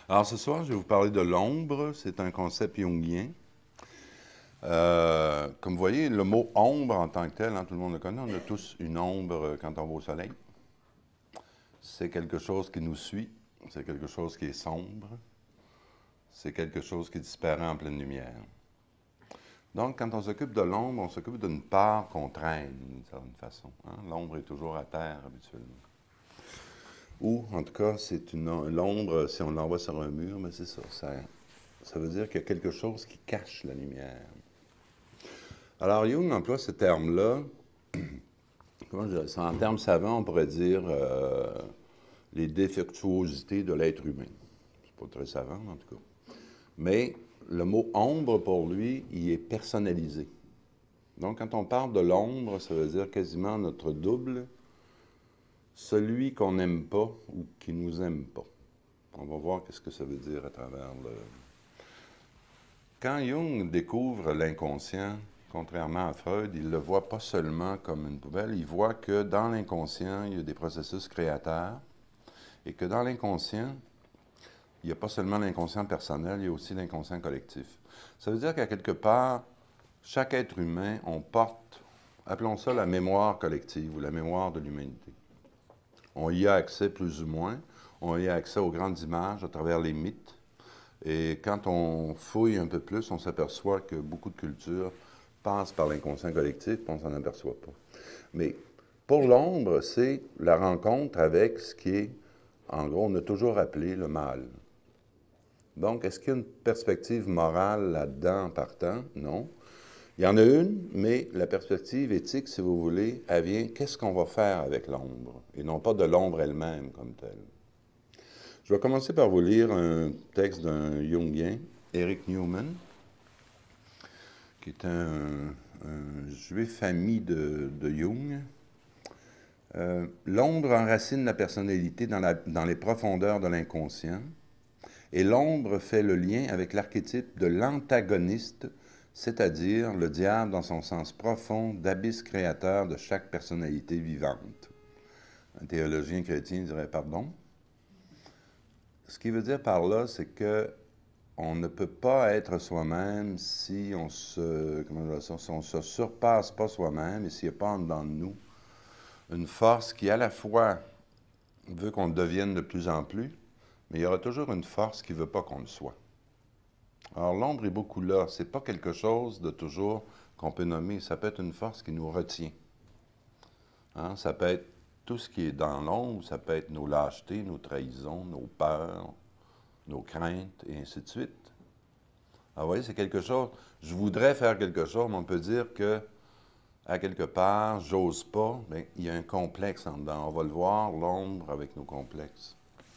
Alors ce soir, je vais vous parler de l'ombre. C'est un concept jungien. Comme vous voyez, le mot ombre en tant que tel, tout le monde le connaît, on a tous une ombre quand on va au soleil. C'est quelque chose qui nous suit, c'est quelque chose qui est sombre, c'est quelque chose qui disparaît en pleine lumière. Donc, quand on s'occupe de l'ombre, on s'occupe d'une part qu'on traîne d'une certaine façon. L'ombre est toujours à terre habituellement. Ou, en tout cas, c'est l'ombre, si on l'envoie sur un mur, mais c'est ça. Ça veut dire qu'il y a quelque chose qui cache la lumière. Alors, Jung emploie ce terme-là, comment je dirais ça, en termes savants, on pourrait dire les défectuosités de l'être humain. C'est pas très savant, en tout cas. Mais le mot ombre, pour lui, il est personnalisé. Donc, quand on parle de l'ombre, ça veut dire quasiment notre double, celui qu'on n'aime pas ou qui nous aime pas. On va voir qu'est-ce que ça veut dire à travers le... Quand Jung découvre l'inconscient, contrairement à Freud, il ne le voit pas seulement comme une poubelle, il voit que dans l'inconscient, il y a des processus créateurs et que dans l'inconscient, il n'y a pas seulement l'inconscient personnel, il y a aussi l'inconscient collectif. Ça veut dire qu'à quelque part, chaque être humain, on porte, appelons ça la mémoire collective ou la mémoire de l'humanité. On y a accès plus ou moins, on y a accès aux grandes images à travers les mythes. Et quand on fouille un peu plus, on s'aperçoit que beaucoup de cultures passent par l'inconscient collectif, puis on ne s'en aperçoit pas. Mais pour l'ombre, c'est la rencontre avec ce qui est, en gros, on a toujours appelé le mal. Donc, est-ce qu'il y a une perspective morale là-dedans en partant? Non. Il y en a une, mais la perspective éthique, si vous voulez, elle vient, qu'est-ce qu'on va faire avec l'ombre? Et non pas de l'ombre elle-même comme telle. Je vais commencer par vous lire un texte d'un Jungien, Eric Newman, qui est un juif ami de Jung. L'ombre enracine la personnalité dans les profondeurs de l'inconscient, et l'ombre fait le lien avec l'archétype de l'antagoniste, c'est-à-dire le diable dans son sens profond d'abysse créateur de chaque personnalité vivante. Un théologien chrétien dirait pardon. Ce qu'il veut dire par là, c'est que on ne peut pas être soi-même si on se, si on se surpasse pas soi-même et s'il n'y a pas en dedans de nous une force qui à la fois veut qu'on le devienne de plus en plus, mais il y aura toujours une force qui ne veut pas qu'on le soit. Alors l'ombre est beaucoup là. Ce n'est pas quelque chose de toujours qu'on peut nommer. Ça peut être une force qui nous retient. Ça peut être tout ce qui est dans l'ombre, ça peut être nos lâchetés, nos trahisons, nos peurs, nos craintes, et ainsi de suite. Alors, vous voyez, c'est quelque chose, je voudrais faire quelque chose, mais on peut dire que, à quelque part, j'ose pas, bien, il y a un complexe en dedans. On va le voir, l'ombre avec nos complexes.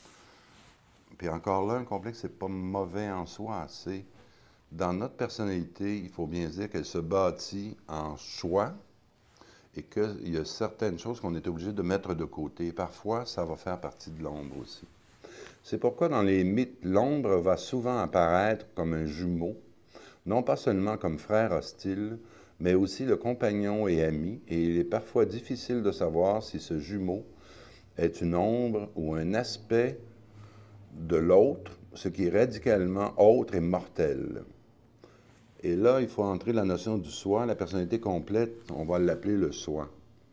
Puis encore là, un complexe, c'est pas mauvais en soi, c'est, dans notre personnalité, il faut bien dire qu'elle se bâtit en choix, et qu'il y a certaines choses qu'on est obligé de mettre de côté. Parfois, ça va faire partie de l'ombre aussi. C'est pourquoi dans les mythes, l'ombre va souvent apparaître comme un jumeau, non pas seulement comme frère hostile, mais aussi le compagnon et ami, et il est parfois difficile de savoir si ce jumeau est une ombre ou un aspect de l'autre, ce qui est radicalement autre et mortel. Et là, il faut entrer la notion du soi, la personnalité complète, on va l'appeler le soi.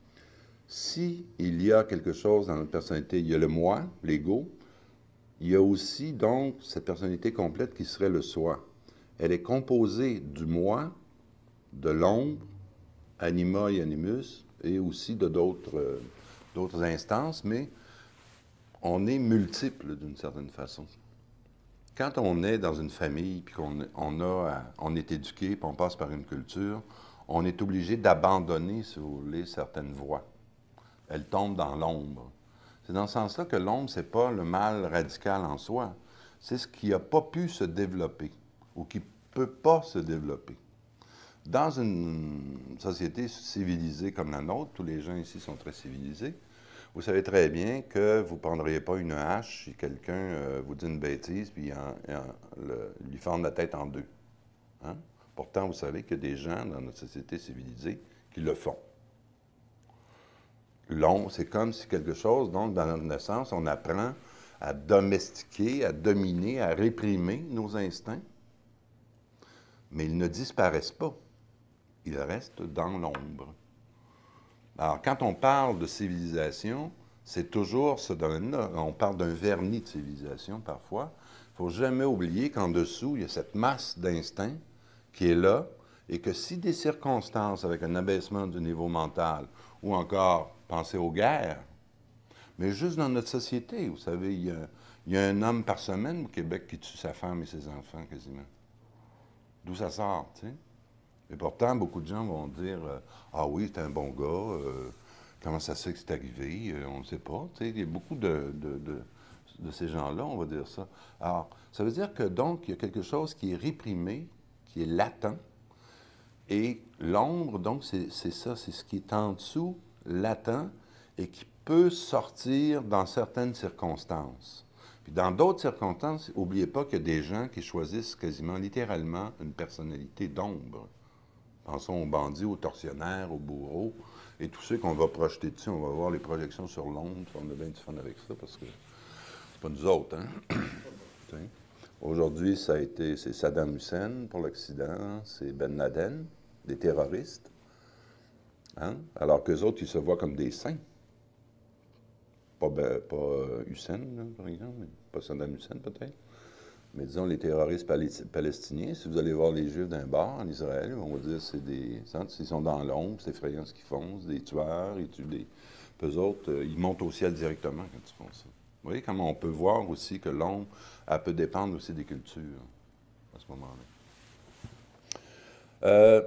Si il y a quelque chose dans notre personnalité, il y a le moi, l'ego, il y a aussi donc cette personnalité complète qui serait le soi. Elle est composée du moi, de l'ombre, anima et animus, et aussi de d'autres instances, mais on est multiple d'une certaine façon. Quand on est dans une famille, puis on est éduqué, puis on passe par une culture, on est obligé d'abandonner, si vous voulez, certaines voies. Elles tombent dans l'ombre. C'est dans ce sens-là que l'ombre, ce n'est pas le mal radical en soi. C'est ce qui n'a pas pu se développer, ou qui ne peut pas se développer. Dans une société civilisée comme la nôtre, tous les gens ici sont très civilisés, vous savez très bien que vous ne prendriez pas une hache si quelqu'un vous dit une bêtise puis lui fendre la tête en deux. Pourtant, vous savez qu'il y a des gens dans notre société civilisée qui le font. L'ombre, c'est comme si quelque chose, donc dans notre naissance, on apprend à domestiquer, à dominer, à réprimer nos instincts, mais ils ne disparaissent pas. Ils restent dans l'ombre. Alors, quand on parle de civilisation, c'est toujours ce domaine-là. On parle d'un vernis de civilisation parfois. Il ne faut jamais oublier qu'en dessous, il y a cette masse d'instinct qui est là et que si des circonstances avec un abaissement du niveau mental ou encore penser aux guerres, mais juste dans notre société, vous savez, il y a un homme par semaine au Québec qui tue sa femme et ses enfants quasiment. D'où ça sort, tu sais? Et pourtant, beaucoup de gens vont dire ah oui, c'est un bon gars, comment ça se fait que c'est arrivé, on ne sait pas. Tu sais, il y a beaucoup de ces gens-là, on va dire ça. Alors, ça veut dire que donc, il y a quelque chose qui est réprimé, qui est latent, et l'ombre, donc, c'est ça, c'est ce qui est en dessous, latent, et qui peut sortir dans certaines circonstances. Puis dans d'autres circonstances, n'oubliez pas qu'il y a des gens qui choisissent quasiment littéralement une personnalité d'ombre. Pensons aux bandits, aux tortionnaires, aux bourreaux, et tous ceux qu'on va projeter dessus, on va voir les projections sur l'ombre, on a bien du fun avec ça, parce que c'est pas nous autres, hein? Aujourd'hui, c'est Saddam Hussein pour l'Occident, c'est Ben Laden, des terroristes, hein? Alors qu'eux autres, ils se voient comme des saints. Pas Hussein, là, par exemple, mais pas Saddam Hussein peut-être. Mais disons, les terroristes palestiniens, si vous allez voir les Juifs d'un bar en Israël, on va dire que c'est des... Ils sont dans l'ombre, c'est effrayant ce qu'ils font, c'est des tueurs, ils tuent des... Puis eux autres, ils montent au ciel directement quand ils font ça. Vous voyez comment on peut voir aussi que l'ombre, elle peut dépendre aussi des cultures à ce moment-là.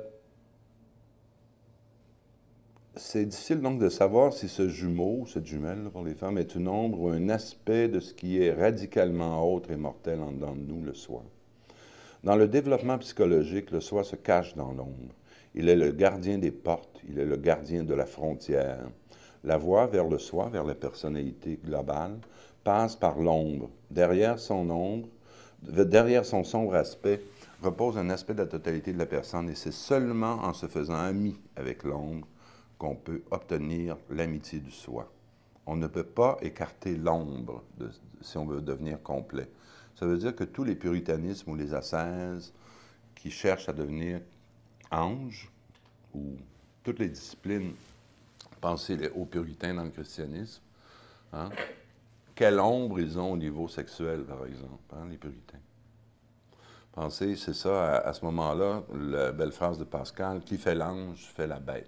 C'est difficile donc de savoir si ce jumeau, cette jumelle pour les femmes, est une ombre ou un aspect de ce qui est radicalement autre et mortel en dedans de nous, le soi. Dans le développement psychologique, le soi se cache dans l'ombre. Il est le gardien des portes, il est le gardien de la frontière. La voie vers le soi, vers la personnalité globale, passe par l'ombre. Derrière son sombre aspect, repose un aspect de la totalité de la personne et c'est seulement en se faisant ami avec l'ombre qu'on peut obtenir l'amitié du soi. On ne peut pas écarter l'ombre si on veut devenir complet. Ça veut dire que tous les puritanismes ou les ascèses qui cherchent à devenir anges, ou toutes les disciplines, pensez aux puritains dans le christianisme, hein? Quelle ombre ils ont au niveau sexuel, par exemple, hein, les puritains. Pensez, c'est ça, à ce moment-là, la belle phrase de Pascal, qui fait l'ange fait la bête.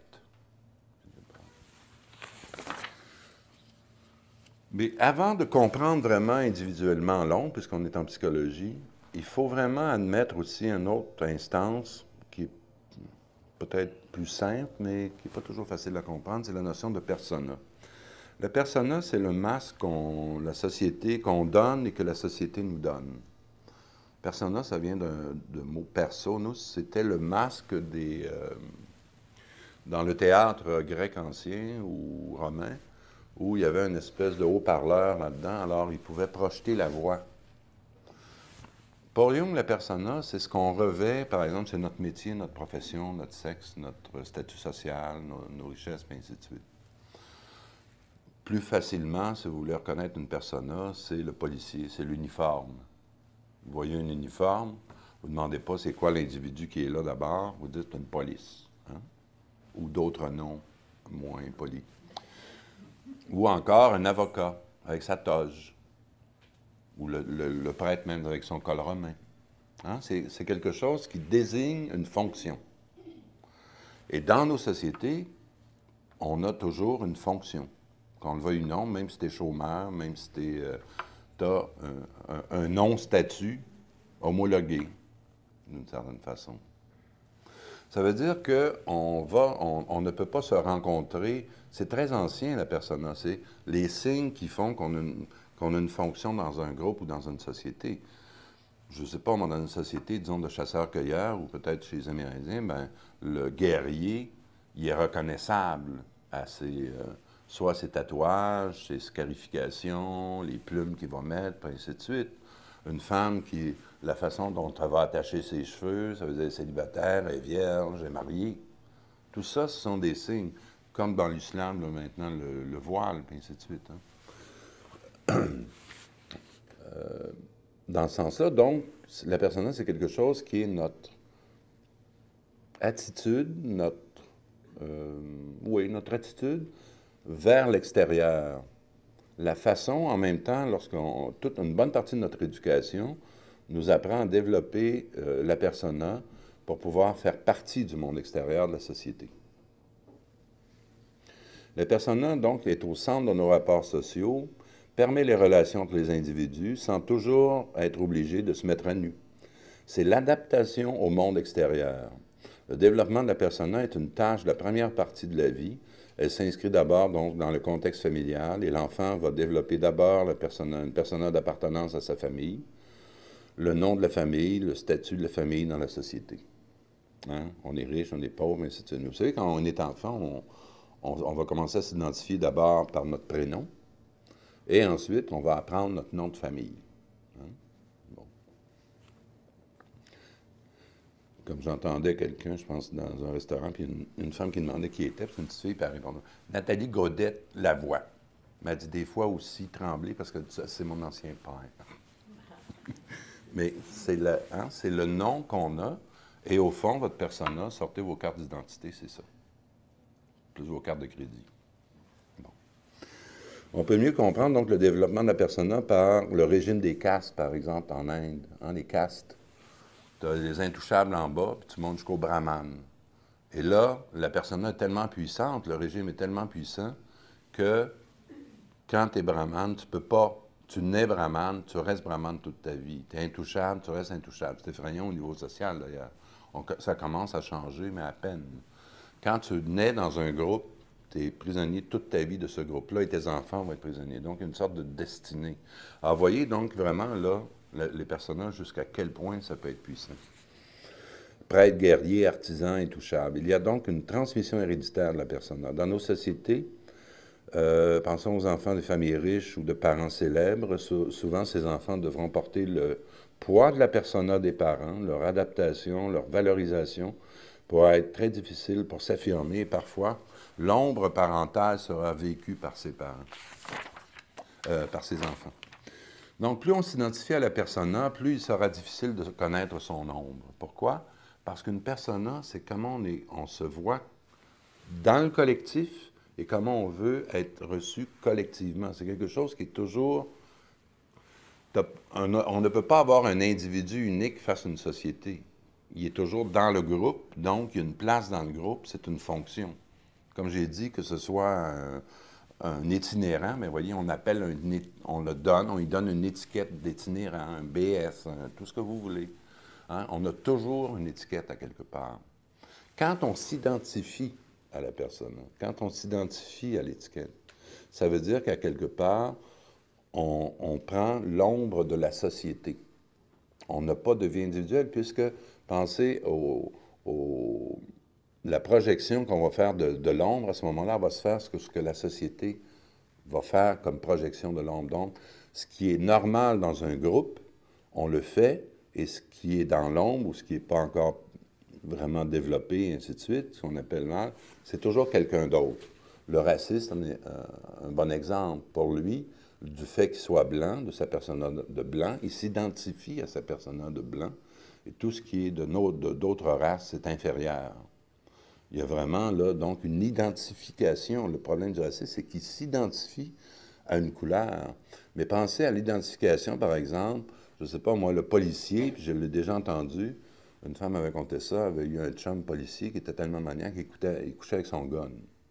Mais avant de comprendre vraiment individuellement l'ombre, puisqu'on est en psychologie, il faut vraiment admettre aussi une autre instance qui est peut-être plus simple, mais qui n'est pas toujours facile à comprendre, c'est la notion de persona. Le persona, c'est le masque la société qu'on donne et que la société nous donne. Persona, ça vient du mot personos, c'était le masque dans le théâtre grec ancien ou romain, où il y avait une espèce de haut-parleur là-dedans, alors il pouvait projeter la voix. Pour Jung, la persona, c'est ce qu'on revêt, par exemple, c'est notre métier, notre profession, notre sexe, notre statut social, nos richesses, et ainsi de suite. Plus facilement, si vous voulez reconnaître une persona, c'est le policier, c'est l'uniforme. Vous voyez un uniforme, vous ne demandez pas c'est quoi l'individu qui est là d'abord, vous dites c'est une police, hein? Ou d'autres noms moins polis. Ou encore un avocat avec sa toge, ou le prêtre même avec son col romain. Hein? C'est quelque chose qui désigne une fonction. Et dans nos sociétés, on a toujours une fonction. Qu'on le veuille ou non, même si tu es chômeur, même si tu as un non-statut homologué, d'une certaine façon. Ça veut dire qu'on ne peut pas se rencontrer. C'est très ancien, la persona. C'est les signes qui font qu'on a une fonction dans un groupe ou dans une société. Je ne sais pas, dans une société, disons, de chasseurs-cueilleurs, ou peut-être chez les Amérindiens, ben, le guerrier, il est reconnaissable à soit ses tatouages, ses scarifications, les plumes qu'il va mettre, et ainsi de suite. Une femme la façon dont elle va attacher ses cheveux, ça veut dire célibataire, elle est vierge, elle est mariée. Tout ça, ce sont des signes, comme dans l'islam, maintenant, le voile, et ainsi de suite. Hein. Dans ce sens-là, donc, la persona, c'est quelque chose qui est notre attitude, notre attitude vers l'extérieur. La façon, en même temps, toute une bonne partie de notre éducation nous apprend à développer la persona pour pouvoir faire partie du monde extérieur de la société. La persona, donc, est au centre de nos rapports sociaux, permet les relations entre les individus sans toujours être obligé de se mettre à nu. C'est l'adaptation au monde extérieur. Le développement de la persona est une tâche de la première partie de la vie. Elle s'inscrit d'abord donc dans le contexte familial et l'enfant va développer d'abord une persona d'appartenance à sa famille, le nom de la famille, le statut de la famille dans la société. Hein? On est riche, on est pauvre, ainsi de suite. Vous savez, quand on est enfant, on va commencer à s'identifier d'abord par notre prénom et ensuite on va apprendre notre nom de famille. Hein? Bon. Comme j'entendais quelqu'un, je pense, dans un restaurant, puis une femme qui demandait qui était, puis une petite fille, puis elle répondait « Nathalie Gaudette Lavoie ». Elle m'a dit des fois aussi trembler parce que c'est mon ancien père. Mais c'est le nom qu'on a, et au fond, votre persona, sortez vos cartes d'identité, c'est ça. Plus vos cartes de crédit. Bon. On peut mieux comprendre donc le développement de la persona par le régime des castes, par exemple, en Inde. Hein, les castes. Tu as les intouchables en bas, puis tu montes jusqu'au brahman. Et là, la persona est tellement puissante, le régime est tellement puissant, que quand tu es brahman, tu peux pas, tu nais brahman, tu restes brahman toute ta vie. Tu es intouchable, tu restes intouchable. C'est effrayant au niveau social, d'ailleurs. Ça commence à changer, mais à peine. Quand tu nais dans un groupe, tu es prisonnier toute ta vie de ce groupe-là et tes enfants vont être prisonniers. Donc, une sorte de destinée. Alors, voyez donc vraiment là, les personnages, jusqu'à quel point ça peut être puissant. Prêtre, guerrier, artisan, intouchable. Il y a donc une transmission héréditaire de la persona. Dans nos sociétés, pensons aux enfants de familles riches ou de parents célèbres, souvent ces enfants devront porter le poids de la persona des parents, leur adaptation, leur valorisation, pourra être très difficile pour s'affirmer et parfois l'ombre parentale sera vécue par ses parents, par ses enfants. Donc, plus on s'identifie à la persona, plus il sera difficile de connaître son ombre. Pourquoi? Parce qu'une persona, c'est comment on se voit dans le collectif et comment on veut être reçu collectivement. C'est quelque chose qui est toujours... On ne peut pas avoir un individu unique face à une société. Il est toujours dans le groupe, donc il y a une place dans le groupe, c'est une fonction. Comme j'ai dit, que ce soit un itinérant, mais voyez, on lui donne une étiquette d'itinérant, un BS, tout ce que vous voulez. Hein? On a toujours une étiquette à quelque part. Quand on s'identifie à la personne, quand on s'identifie à l'étiquette, ça veut dire qu'à quelque part, on prend l'ombre de la société. On n'a pas de vie individuelle, puisque pensez la projection qu'on va faire de l'ombre, à ce moment-là, va se faire ce que la société va faire comme projection de l'ombre. Donc, ce qui est normal dans un groupe, on le fait, et ce qui est dans l'ombre, ou ce qui n'est pas encore vraiment développé, et ainsi de suite, ce qu'on appelle mal, c'est toujours quelqu'un d'autre. Le raciste en est un bon exemple. Pour lui, du fait qu'il soit blanc, de sa personne de blanc, il s'identifie à sa personne de blanc, et tout ce qui est d'autres races, c'est inférieur. Il y a vraiment là, donc, une identification. Le problème du racisme, c'est qu'il s'identifie à une couleur. Mais pensez à l'identification, par exemple, je ne sais pas, moi, le policier, puis je l'ai déjà entendu, une femme m'avait conté ça, avait eu un chum policier qui était tellement maniaque qu'il couchait avec son gun.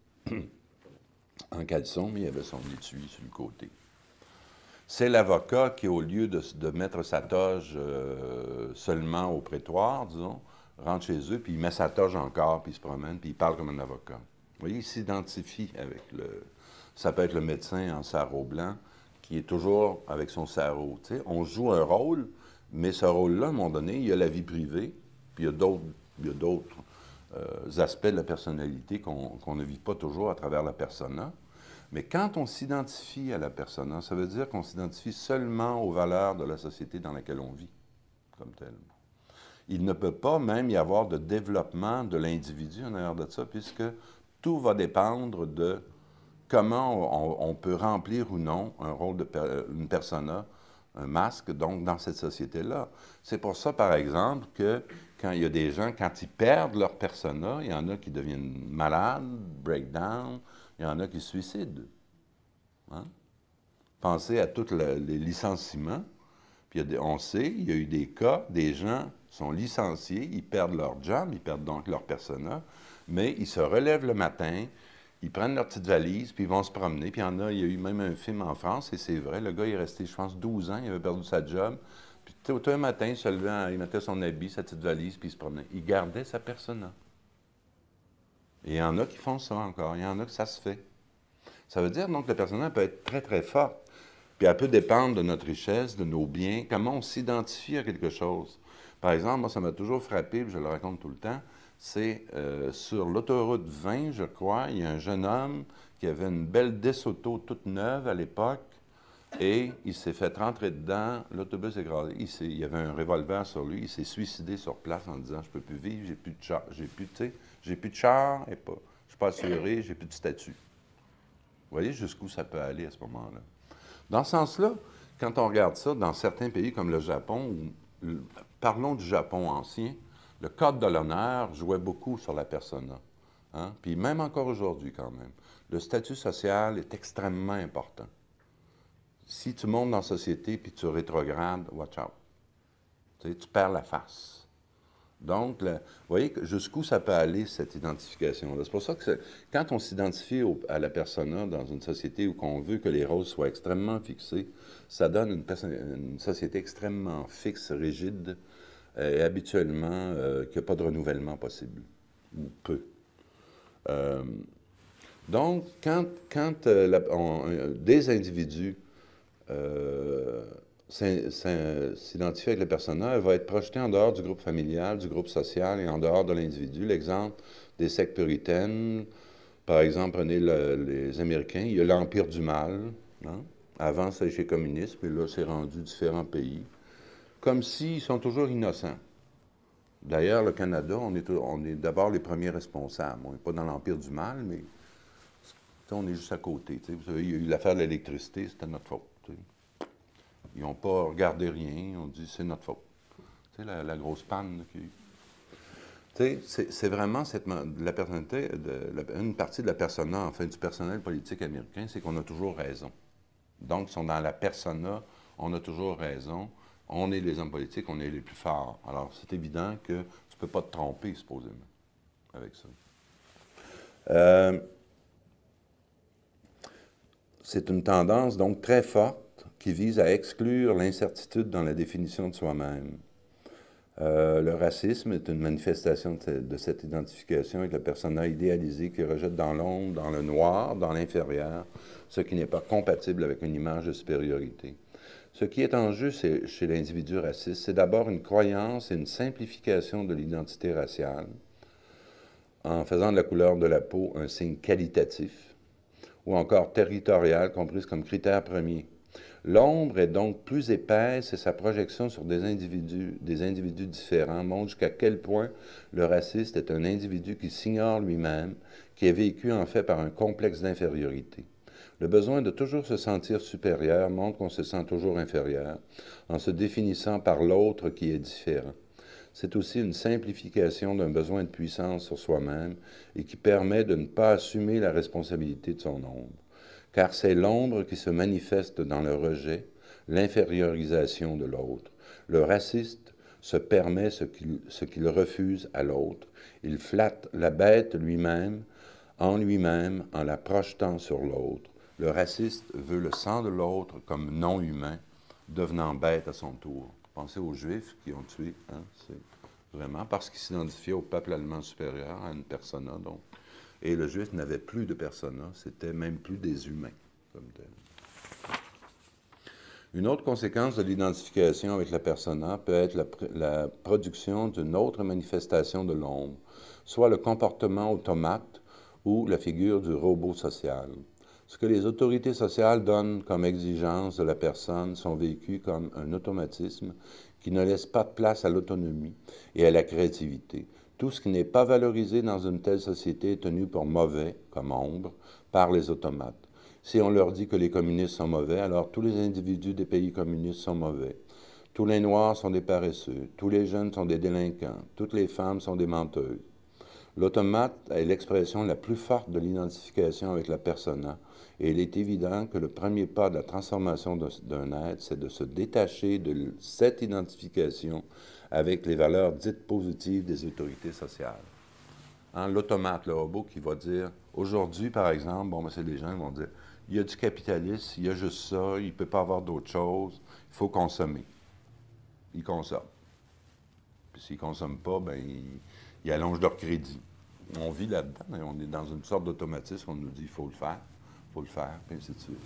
En caleçon, mais il avait son étui sur le côté. C'est l'avocat qui, au lieu de mettre sa toge seulement au prétoire, disons, rentre chez eux, puis il met sa toge encore, puis il se promène, puis il parle comme un avocat. Vous voyez, il s'identifie avec ça peut être le médecin en sarrau blanc, qui est toujours avec son sarrau. Tu sais, on joue un rôle, mais ce rôle-là, à un moment donné, il y a la vie privée, puis il y a d'autres aspects de la personnalité qu'on ne vit pas toujours à travers la persona. Mais quand on s'identifie à la persona, ça veut dire qu'on s'identifie seulement aux valeurs de la société dans laquelle on vit, comme tel. Il ne peut pas même y avoir de développement de l'individu en arrière de ça, puisque tout va dépendre de comment on peut remplir ou non un rôle une persona un masque, donc, dans cette société-là. C'est pour ça, par exemple, que quand il y a des gens, quand ils perdent leur persona, il y en a qui deviennent malades, breakdown, il y en a qui se suicident. Hein? Pensez à tous les licenciements. Puis on sait, il y a eu des cas, des gens sont licenciés, ils perdent leur job, ils perdent donc leur persona, mais ils se relèvent le matin, ils prennent leur petite valise, puis ils vont se promener. Puis il y a eu même un film en France, et c'est vrai, le gars il est resté, je pense, 12 ans, il avait perdu sa job. Puis tout un matin, il se levait, il mettait son habit, sa petite valise, puis il se promenait. Il gardait sa persona. Et il y en a qui font ça encore, il y en a que ça se fait. Ça veut dire donc que la persona peut être très, très forte. Puis elle peut dépendre de notre richesse, de nos biens, comment on s'identifie à quelque chose. Par exemple, moi, ça m'a toujours frappé, puis je le raconte tout le temps, c'est sur l'autoroute 20, je crois, il y a un jeune homme qui avait une belle DeSoto toute neuve à l'époque, et il s'est fait rentrer dedans, l'autobus est écrasé, il y avait un revolver sur lui, il s'est suicidé sur place en disant « Je peux plus vivre, j'ai plus de char, j'ai plus de char, et pas, je suis pas assuré, j'ai plus de statut. » Vous voyez jusqu'où ça peut aller à ce moment-là. Dans ce sens-là, quand on regarde ça, dans certains pays comme le Japon, parlons du Japon ancien, le code de l'honneur jouait beaucoup sur la persona. Hein? Puis même encore aujourd'hui quand même. Le statut social est extrêmement important. Si tu montes dans la société puis tu rétrogrades, watch out. Tu perds la face. Donc, vous voyez jusqu'où ça peut aller, cette identification-là. C'est pour ça que quand on s'identifie à la persona dans une société où on veut que les rôles soient extrêmement fixés, ça donne une société extrêmement fixe, rigide, et habituellement qu'il n'y a pas de renouvellement possible, ou peu. Donc, quand des individus s'identifie avec le persona, elle va être projetée en dehors du groupe familial, du groupe social et en dehors de l'individu. L'exemple des sectes puritaines, par exemple, prenez les Américains, il y a l'Empire du mal. Hein? Avant, c'était chez les communistes, mais là, c'est rendu différents pays. Comme s'ils sont toujours innocents. D'ailleurs, le Canada, on est d'abord les premiers responsables. On n'est pas dans l'Empire du mal, mais on est juste à côté. Vous savez, il y a eu l'affaire de l'électricité, c'était notre faute. T'sais. Ils n'ont pas regardé rien, on dit c'est notre faute. Tu sais, la grosse panne qu'il y a eu. Tu sais, c'est vraiment la personnalité, une partie de la persona, enfin du personnel politique américain, c'est qu'on a toujours raison. Donc, ils sont dans la persona, on a toujours raison, on est les hommes politiques, on est les plus forts. Alors, c'est évident que tu ne peux pas te tromper, supposément, avec ça. C'est une tendance, donc, très forte qui vise à exclure l'incertitude dans la définition de soi-même. Le racisme est une manifestation de cette identification avec le persona idéalisé qui rejette dans l'ombre, dans le noir, dans l'inférieur, ce qui n'est pas compatible avec une image de supériorité. Ce qui est en jeu chez l'individu raciste, c'est d'abord une croyance et une simplification de l'identité raciale, en faisant de la couleur de la peau un signe qualitatif, ou encore territorial, comprise comme critère premier. L'ombre est donc plus épaisse et sa projection sur des individus différents montre jusqu'à quel point le raciste est un individu qui s'ignore lui-même, qui est vécu en fait par un complexe d'infériorité. Le besoin de toujours se sentir supérieur montre qu'on se sent toujours inférieur, en se définissant par l'autre qui est différent. C'est aussi une simplification d'un besoin de puissance sur soi-même et qui permet de ne pas assumer la responsabilité de son ombre. Car c'est l'ombre qui se manifeste dans le rejet, l'infériorisation de l'autre. Le raciste se permet ce qu'il refuse à l'autre. Il flatte la bête lui-même en la projetant sur l'autre. Le raciste veut le sang de l'autre comme non humain, devenant bête à son tour. Pensez aux Juifs qui ont tué, hein, c'est vraiment parce qu'ils s'identifiaient au peuple allemand supérieur, à une persona, donc. Et le Juif n'avait plus de persona, c'était même plus des humains, comme tel. Une autre conséquence de l'identification avec la persona peut être la production d'une autre manifestation de l'ombre, soit le comportement automate ou la figure du robot social. Ce que les autorités sociales donnent comme exigence de la personne sont vécues comme un automatisme qui ne laisse pas de place à l'autonomie et à la créativité. Tout ce qui n'est pas valorisé dans une telle société est tenu pour mauvais, comme ombre, par les automates. Si on leur dit que les communistes sont mauvais, alors tous les individus des pays communistes sont mauvais. Tous les Noirs sont des paresseux, tous les jeunes sont des délinquants, toutes les femmes sont des menteuses. L'automate est l'expression la plus forte de l'identification avec la persona, et il est évident que le premier pas de la transformation d'un être, c'est de se détacher de cette identification avec les valeurs dites positives des autorités sociales. Hein, l'automate, le robot qui va dire, aujourd'hui par exemple, bon, ben, c'est des gens qui vont dire, il y a du capitalisme, il y a juste ça, il ne peut pas avoir d'autre chose, il faut consommer. Ils consomment. Puis s'ils ne consomment pas, ben, ils allongent leur crédit. On vit là-dedans, et on est dans une sorte d'automatisme, on nous dit, il faut le faire, puis ainsi de suite.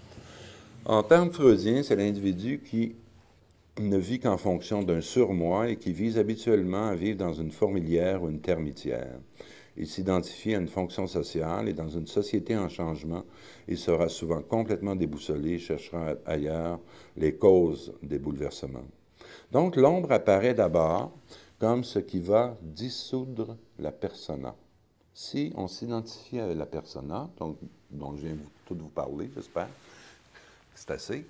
En termes freudiens, c'est l'individu qui ne vit qu'en fonction d'un surmoi et qui vise habituellement à vivre dans une fourmilière ou une termitière. Il s'identifie à une fonction sociale et dans une société en changement, il sera souvent complètement déboussolé et cherchera ailleurs les causes des bouleversements. Donc, l'ombre apparaît d'abord comme ce qui va dissoudre la persona. Si on s'identifie à la persona, dont je viens tout vous parler, j'espère, c'est assez,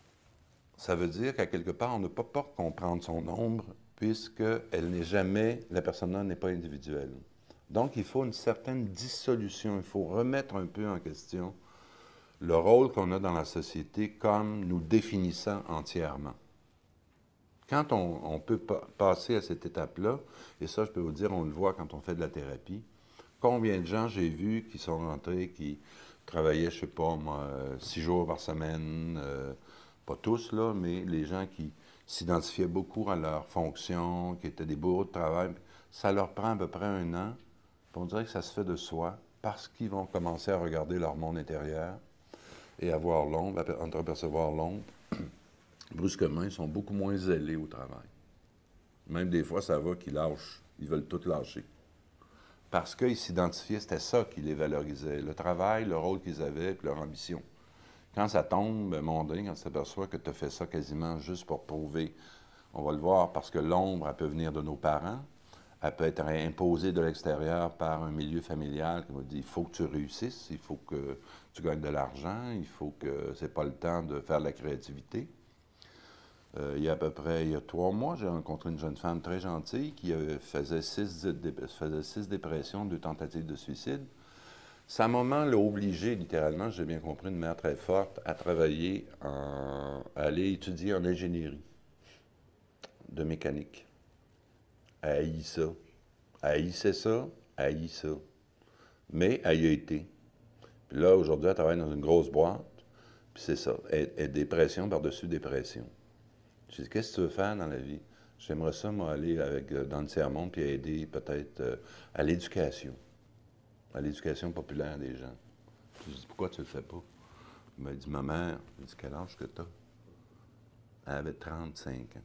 ça veut dire qu'à quelque part, on ne peut pas comprendre son ombre puisqu'elle n'est jamais, la persona n'est pas individuelle. Donc, il faut une certaine dissolution, il faut remettre un peu en question le rôle qu'on a dans la société comme nous définissant entièrement. Quand on peut passer à cette étape-là, et ça, je peux vous dire, on le voit quand on fait de la thérapie, combien de gens j'ai vus qui sont rentrés, qui travaillaient, je ne sais pas moi, 6 jours par semaine, pas tous, là, mais les gens qui s'identifiaient beaucoup à leur fonction, qui étaient des bourreaux de travail, ça leur prend à peu près 1 an, puis on dirait que ça se fait de soi, parce qu'ils vont commencer à regarder leur monde intérieur et à voir l'ombre, à entreapercevoir l'ombre. Brusquement, ils sont beaucoup moins zélés au travail. Même des fois, ça va qu'ils lâchent. Ils veulent tout lâcher. Parce qu'ils s'identifiaient, c'était ça qui les valorisait. Le travail, le rôle qu'ils avaient, puis leur ambition. Quand ça tombe mondain, quand tu t'aperçois que tu as fait ça quasiment juste pour prouver, on va le voir, parce que l'ombre, elle peut venir de nos parents, elle peut être imposée de l'extérieur par un milieu familial qui va dire, il faut que tu réussisses, il faut que tu gagnes de l'argent, il faut que c'est pas le temps de faire de la créativité. Il y a à peu près 3 mois, j'ai rencontré une jeune femme très gentille qui faisait 6 dépressions, 2 tentatives de suicide. Sa maman l'a obligée, littéralement, j'ai bien compris, une mère très forte, à travailler, à aller étudier en ingénierie de mécanique. Elle haït ça. Elle haïssait ça, elle haït ça. Mais elle y a été. Puis là, aujourd'hui, elle travaille dans une grosse boîte, puis c'est ça. Elle dépression par-dessus dépression. J'ai dit, qu'est-ce que tu veux faire dans la vie? J'aimerais ça, moi, aller dans le tiers-monde puis aider peut-être à l'éducation populaire des gens. J'ai dit, pourquoi tu le fais pas? Il m'a dit, ma mère, j'ai dit, quel âge que tu as? Elle avait 35 ans.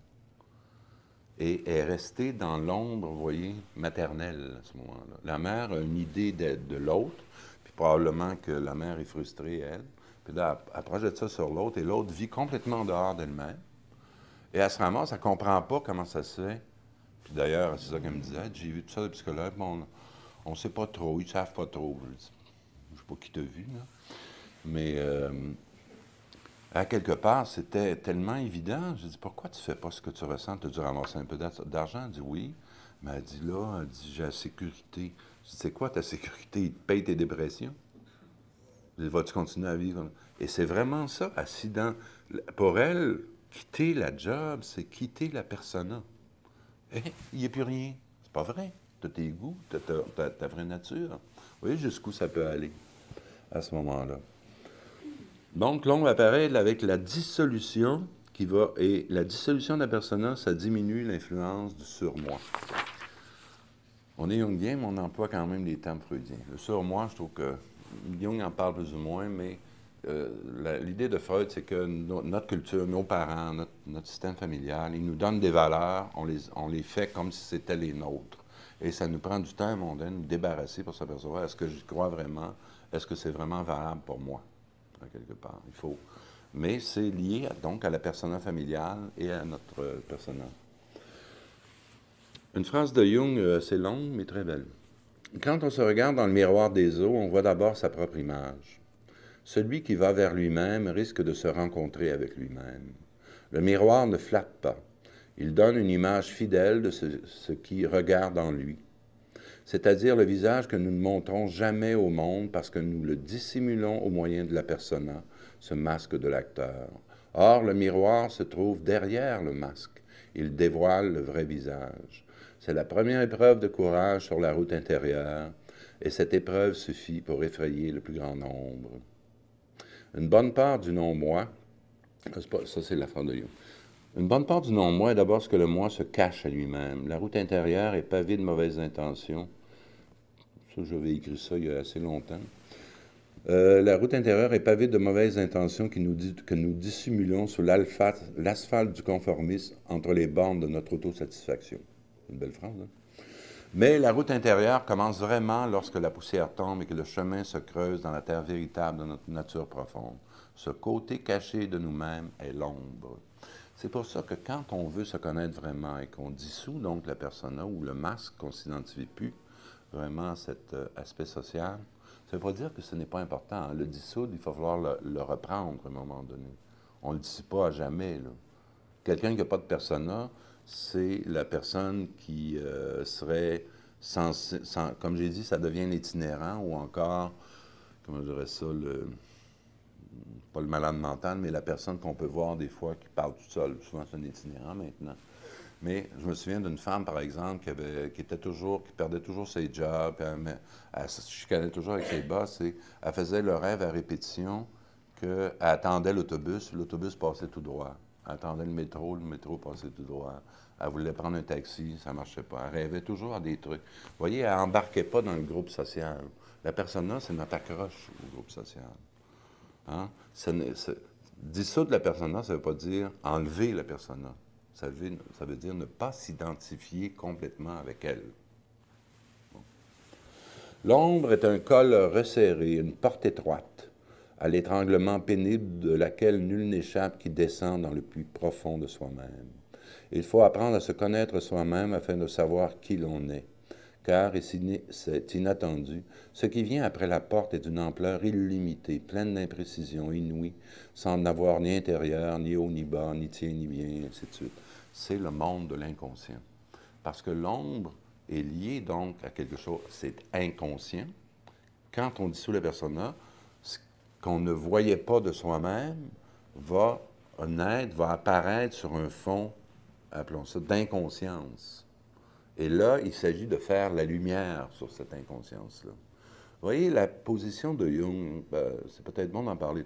Et elle est restée dans l'ombre, vous voyez, maternelle à ce moment-là. La mère a une idée de l'autre, puis probablement que la mère est frustrée, elle. Puis là, elle projette ça sur l'autre, et l'autre vit complètement en dehors d'elle-même. Et elle se ramasse, elle ne comprend pas comment ça se fait. Puis d'ailleurs, c'est ça qu'elle me disait, j'ai vu tout ça, les psychologues, on ne sait pas trop, ils ne savent pas trop. Je ne sais pas qui t'a vu, là. Mais à quelque part, c'était tellement évident. J'ai dit, pourquoi tu ne fais pas ce que tu ressens? Tu as dû ramasser un peu d'argent? Elle dit, oui. Mais elle dit, là, j'ai la sécurité. Je dis, c'est quoi ta sécurité? Il te paye tes dépressions? Je dis, vas-tu continuer à vivre? Et c'est vraiment ça, pour elle, quitter la job, c'est quitter la persona. Et il n'y a plus rien. C'est pas vrai. Tu as tes goûts, tu as ta vraie nature. Vous voyez jusqu'où ça peut aller à ce moment-là. Donc, l'ombre apparaît avec la dissolution et la dissolution de la persona, ça diminue l'influence du surmoi. On est jungien, mais on emploie quand même des termes freudiens. Le surmoi, je trouve que Jung en parle plus ou moins, mais l'idée de Freud, c'est que notre culture, nos parents, notre système familial, ils nous donnent des valeurs, on les fait comme si c'était les nôtres. Et ça nous prend du temps, mondain, de nous débarrasser pour s'apercevoir, est-ce que j'y crois vraiment? Est-ce que c'est vraiment valable pour moi? Quelque part, il faut. Mais c'est lié donc à la persona familiale et à notre persona. Une phrase de Jung assez longue, mais très belle. Quand on se regarde dans le miroir des os, on voit d'abord sa propre image. Celui qui va vers lui-même risque de se rencontrer avec lui-même. Le miroir ne flatte pas. Il donne une image fidèle de ce qui regarde en lui, c'est-à-dire le visage que nous ne montrons jamais au monde parce que nous le dissimulons au moyen de la persona, ce masque de l'acteur. Or, le miroir se trouve derrière le masque. Il dévoile le vrai visage. C'est la première épreuve de courage sur la route intérieure, et cette épreuve suffit pour effrayer le plus grand nombre. Une bonne part du non-moi, ça c'est la phrase de Jung. Une bonne part du non-moi est d'abord ce que le moi se cache à lui-même. La route intérieure est pavée de mauvaises intentions. Ça, j'avais écrit ça il y a assez longtemps. La route intérieure est pavée de mauvaises intentions que nous dissimulons sous l'asphalte du conformisme entre les bornes de notre autosatisfaction. C'est une belle phrase, hein? Mais la route intérieure commence vraiment lorsque la poussière tombe et que le chemin se creuse dans la terre véritable de notre nature profonde. Ce côté caché de nous-mêmes est l'ombre. C'est pour ça que quand on veut se connaître vraiment et qu'on dissout donc la persona ou le masque, qu'on ne s'identifie plus vraiment à cet aspect social, ça ne veut pas dire que ce n'est pas important, hein. Le dissoudre, il va falloir le reprendre à un moment donné. On ne le dit pas à jamais, là. Quelqu'un qui n'a pas de persona, c'est la personne qui serait censée, comme j'ai dit, ça devient l'itinérant ou encore, comment je dirais ça, pas le malade mental, mais la personne qu'on peut voir des fois qui parle toute seule. Souvent, c'est un itinérant maintenant. Mais je me souviens d'une femme, par exemple, qui perdait toujours ses jobs, puis elle se chicanait toujours avec ses boss, et elle faisait le rêve à répétition qu'elle attendait l'autobus passait tout droit. Elle attendait le métro passait tout droit. Elle voulait prendre un taxi, ça ne marchait pas. Elle rêvait toujours à des trucs. Vous voyez, elle n'embarquait pas dans le groupe social. La persona, c'est notre accroche au groupe social. Hein? Dissoudre la persona, ça ne veut pas dire enlever la persona. Ça veut dire ne pas s'identifier complètement avec elle. Bon. L'ombre est un col resserré, une porte étroite, à l'étranglement pénible de laquelle nul n'échappe qui descend dans le plus profond de soi-même. Il faut apprendre à se connaître soi-même afin de savoir qui l'on est. Car, et c'est inattendu, ce qui vient après la porte est d'une ampleur illimitée, pleine d'imprécisions inouïes, sans n'avoir ni intérieur, ni haut, ni bas, ni tien, ni bien, ainsi de suite. C'est le monde de l'inconscient. Parce que l'ombre est liée donc à quelque chose, c'est inconscient. Quand on dissout la persona, ce qu'on ne voyait pas de soi-même va naître, va apparaître sur un fond, appelons ça, d'inconscience. Et là, il s'agit de faire la lumière sur cette inconscience-là. Vous voyez, la position de Jung, c'est peut-être bon d'en parler.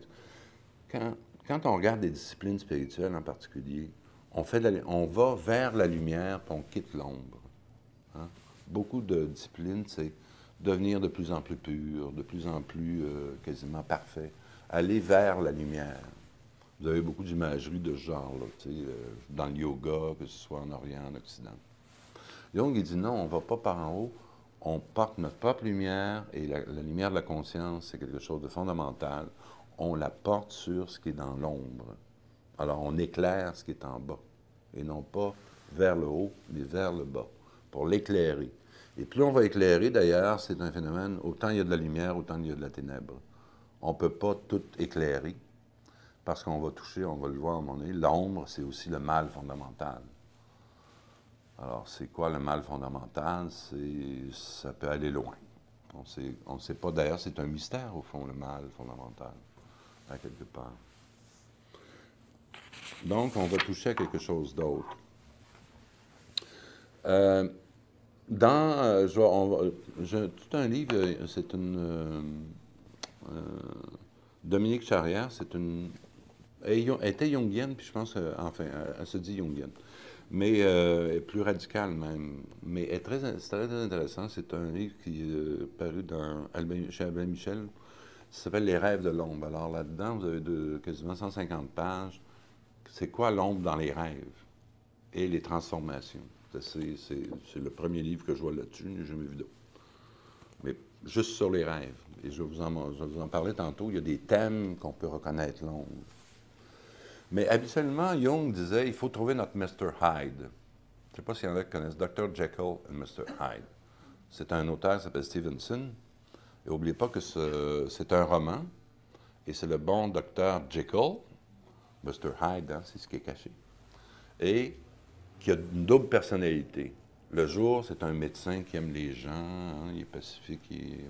Quand on regarde des disciplines spirituelles en particulier, on va vers la lumière, puis on quitte l'ombre. Hein? Beaucoup de disciplines, c'est devenir de plus en plus pur, de plus en plus quasiment parfait, aller vers la lumière. Vous avez beaucoup d'imagerie de ce genre, là, dans le yoga, que ce soit en Orient, en Occident. Jung, il dit non, on ne va pas par en haut, on porte notre propre lumière, et la lumière de la conscience, c'est quelque chose de fondamental. On la porte sur ce qui est dans l'ombre. Alors, on éclaire ce qui est en bas, et non pas vers le haut, mais vers le bas, pour l'éclairer. Et plus on va éclairer, d'ailleurs, c'est un phénomène, autant il y a de la lumière, autant il y a de la ténèbre. On ne peut pas tout éclairer, parce qu'on va toucher, on va le voir à un moment donné, l'ombre, c'est aussi le mal fondamental. Alors, c'est quoi le mal fondamental? Ça peut aller loin. On ne sait pas, d'ailleurs, c'est un mystère, au fond, le mal fondamental, à quelque part. Donc, on va toucher à quelque chose d'autre. J'ai tout un livre, c'est Dominique Charrière, elle était jungienne, puis je pense, enfin, elle se dit jungienne. Mais est plus radical même. Mais c'est très intéressant. C'est un livre qui est paru chez Albin Michel. Ça s'appelle Les rêves de l'ombre. Alors là-dedans, vous avez quasiment 150 pages. C'est quoi l'ombre dans les rêves et les transformations? C'est le premier livre que je vois là-dessus. Je n'ai jamais vu d'autre. Mais juste sur les rêves. Et je vais vous en parler tantôt. Il y a des thèmes qu'on peut reconnaître l'ombre. Mais habituellement, Jung disait il faut trouver notre Mr. Hyde. Je ne sais pas s'il y en a qui connaissent Dr. Jekyll et Mr. Hyde. C'est un auteur qui s'appelle Stevenson. Et n'oubliez pas que c'est un roman. Et c'est le bon docteur Jekyll, Mr. Hyde, hein, c'est ce qui est caché, et qui a une double personnalité. Le jour, c'est un médecin qui aime les gens, hein, il est pacifique,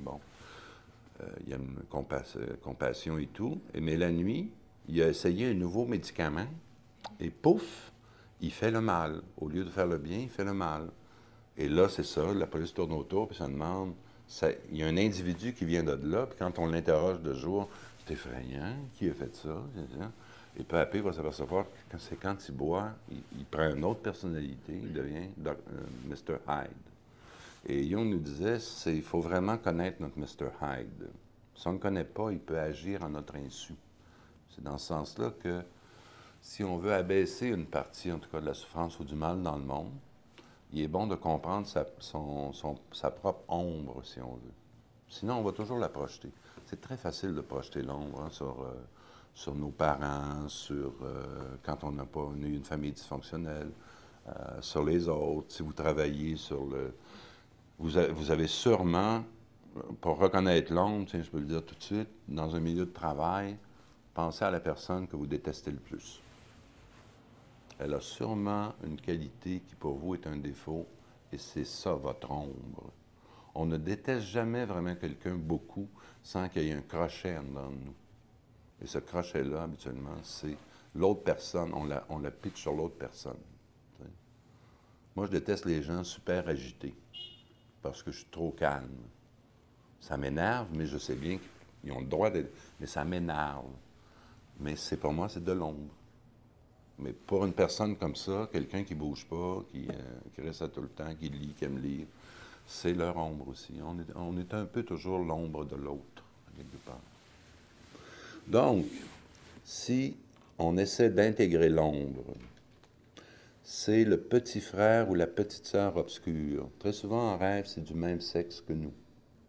il aime compassion et tout. Mais la nuit, il a essayé un nouveau médicament et pouf, il fait le mal. Au lieu de faire le bien, il fait le mal. Et là, c'est ça, la police tourne autour puis ça demande, il y a un individu qui vient de là, puis quand on l'interroge de jour, c'est effrayant, qui a fait ça? Et peu à peu, il va s'apercevoir que c'est quand il boit, il prend une autre personnalité, il devient Mr. Hyde. Et Jung nous disait, il faut vraiment connaître notre Mr. Hyde. Si on ne le connaît pas, il peut agir à notre insu. C'est dans ce sens-là que si on veut abaisser une partie, en tout cas, de la souffrance ou du mal dans le monde, il est bon de comprendre sa propre ombre, si on veut. Sinon, on va toujours la projeter. C'est très facile de projeter l'ombre sur nos parents, quand on n'a pas eu une famille dysfonctionnelle, sur les autres. Si vous travaillez sur le... Vous avez sûrement, pour reconnaître l'ombre, je peux le dire tout de suite, dans un milieu de travail, pensez à la personne que vous détestez le plus. Elle a sûrement une qualité qui pour vous est un défaut, et c'est ça votre ombre. On ne déteste jamais vraiment quelqu'un beaucoup sans qu'il y ait un crochet en dedans de nous. Et ce crochet-là, habituellement, c'est l'autre personne, on la pitche sur l'autre personne. T'sais. Moi, je déteste les gens super agités, parce que je suis trop calme. Ça m'énerve, mais je sais bien qu'ils ont le droit d'être... Mais ça m'énerve. Mais c'est pour moi, c'est de l'ombre. Mais pour une personne comme ça, quelqu'un qui ne bouge pas, qui reste là tout le temps, qui lit, qui aime lire, c'est leur ombre aussi. On est un peu toujours l'ombre de l'autre, quelque part. Donc, si on essaie d'intégrer l'ombre, c'est le petit frère ou la petite sœur obscure. Très souvent, en rêve, c'est du même sexe que nous.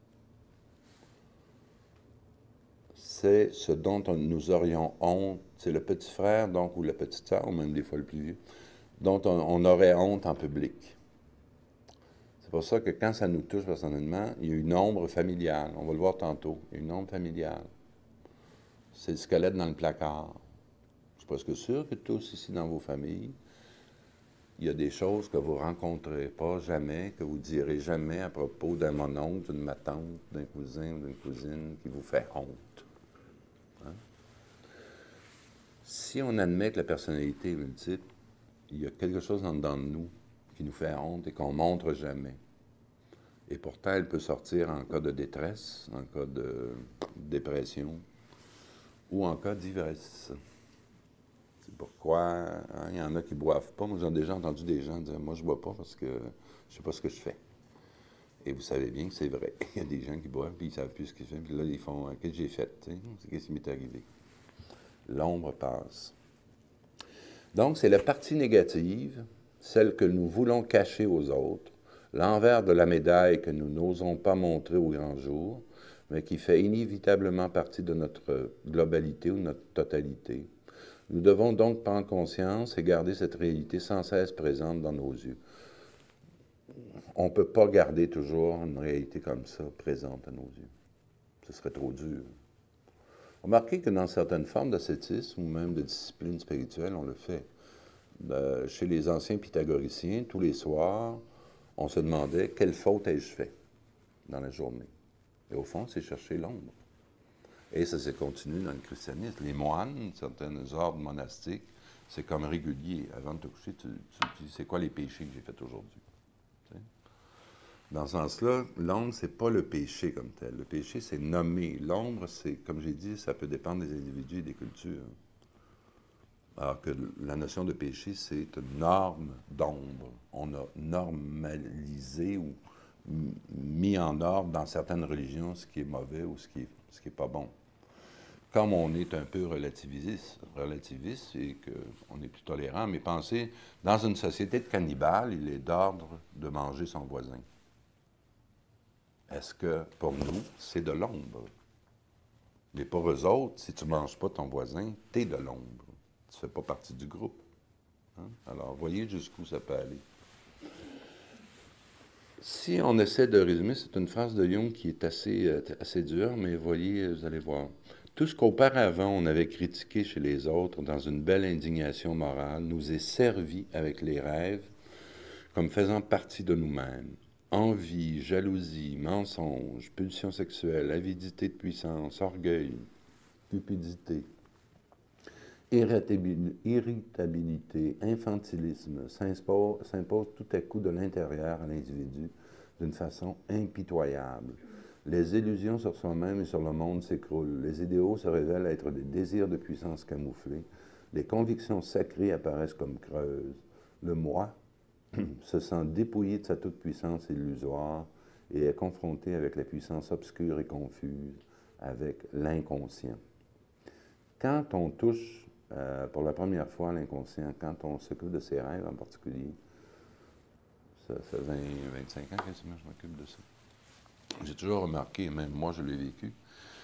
C'est ce dont nous aurions honte. C'est le petit frère, donc, ou la petite sœur, ou même des fois le plus vieux, dont on aurait honte en public. C'est pour ça que quand ça nous touche personnellement, il y a une ombre familiale. On va le voir tantôt. Il y a une ombre familiale. C'est le squelette dans le placard. Je suis presque sûr que tous ici dans vos familles, il y a des choses que vous ne rencontrez pas jamais, que vous ne direz jamais à propos d'un mononcle, d'une tante, d'un cousin ou d'une cousine qui vous fait honte. Hein? Si on admet que la personnalité est multiple, il y a quelque chose en dedans de nous qui nous fait honte et qu'on ne montre jamais. Et pourtant, elle peut sortir en cas de détresse, en cas de dépression ou en cas d'ivresse. C'est pourquoi il y en a qui ne boivent pas. Moi, j'ai déjà entendu des gens dire « Moi, je ne bois pas parce que je ne sais pas ce que je fais. » Et vous savez bien que c'est vrai. Il y a des gens qui boivent puis ils ne savent plus ce qu'ils font. Puis là, ils font « Qu'est-ce que j'ai fait? » Qu'est-ce qui m'est arrivé? L'ombre passe. Donc, c'est la partie négative, celle que nous voulons cacher aux autres, l'envers de la médaille que nous n'osons pas montrer au grand jour, mais qui fait inévitablement partie de notre globalité ou de notre totalité. Nous devons donc prendre conscience et garder cette réalité sans cesse présente dans nos yeux. On ne peut pas garder toujours une réalité comme ça présente à nos yeux. Ce serait trop dur. Remarquez que dans certaines formes d'ascétisme ou même de discipline spirituelle, on le fait. Chez les anciens pythagoriciens, tous les soirs, on se demandait quelle faute ai-je fait dans la journée. Et au fond, c'est chercher l'ombre. Et ça s'est continué dans le christianisme. Les moines, certains ordres monastiques, c'est comme régulier. Avant de te coucher, tu dis c'est quoi les péchés que j'ai faits aujourd'hui. Dans ce sens-là, l'ombre, c'est pas le péché comme tel. Le péché, c'est nommé. L'ombre, c'est, comme j'ai dit, ça peut dépendre des individus et des cultures. Alors que la notion de péché, c'est une norme d'ombre. On a normalisé ou mis en ordre dans certaines religions ce qui est mauvais ou ce qui est pas bon. Comme on est un peu relativiste et qu'on est plus tolérant, mais pensez, dans une société de cannibales, il est d'ordre de manger son voisin. Est-ce que, pour nous, c'est de l'ombre? Mais pour eux autres, si tu ne manges pas ton voisin, tu es de l'ombre. Tu ne fais pas partie du groupe. Hein? Alors, voyez jusqu'où ça peut aller. Si on essaie de résumer, c'est une phrase de Jung qui est assez dure, mais voyez, vous allez voir. Tout ce qu'auparavant on avait critiqué chez les autres dans une belle indignation morale nous est servi avec les rêves comme faisant partie de nous-mêmes. Envie, jalousie, mensonge, pulsion sexuelle, avidité de puissance, orgueil, cupidité, irritabilité, infantilisme s'imposent tout à coup de l'intérieur à l'individu d'une façon impitoyable. Les illusions sur soi-même et sur le monde s'écroulent. Les idéaux se révèlent être des désirs de puissance camouflés. Les convictions sacrées apparaissent comme creuses. Le moi se sent dépouillé de sa toute-puissance illusoire et est confronté avec la puissance obscure et confuse, avec l'inconscient. Quand on touche pour la première fois l'inconscient, quand on s'occupe de ses rêves en particulier, ça fait 25 ans quasiment que je m'occupe de ça. J'ai toujours remarqué, même moi je l'ai vécu,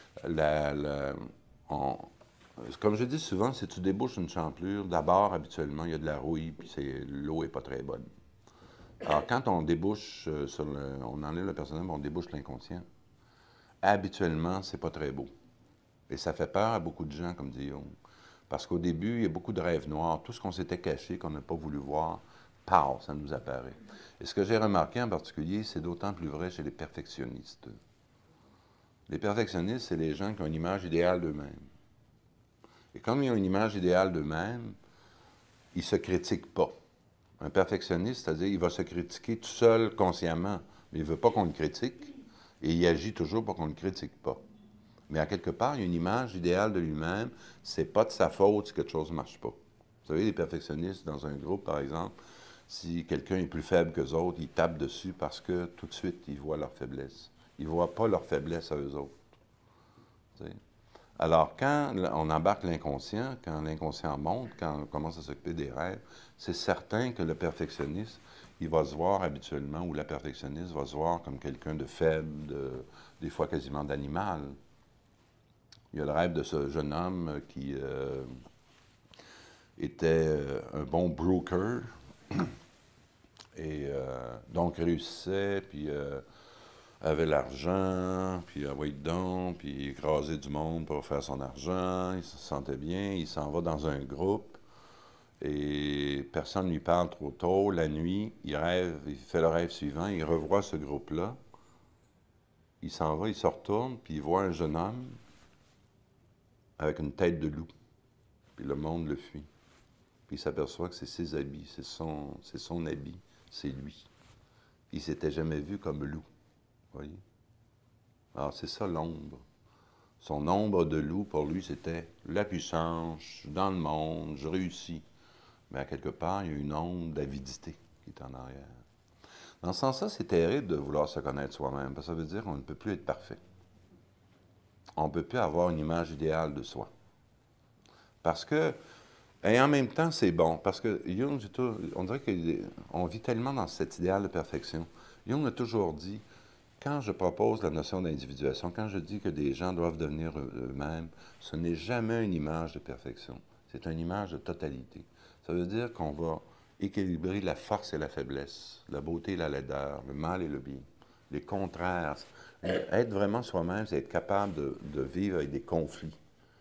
comme je dis souvent, si tu débouches une champlure, d'abord, habituellement, il y a de la rouille, puis l'eau n'est pas très bonne. Alors, quand on débouche, on enlève le personnel, on débouche l'inconscient, habituellement, c'est pas très beau. Et ça fait peur à beaucoup de gens, comme dit Jung. Parce qu'au début, il y a beaucoup de rêves noirs. Tout ce qu'on s'était caché, qu'on n'a pas voulu voir, paf, ça nous apparaît. Et ce que j'ai remarqué en particulier, c'est d'autant plus vrai chez les perfectionnistes. Les perfectionnistes, c'est les gens qui ont une image idéale d'eux-mêmes. Et comme ils ont une image idéale d'eux-mêmes, ils ne se critiquent pas. Un perfectionniste, c'est-à-dire, il va se critiquer tout seul, consciemment, mais il ne veut pas qu'on le critique, et il agit toujours pour qu'on ne le critique pas. Mais à quelque part, il y a une image idéale de lui-même, c'est pas de sa faute si quelque chose ne marche pas. Vous savez, les perfectionnistes dans un groupe, par exemple, si quelqu'un est plus faible qu'eux autres, ils tapent dessus parce que tout de suite, ils voient leur faiblesse. Ils ne voient pas leur faiblesse à eux autres. Vous savez? Alors, quand on embarque l'inconscient, quand l'inconscient monte, quand on commence à s'occuper des rêves, c'est certain que le perfectionniste, il va se voir habituellement, ou la perfectionniste va se voir comme quelqu'un de faible, des fois quasiment d'animal. Il y a le rêve de ce jeune homme qui était un bon broker, et donc réussissait, puis avait l'argent, puis envoyait dedans, puis écrasait du monde pour faire son argent, il se sentait bien, il s'en va dans un groupe, et personne ne lui parle trop tôt, la nuit, il rêve, il fait le rêve suivant, il revoit ce groupe-là, il s'en va, il se retourne, puis il voit un jeune homme avec une tête de loup, puis le monde le fuit. Puis il s'aperçoit que c'est ses habits, c'est son habit, c'est lui. Il ne s'était jamais vu comme loup. Voyez? Alors, c'est ça l'ombre. Son ombre de loup, pour lui, c'était la puissance, je suis dans le monde, je réussis. Mais à quelque part, il y a une ombre d'avidité qui est en arrière. Dans ce sens-là, c'est terrible de vouloir se connaître soi-même, parce que ça veut dire qu'on ne peut plus être parfait. On ne peut plus avoir une image idéale de soi. Parce que, et en même temps, c'est bon, parce que Jung, on dirait qu'on vit tellement dans cet idéal de perfection. Jung a toujours dit, quand je propose la notion d'individuation, quand je dis que des gens doivent devenir eux-mêmes, ce n'est jamais une image de perfection. C'est une image de totalité. Ça veut dire qu'on va équilibrer la force et la faiblesse, la beauté et la laideur, le mal et le bien, les contraires. Être vraiment soi-même, c'est être capable de vivre avec des conflits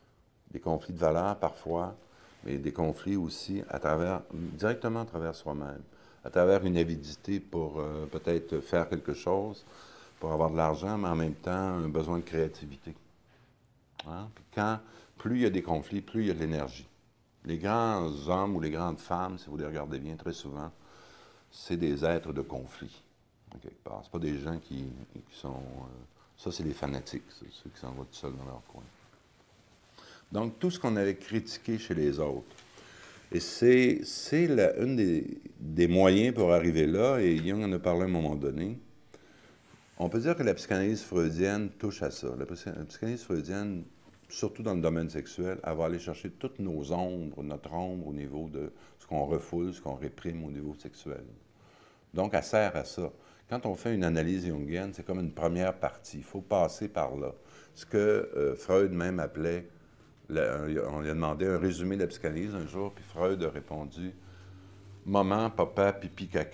de valeurs parfois, mais des conflits aussi directement à travers soi-même, à travers une avidité pour peut-être faire quelque chose, pour avoir de l'argent, mais en même temps, un besoin de créativité. Hein? Puis plus il y a des conflits, plus il y a de l'énergie. Les grands hommes ou les grandes femmes, si vous les regardez bien, très souvent, c'est des êtres de conflit, en quelque part. Ce pas des gens qui sont... ça, c'est les fanatiques, ceux qui s'en vont tout seuls dans leur coin. Donc, tout ce qu'on avait critiqué chez les autres. Et c'est un des moyens pour arriver là, et Jung en a parlé à un moment donné. On peut dire que la psychanalyse freudienne touche à ça. La psychanalyse freudienne, surtout dans le domaine sexuel, elle va aller chercher toutes nos ombres, notre ombre au niveau de ce qu'on refoule, ce qu'on réprime au niveau sexuel. Donc, elle sert à ça. Quand on fait une analyse jungienne, c'est comme une première partie. Il faut passer par là. Ce que Freud même appelait, on lui a demandé un résumé de la psychanalyse un jour, puis Freud a répondu « Maman, papa, pipi, caca ».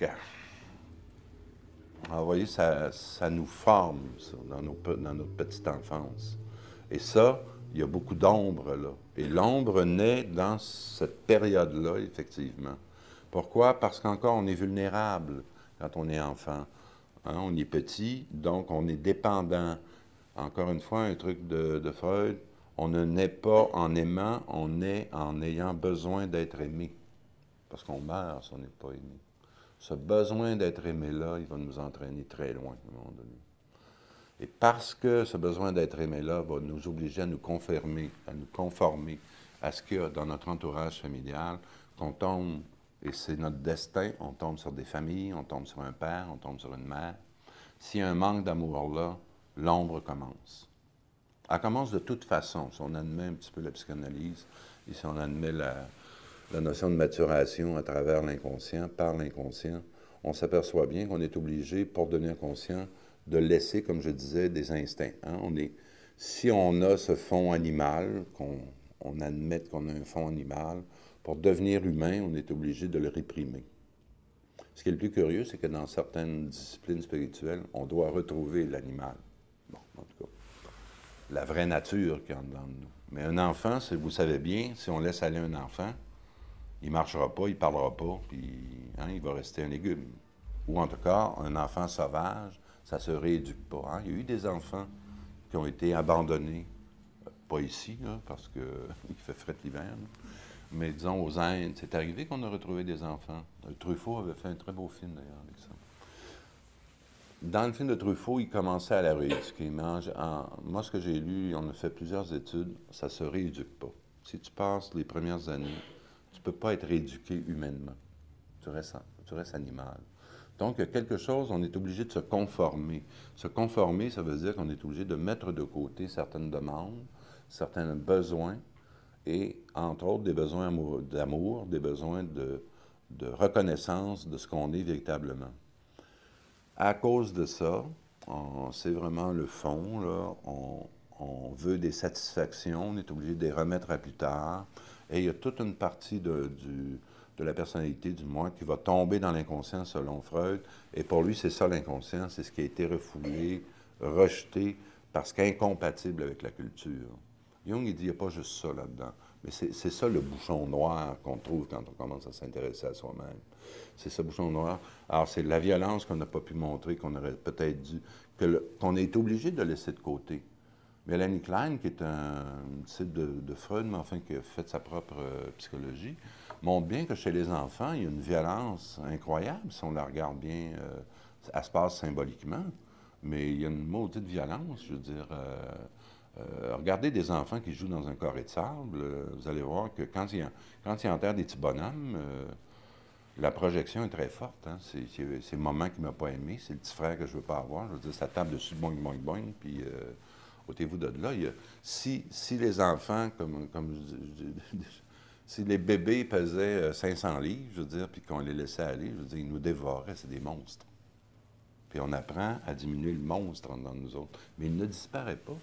Alors, vous voyez, ça nous forme, ça, dans notre petite enfance. Et ça, il y a beaucoup d'ombre là. Et l'ombre naît dans cette période-là, effectivement. Pourquoi? Parce qu'encore, on est vulnérable quand on est enfant. Hein, on est petit, donc on est dépendant. Encore une fois, un truc de Freud, on ne naît pas en aimant, on naît en ayant besoin d'être aimé. Parce qu'on meurt si on n'est pas aimé. Ce besoin d'être aimé-là, il va nous entraîner très loin à un moment donné. Et parce que ce besoin d'être aimé-là va nous obliger à nous conformer à ce qu'il y a dans notre entourage familial, qu'on tombe, et c'est notre destin, on tombe sur des familles, on tombe sur un père, on tombe sur une mère. S'il y a un manque d'amour là, l'ombre commence. Elle commence de toute façon, si on admet un petit peu la psychanalyse, et si on admet la notion de maturation à travers l'inconscient, par l'inconscient, on s'aperçoit bien qu'on est obligé, pour devenir conscient, de laisser, comme je disais, des instincts. Hein? Si on a ce fond animal, qu'on admette qu'on a un fond animal, pour devenir humain, on est obligé de le réprimer. Ce qui est le plus curieux, c'est que dans certaines disciplines spirituelles, on doit retrouver l'animal. Bon, en tout cas, la vraie nature qui est en dedans de nous. Mais un enfant, vous savez bien, si on laisse aller un enfant, il ne marchera pas, il ne parlera pas, puis hein, il va rester un légume. Ou en tout cas, un enfant sauvage, ça ne se rééduque pas. Hein? Il y a eu des enfants qui ont été abandonnés, pas ici, là, parce qu'il fait fret l'hiver, mais disons aux Indes. C'est arrivé qu'on a retrouvé des enfants. Truffaut avait fait un très beau film, d'ailleurs, avec ça. Dans le film de Truffaut, il commençait à la rééduquer. Mais moi, ce que j'ai lu, on a fait plusieurs études, ça ne se rééduque pas. Si tu passes les premières années, tu ne peux pas être rééduqué humainement. Tu restes animal. Donc, il y a quelque chose, on est obligé de se conformer. Se conformer, ça veut dire qu'on est obligé de mettre de côté certaines demandes, certains besoins, et entre autres des besoins d'amour, des besoins de reconnaissance de ce qu'on est véritablement. À cause de ça, c'est vraiment le fond, là, on veut des satisfactions, on est obligé de les remettre à plus tard, et il y a toute une partie de la personnalité, du moi, qui va tomber dans l'inconscient selon Freud. Et pour lui, c'est ça l'inconscient, c'est ce qui a été refoulé, rejeté, parce qu'incompatible avec la culture. Jung, il dit, il n'y a pas juste ça là-dedans. Mais c'est ça le bouchon noir qu'on trouve quand on commence à s'intéresser à soi-même. C'est ce bouchon noir. Alors, c'est la violence qu'on n'a pas pu montrer, qu'on aurait peut-être dû, qu'on est obligé de laisser de côté. Mélanie Klein, qui est un disciple de Freud, mais enfin qui a fait sa propre psychologie, montre bien que chez les enfants, il y a une violence incroyable, si on la regarde bien. Elle se passe symboliquement, mais il y a une maudite violence, je veux dire. Regardez des enfants qui jouent dans un carré de sable, vous allez voir que quand ils enterrent des petits bonhommes, la projection est très forte. Hein? C'est maman qui ne m'a pas aimé, c'est le petit frère que je ne veux pas avoir. Je veux dire, ça tape dessus, boing, boing, boing, puis ôtez-vous de là. Si les enfants, si les bébés pesaient 500 livres, je veux dire, puis qu'on les laissait aller, je veux dire, ils nous dévoraient, c'est des monstres. Puis on apprend à diminuer le monstre en dedans de nous autres. Mais il ne disparaît pas.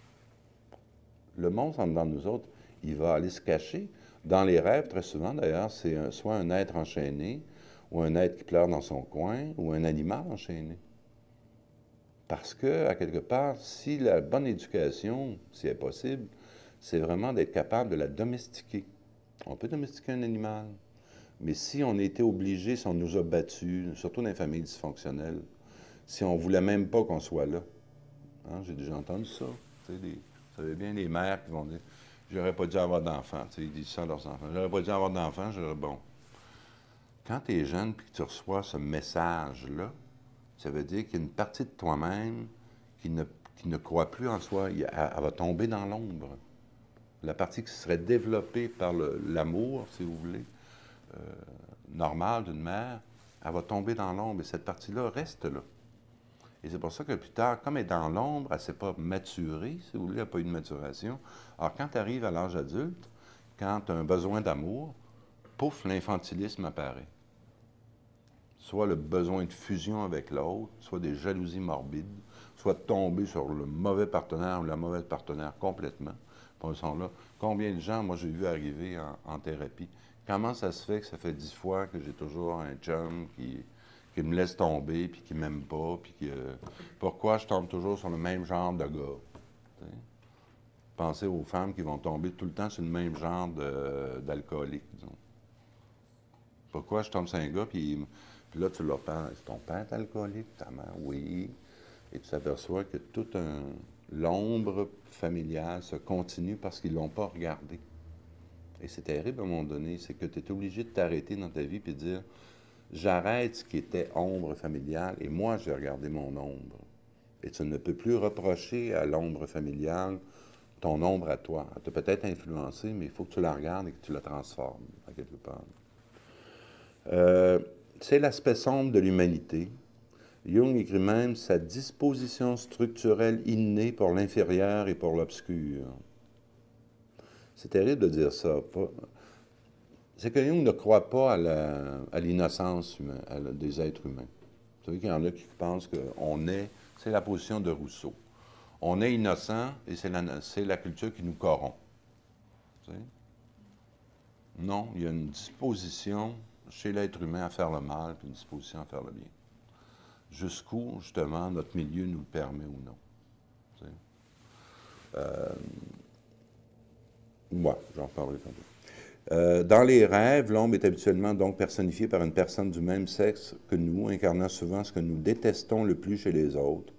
Le monstre en dedans de nous autres, il va aller se cacher. Dans les rêves, très souvent, d'ailleurs, c'est soit un être enchaîné, ou un être qui pleure dans son coin, ou un animal enchaîné. Parce que, à quelque part, si la bonne éducation, si elle est possible, c'est vraiment d'être capable de la domestiquer. On peut domestiquer un animal, mais si on était obligé, si on nous a battus, surtout dans les familles dysfonctionnelles, si on ne voulait même pas qu'on soit là, hein, j'ai déjà entendu ça, tu sais, vous savez bien, les mères qui vont dire « j'aurais pas dû avoir d'enfants », tu sais, ils disent ça à leurs enfants, « j'aurais pas dû avoir d'enfants, j'aurais... » Bon, quand tu es jeune et que tu reçois ce message-là, ça veut dire qu'il y a une partie de toi-même qui ne croit plus en soi, elle va tomber dans l'ombre. La partie qui serait développée par l'amour, si vous voulez, normal d'une mère, elle va tomber dans l'ombre et cette partie-là reste là. Et c'est pour ça que plus tard, comme elle est dans l'ombre, elle ne s'est pas maturée, si vous voulez, elle n'a pas eu de maturation. Alors, quand tu arrives à l'âge adulte, quand tu as un besoin d'amour, pouf, l'infantilisme apparaît. Soit le besoin de fusion avec l'autre, soit des jalousies morbides, soit de tomber sur le mauvais partenaire ou la mauvaise partenaire complètement. Puis, ils sont là. Combien de gens, moi, j'ai vu arriver en thérapie? Comment ça se fait que ça fait 10 fois que j'ai toujours un chum qui me laisse tomber, puis qui ne m'aime pas, puis pourquoi je tombe toujours sur le même genre de gars? T'sais? Pensez aux femmes qui vont tomber tout le temps sur le même genre d'alcoolique, disons. Pourquoi je tombe sur un gars, puis là, tu leur parles, est-ce que ton père est alcoolique? Ta mère, oui. Et tu t'aperçois que l'ombre familiale se continue parce qu'ils ne l'ont pas regardé. Et c'est terrible à un moment donné, c'est que tu es obligé de t'arrêter dans ta vie et de dire, j'arrête ce qui était ombre familiale et moi, j'ai regardé mon ombre. Et tu ne peux plus reprocher à l'ombre familiale ton ombre à toi. Elle t'a peut-être influencé, mais il faut que tu la regardes et que tu la transformes, à quelque part. C'est l'aspect sombre de l'humanité. Jung écrit même sa disposition structurelle innée pour l'inférieur et pour l'obscur. C'est terrible de dire ça. C'est que Jung ne croit pas à l'innocence des êtres humains. Vous savez qu'il y en a qui pensent qu'on est, c'est la position de Rousseau. On est innocent et c'est la culture qui nous corrompt. Vous savez? Non, il y a une disposition chez l'être humain à faire le mal, puis une disposition à faire le bien. Jusqu'où, justement, notre milieu nous le permet ou non. Moi, j'en parlerai tantôt. Dans les rêves, l'ombre est habituellement donc personnifiée par une personne du même sexe que nous, incarnant souvent ce que nous détestons le plus chez les autres.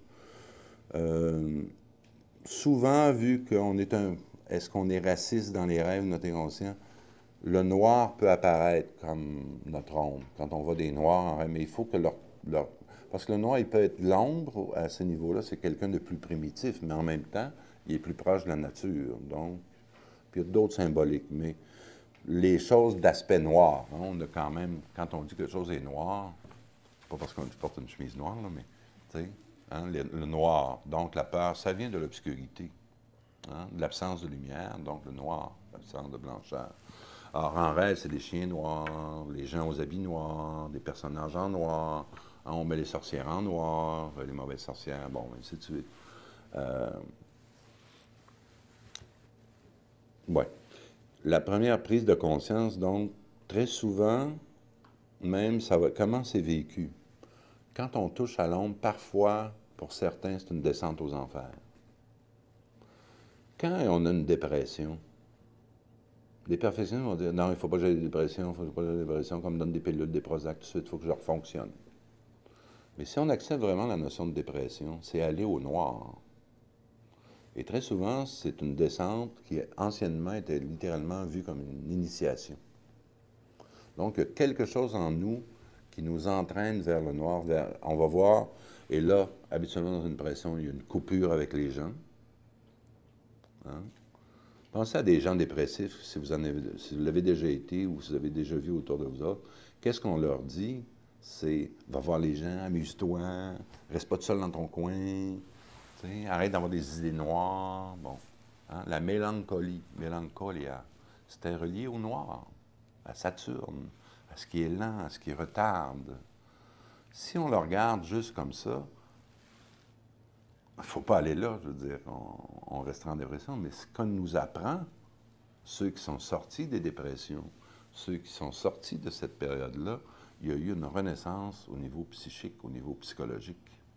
Souvent, vu qu'on est est-ce qu'on est raciste dans les rêves, notre inconscient, le noir peut apparaître comme notre ombre, quand on voit des noirs en rêve, mais il faut que parce que le noir, il peut être l'ombre, à ce niveau-là, c'est quelqu'un de plus primitif, mais en même temps, il est plus proche de la nature, donc, puis il y a d'autres symboliques, mais les choses d'aspect noir, hein, on a quand même, quand on dit que quelque chose est noir, pas parce qu'on porte une chemise noire, là, mais, tu sais, hein, le noir, donc la peur, ça vient de l'obscurité, hein, de l'absence de lumière, donc le noir, l'absence de blancheur. Alors, en rêve, c'est des chiens noirs, les gens aux habits noirs, des personnages en noir, hein, on met les sorcières en noir, les mauvaises sorcières, bon, ainsi de suite. Ouais. La première prise de conscience, donc, très souvent, même, comment c'est vécu? Quand on touche à l'ombre, parfois, pour certains, c'est une descente aux enfers. Quand on a une dépression, les perfectionnistes vont dire, non, il ne faut pas que j'aie des dépressions, il ne faut pas que j'aie des dépressions, comme me donne des pilules, des Prozac, tout de suite, il faut que je refonctionne. Mais si on accepte vraiment la notion de dépression, c'est aller au noir. Et très souvent, c'est une descente qui, anciennement, était littéralement vue comme une initiation. Donc, il y a quelque chose en nous qui nous entraîne vers le noir. On va voir, et là, habituellement, dans une dépression, il y a une coupure avec les gens. Hein? Pensez à des gens dépressifs, si vous l'avez déjà été ou si vous avez déjà vu autour de vous autres. Qu'est-ce qu'on leur dit? C'est, va voir les gens, amuse-toi, reste pas tout seul dans ton coin, arrête d'avoir des idées noires. Bon, hein? La mélancolie, mélancolia, c'était relié au noir, à Saturne, à ce qui est lent, à ce qui retarde. Si on le regarde juste comme ça, il ne faut pas aller là, je veux dire, on restera en dépression, mais ce qu'on nous apprend, ceux qui sont sortis des dépressions, ceux qui sont sortis de cette période-là, il y a eu une renaissance au niveau psychique, au niveau psychologique.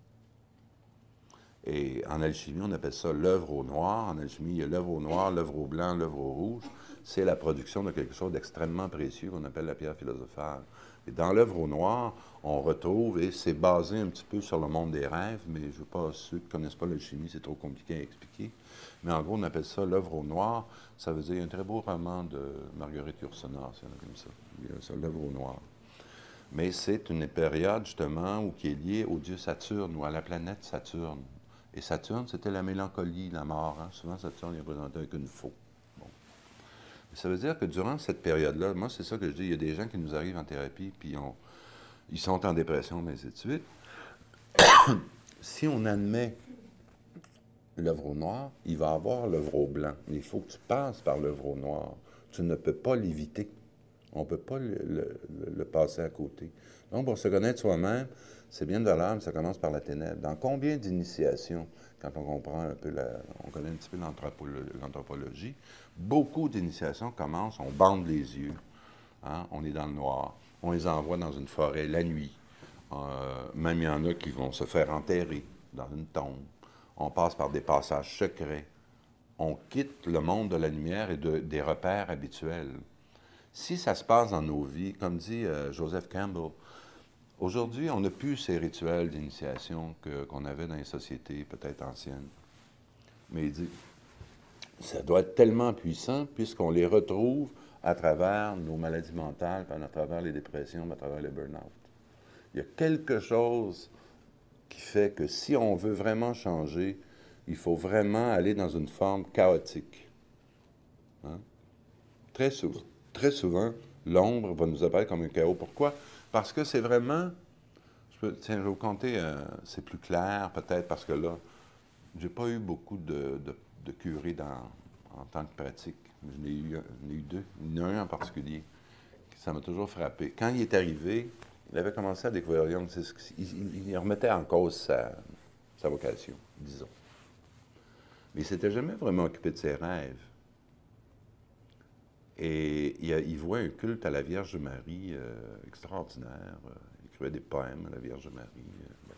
Et en alchimie, on appelle ça l'œuvre au noir. En alchimie, il y a l'œuvre au noir, l'œuvre au blanc, l'œuvre au rouge. C'est la production de quelque chose d'extrêmement précieux qu'on appelle la pierre philosophale. Et dans l'œuvre au noir, on retrouve, et c'est basé un petit peu sur le monde des rêves, mais je ne veux pas, ceux qui ne connaissent pas l'alchimie, c'est trop compliqué à expliquer. Mais en gros, on appelle ça l'œuvre au noir. Ça veut dire un très beau roman de Marguerite Yourcenar, c'est comme ça. Il y a ça, l'œuvre au noir. Mais c'est une période, justement, qui est liée au dieu Saturne ou à la planète Saturne. Et Saturne, c'était la mélancolie, la mort. Hein? Souvent, Saturne est représenté avec une faux. Bon. Ça veut dire que durant cette période-là, moi, c'est ça que je dis, il y a des gens qui nous arrivent en thérapie, puis ils sont en dépression, mais ainsi de suite. Si on admet l'œuvre au noir, il va avoir l'œuvre au blanc. Mais il faut que tu passes par l'œuvre au noir. Tu ne peux pas l'éviter. On ne peut pas le passer à côté. Donc, pour se connaître soi-même, c'est bien de valeur, mais ça commence par la ténèbre. Dans combien d'initiations, quand on comprend un peu, on connaît un petit peu l'anthropologie, beaucoup d'initiations commencent, on bande les yeux, hein, on est dans le noir, on les envoie dans une forêt la nuit. Même il y en a qui vont se faire enterrer dans une tombe. On passe par des passages secrets. on quitte le monde de la lumière et des repères habituels. Si ça se passe dans nos vies, comme dit Joseph Campbell, aujourd'hui, on n'a plus ces rituels d'initiation qu'on avait dans les sociétés peut-être anciennes. Mais il dit, ça doit être tellement puissant puisqu'on les retrouve à travers nos maladies mentales, à travers les dépressions, à travers les burn-out. Il y a quelque chose qui fait que si on veut vraiment changer, il faut vraiment aller dans une forme chaotique. Hein? Très souvent, l'ombre va nous apparaître comme un chaos. Pourquoi? Parce que c'est vraiment... tiens, je vais vous conter, c'est plus clair peut-être parce que là, j'ai pas eu beaucoup de curés en tant que pratique. J'en ai eu deux. Il y en a un en particulier. Ça m'a toujours frappé. Quand il est arrivé, il avait commencé à découvrir Jung. Il remettait en cause sa vocation, disons. Mais il ne s'était jamais vraiment occupé de ses rêves. Et il vouait un culte à la Vierge Marie extraordinaire. Il écrivait des poèmes à la Vierge Marie. Bon.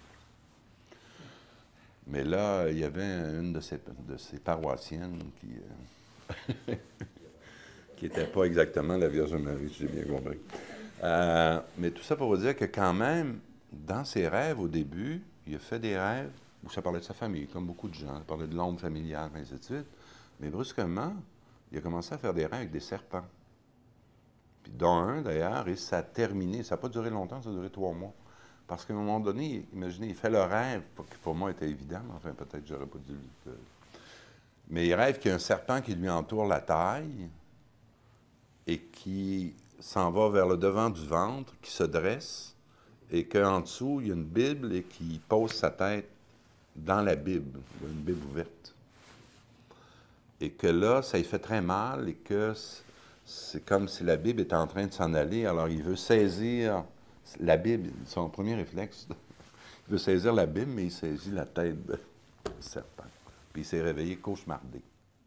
Mais là, il y avait une de ses paroissiennes qui n'était pas exactement la Vierge Marie, si j'ai bien compris. Mais tout ça pour vous dire que quand même, dans ses rêves, au début, il a fait des rêves où ça parlait de sa famille, comme beaucoup de gens. Ça parlait de l'ombre familiale, et ainsi de suite. Mais brusquement, il a commencé à faire des rêves avec des serpents. Puis dont un, d'ailleurs, et ça a terminé. Ça n'a pas duré longtemps, ça a duré 3 mois. Parce qu'à un moment donné, imaginez, il fait le rêve, qui pour moi était évident, mais enfin, peut-être que j'aurais pas dû... Mais il rêve qu'il y a un serpent qui lui entoure la taille et qui s'en va vers le devant du ventre, qui se dresse, et qu'en dessous, il y a une Bible et qui pose sa tête dans la Bible. Il y a une Bible ouverte. Et que là, ça lui fait très mal et que c'est comme si la Bible était en train de s'en aller. Alors, il veut saisir la Bible, son premier réflexe. Il veut saisir la Bible, mais il saisit la tête du serpent. Puis il s'est réveillé cauchemardé.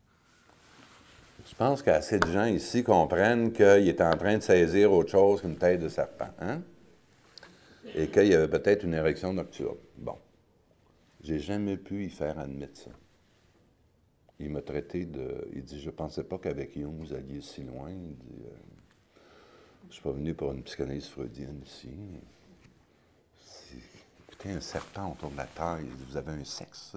Je pense qu'assez de gens ici comprennent qu'il est en train de saisir autre chose qu'une tête de serpent. Hein? Et qu'il y avait peut-être une érection nocturne. Bon. J'ai jamais pu y faire admettre ça. Il m'a traité de... Il dit, je pensais pas qu'avec Jung, vous alliez si loin. Il dit, je suis pas venu pour une psychanalyse freudienne ici. Écoutez, un serpent autour de la taille, il dit, vous avez un sexe?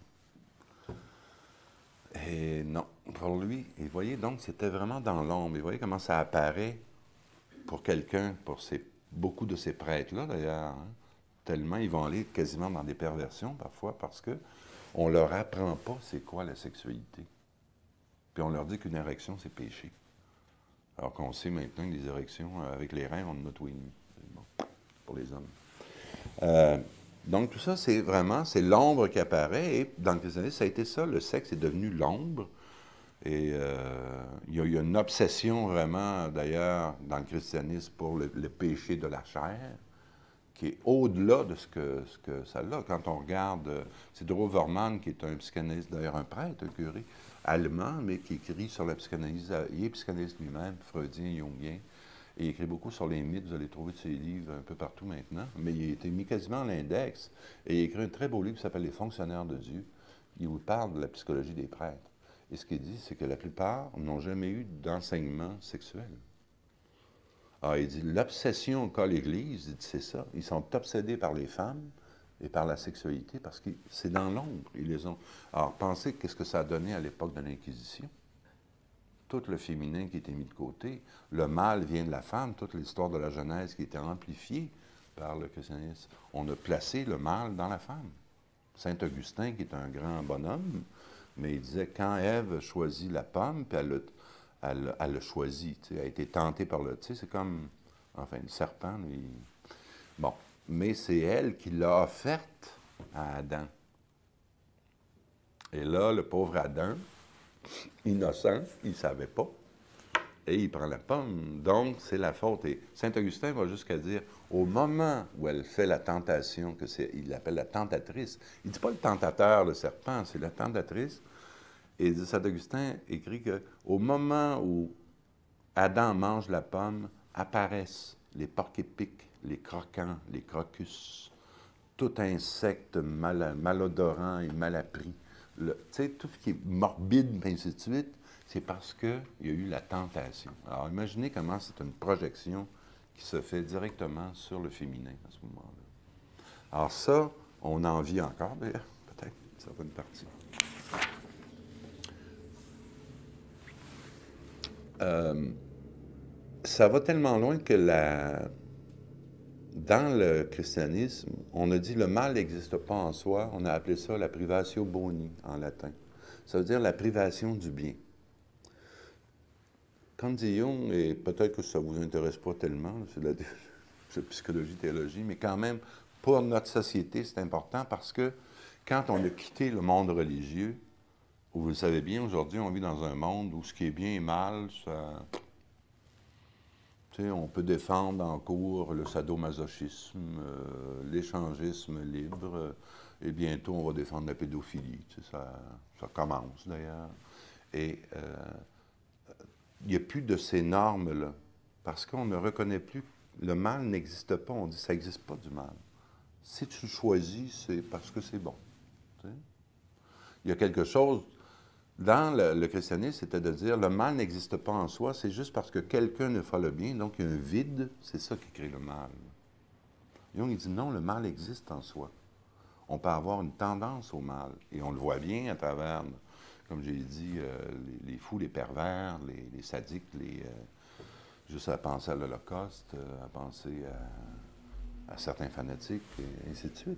Et non, pour lui, et vous voyez, donc, c'était vraiment dans l'ombre. Et vous voyez comment ça apparaît pour quelqu'un, beaucoup de ces prêtres-là, d'ailleurs, hein, tellement ils vont aller quasiment dans des perversions, parfois, parce que on leur apprend pas c'est quoi la sexualité. Puis on leur dit qu'une érection, c'est péché. Alors qu'on sait maintenant que les érections, avec les reins, on en a tout et demi. Bon, pour les hommes. Donc, tout ça, c'est l'ombre qui apparaît. Et dans le christianisme, ça a été ça. Le sexe est devenu l'ombre. Et il y a eu une obsession vraiment, d'ailleurs, dans le christianisme pour le péché de la chair, qui est au-delà de ce que ça a. Quand on regarde, c'est Dro Vormann, qui est un psychanalyste, d'ailleurs un prêtre, un curé allemand, mais qui écrit sur la psychanalyse. Il est psychanalyste lui-même, freudien, jungien. Et il écrit beaucoup sur les mythes, vous allez trouver de ses livres un peu partout maintenant, mais il a été mis quasiment à l'index, et il a écrit un très beau livre qui s'appelle « Les fonctionnaires de Dieu », où il parle de la psychologie des prêtres. Et ce qu'il dit, c'est que la plupart n'ont jamais eu d'enseignement sexuel. Alors, il dit, l'obsession qu'a l'Église, il dit, c'est ça, ils sont obsédés par les femmes et par la sexualité, parce que c'est dans l'ombre, ils les ont... Alors, pensez qu'est-ce que ça a donné à l'époque de l'Inquisition. Tout le féminin qui était mis de côté, le mâle vient de la femme, toute l'histoire de la Genèse qui était amplifiée par le christianisme. On a placé le mâle dans la femme. Saint Augustin, qui est un grand bonhomme, mais il disait, quand Ève choisit la pomme, puis elle l'a choisi, elle a été tentée par le... C'est comme, enfin, le serpent, lui... Bon, mais c'est elle qui l'a offerte à Adam. Et là, le pauvre Adam, innocent, il ne savait pas, et il prend la pomme. Donc, c'est la faute. Et Saint-Augustin va jusqu'à dire, au moment où elle fait la tentation, il l'appelle la tentatrice, il ne dit pas le tentateur, le serpent, c'est la tentatrice. Et Saint-Augustin écrit qu'au moment où Adam mange la pomme, apparaissent les porc-épics, les croquants, les crocus, tout insecte malodorant et malappris, tu sais, tout ce qui est morbide, et ainsi de suite, c'est parce qu'il y a eu la tentation. Alors, imaginez comment c'est une projection qui se fait directement sur le féminin à ce moment-là. Alors ça, on en vit encore, d'ailleurs, peut-être, ça va une partie. Ça va tellement loin que dans le christianisme, on a dit le mal n'existe pas en soi. On a appelé ça la privatio boni en latin. Ça veut dire la privation du bien. Quand dit Jung, et peut-être que ça ne vous intéresse pas tellement, c'est de la psychologie, théologie, mais quand même, pour notre société, c'est important parce que quand on a quitté le monde religieux, vous le savez bien, aujourd'hui, on vit dans un monde où ce qui est bien et mal, ça... Tu sais, on peut défendre en cours le sadomasochisme, l'échangisme libre, et bientôt on va défendre la pédophilie. Tu sais, ça commence d'ailleurs. Et il n'y a plus de ces normes-là, parce qu'on ne reconnaît plus, le mal n'existe pas, on dit ça n'existe pas du mal. Si tu le choisis, c'est parce que c'est bon. Tu sais. Il y a quelque chose... Dans le christianisme, c'était de dire le mal n'existe pas en soi, c'est juste parce que quelqu'un ne fait le bien, donc il y a un vide, c'est ça qui crée le mal. Jung, il dit non, le mal existe en soi. On peut avoir une tendance au mal, et on le voit bien à travers, comme j'ai dit, les fous, les pervers, les sadiques, juste à penser à l'Holocauste, à penser à certains fanatiques, et ainsi de suite.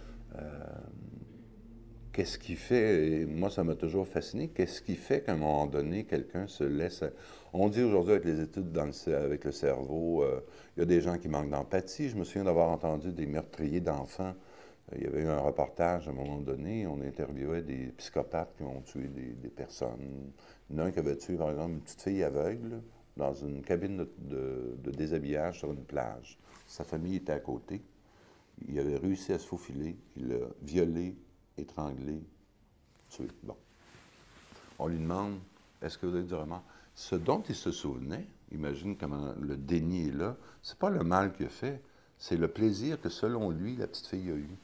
Qu'est-ce qui fait, et moi ça m'a toujours fasciné, qu'est-ce qui fait qu'à un moment donné, quelqu'un se laisse... On dit aujourd'hui avec les études avec le cerveau, il y a des gens qui manquent d'empathie. Je me souviens d'avoir entendu des meurtriers d'enfants. Il y avait eu un reportage à un moment donné, on interviewait des psychopathes qui ont tué des personnes. Il y en a un qui avait tué par exemple une petite fille aveugle dans une cabine de déshabillage sur une plage. Sa famille était à côté. Il avait réussi à se faufiler, il l'a violé, étranglé, tué. Bon. On lui demande, est-ce que vous avez du remords? Ce dont il se souvenait, imagine comment le déni est là, c'est pas le mal qu'il a fait, c'est le plaisir que, selon lui, la petite fille a eu.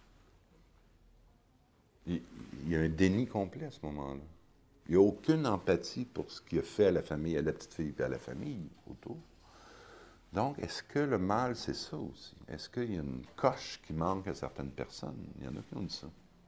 Il y a un déni complet à ce moment-là. Il n'y a aucune empathie pour ce qu'il a fait à la famille, à la petite fille et à la famille autour. Donc, est-ce que le mal, c'est ça aussi? Est-ce qu'il y a une coche qui manque à certaines personnes? Il y en a qui ont dit ça.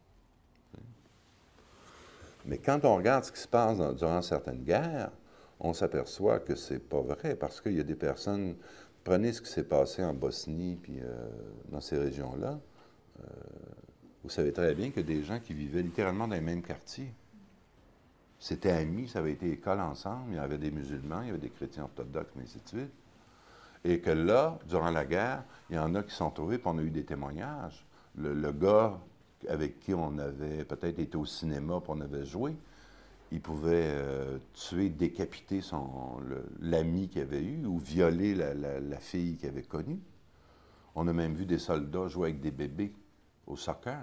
Mais quand on regarde ce qui se passe durant certaines guerres, on s'aperçoit que c'est pas vrai, parce qu'il y a des personnes... Prenez ce qui s'est passé en Bosnie, puis dans ces régions-là, vous savez très bien que des gens qui vivaient littéralement dans les mêmes quartiers. C'était amis, ça avait été école ensemble, il y avait des musulmans, il y avait des chrétiens orthodoxes, mais ainsi de suite. Et que là, durant la guerre, il y en a qui sont trouvés, puis on a eu des témoignages. Le gars avec qui on avait peut-être été au cinéma, puis on avait joué, il pouvait tuer, décapiter l'ami qu'il avait eu, ou violer la fille qu'il avait connue. On a même vu des soldats jouer avec des bébés au soccer.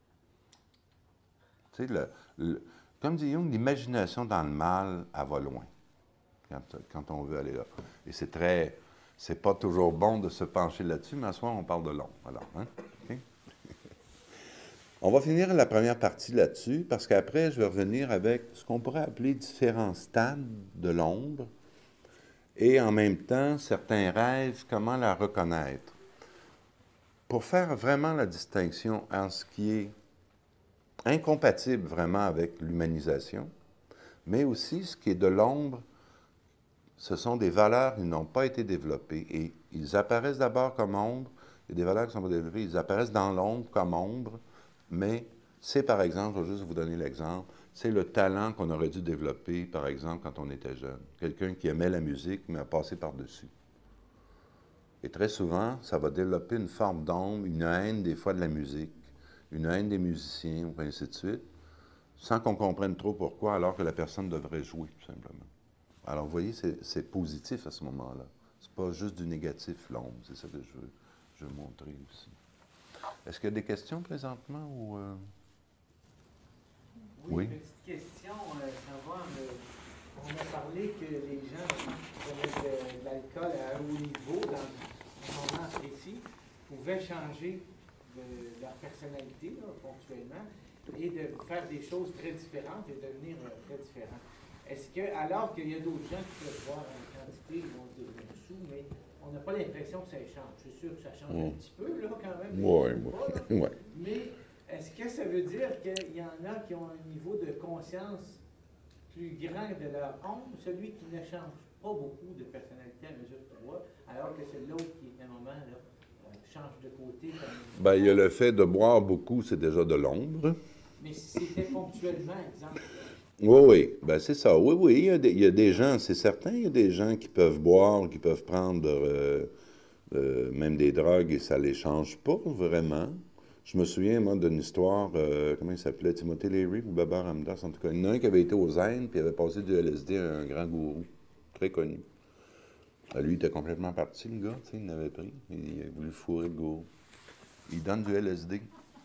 Tu sais, comme dit Jung, l'imagination dans le mal, elle va loin, quand on veut aller là. Et c'est pas toujours bon de se pencher là-dessus, mais à ce moment, on parle de long. Alors, hein? Okay? On va finir la première partie là-dessus, parce qu'après, je vais revenir avec ce qu'on pourrait appeler différents stades de l'ombre, et en même temps, certains rêves, comment la reconnaître. Pour faire vraiment la distinction en ce qui est incompatible vraiment avec l'humanisation, mais aussi ce qui est de l'ombre, ce sont des valeurs qui n'ont pas été développées, et ils apparaissent d'abord comme ombre, et des valeurs qui ne sont pas développées, ils apparaissent dans l'ombre comme ombre, mais c'est par exemple, je vais juste vous donner l'exemple, c'est le talent qu'on aurait dû développer, par exemple, quand on était jeune. Quelqu'un qui aimait la musique, mais a passé par-dessus. Et très souvent, ça va développer une forme d'ombre, une haine des fois de la musique, une haine des musiciens, ou ainsi de suite, sans qu'on comprenne trop pourquoi, alors que la personne devrait jouer, tout simplement. Alors, vous voyez, c'est positif à ce moment-là. C'est pas juste du négatif, l'ombre. C'est ça que je veux montrer aussi. Est-ce qu'il y a des questions présentement ou... Oui, une petite question, savoir, on a parlé que les gens qui prenaient de l'alcool à un haut niveau, dans un moment précis, pouvaient changer leur personnalité, là, ponctuellement. et de faire des choses très différentes et devenir très différent. Est-ce que, alors qu'il y a d'autres gens qui peuvent voir en quantité, ils vont devenir sous, mais on n'a pas l'impression que ça change. Je suis sûr que ça change un petit peu, là, quand même. Oui, oui. Mais est-ce que ça veut dire qu'il y en a qui ont un niveau de conscience plus grand de leur ombre, celui qui ne change pas beaucoup de personnalité à mesure qu'il voit, alors que c'est l'autre qui, à un moment, là, change de côté? Bien, il y a le fait de boire beaucoup, c'est déjà de l'ombre. Mais si c'était ponctuellement, exemple. Oui, oui, ben c'est ça. Oui, oui, il y a des gens, c'est certain, il y a des gens qui peuvent boire, qui peuvent prendre même des drogues et ça les change pas vraiment. Je me souviens, moi, d'une histoire, comment il s'appelait, Timothy Leary ou Baba Ramdas, en tout cas. Il y en a un qui avait été aux Indes puis avait passé du LSD à un grand gourou, très connu. Lui, il était complètement parti, le gars, tu sais, il l'avait pris. Il a voulu fourrer le gourou. Il donne du LSD.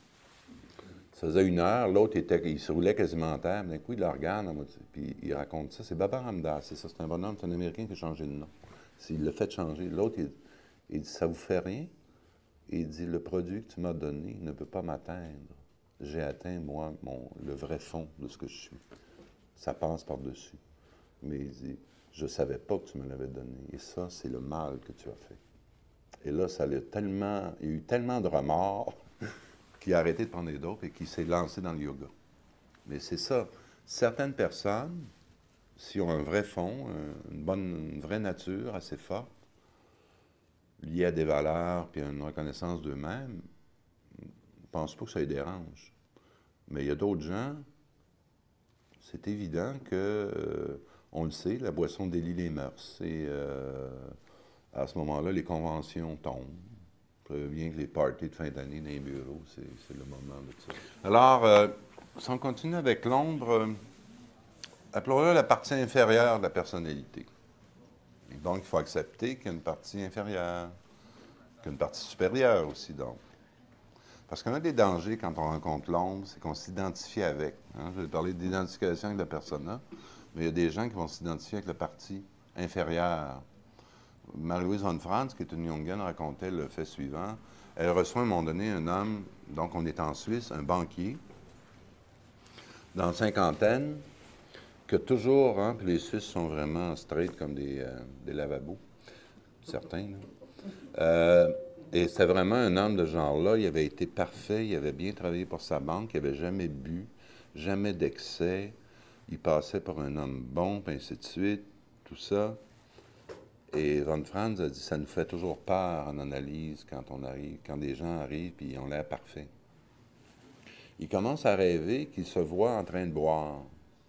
Ça faisait 1 heure, l'autre, il se roulait quasiment en terre. D'un coup, il le regarde, puis il raconte ça. C'est Baba Ramdas, c'est ça, c'est un bonhomme, c'est un Américain qui a changé de nom. Il l'a fait changer. L'autre, il dit, ça vous fait rien? Et il dit, le produit que tu m'as donné ne peut pas m'atteindre. J'ai atteint, moi, le vrai fond de ce que je suis. Ça passe par-dessus. Mais il dit, je ne savais pas que tu me l'avais donné. Et ça, c'est le mal que tu as fait. Et là, il y a eu tellement de remords qu'il a arrêté de prendre des dopes et qu'il s'est lancé dans le yoga. Mais c'est ça. Certaines personnes, s'ils ont un vrai fond, une vraie nature assez forte, liée à des valeurs puis à une reconnaissance d'eux-mêmes, je ne pense pas que ça les dérange. Mais il y a d'autres gens, c'est évident que, on le sait, la boisson délie les mœurs. Et à ce moment-là, les conventions tombent. Bien que les parties de fin d'année dans les bureaux, c'est le moment de ça. Alors, si on continue avec l'ombre, appelons-le la partie inférieure de la personnalité. Et donc, il faut accepter qu'il y a une partie inférieure, qu'il y a une partie supérieure aussi, donc. Parce qu'un des dangers quand on rencontre l'ombre, c'est qu'on s'identifie avec. Hein? Je vais parler d'identification avec la persona, mais il y a des gens qui vont s'identifier avec la partie inférieure. Marie-Louise von Franz, qui est une Jungienne, racontait le fait suivant. Elle reçoit à un moment donné un homme, donc on est en Suisse, un banquier, dans la cinquantaine, que toujours, hein, puis les Suisses sont vraiment straight comme des lavabos, certains. Et c'était vraiment un homme de ce genre-là. Il avait été parfait, il avait bien travaillé pour sa banque, il n'avait jamais bu, jamais d'excès. Il passait pour un homme bon, puis ainsi de suite, tout ça. Et von Franz a dit, ça nous fait toujours peur en analyse quand des gens arrivent et ils ont l'air parfaits. Il commence à rêver qu'il se voit en train de boire.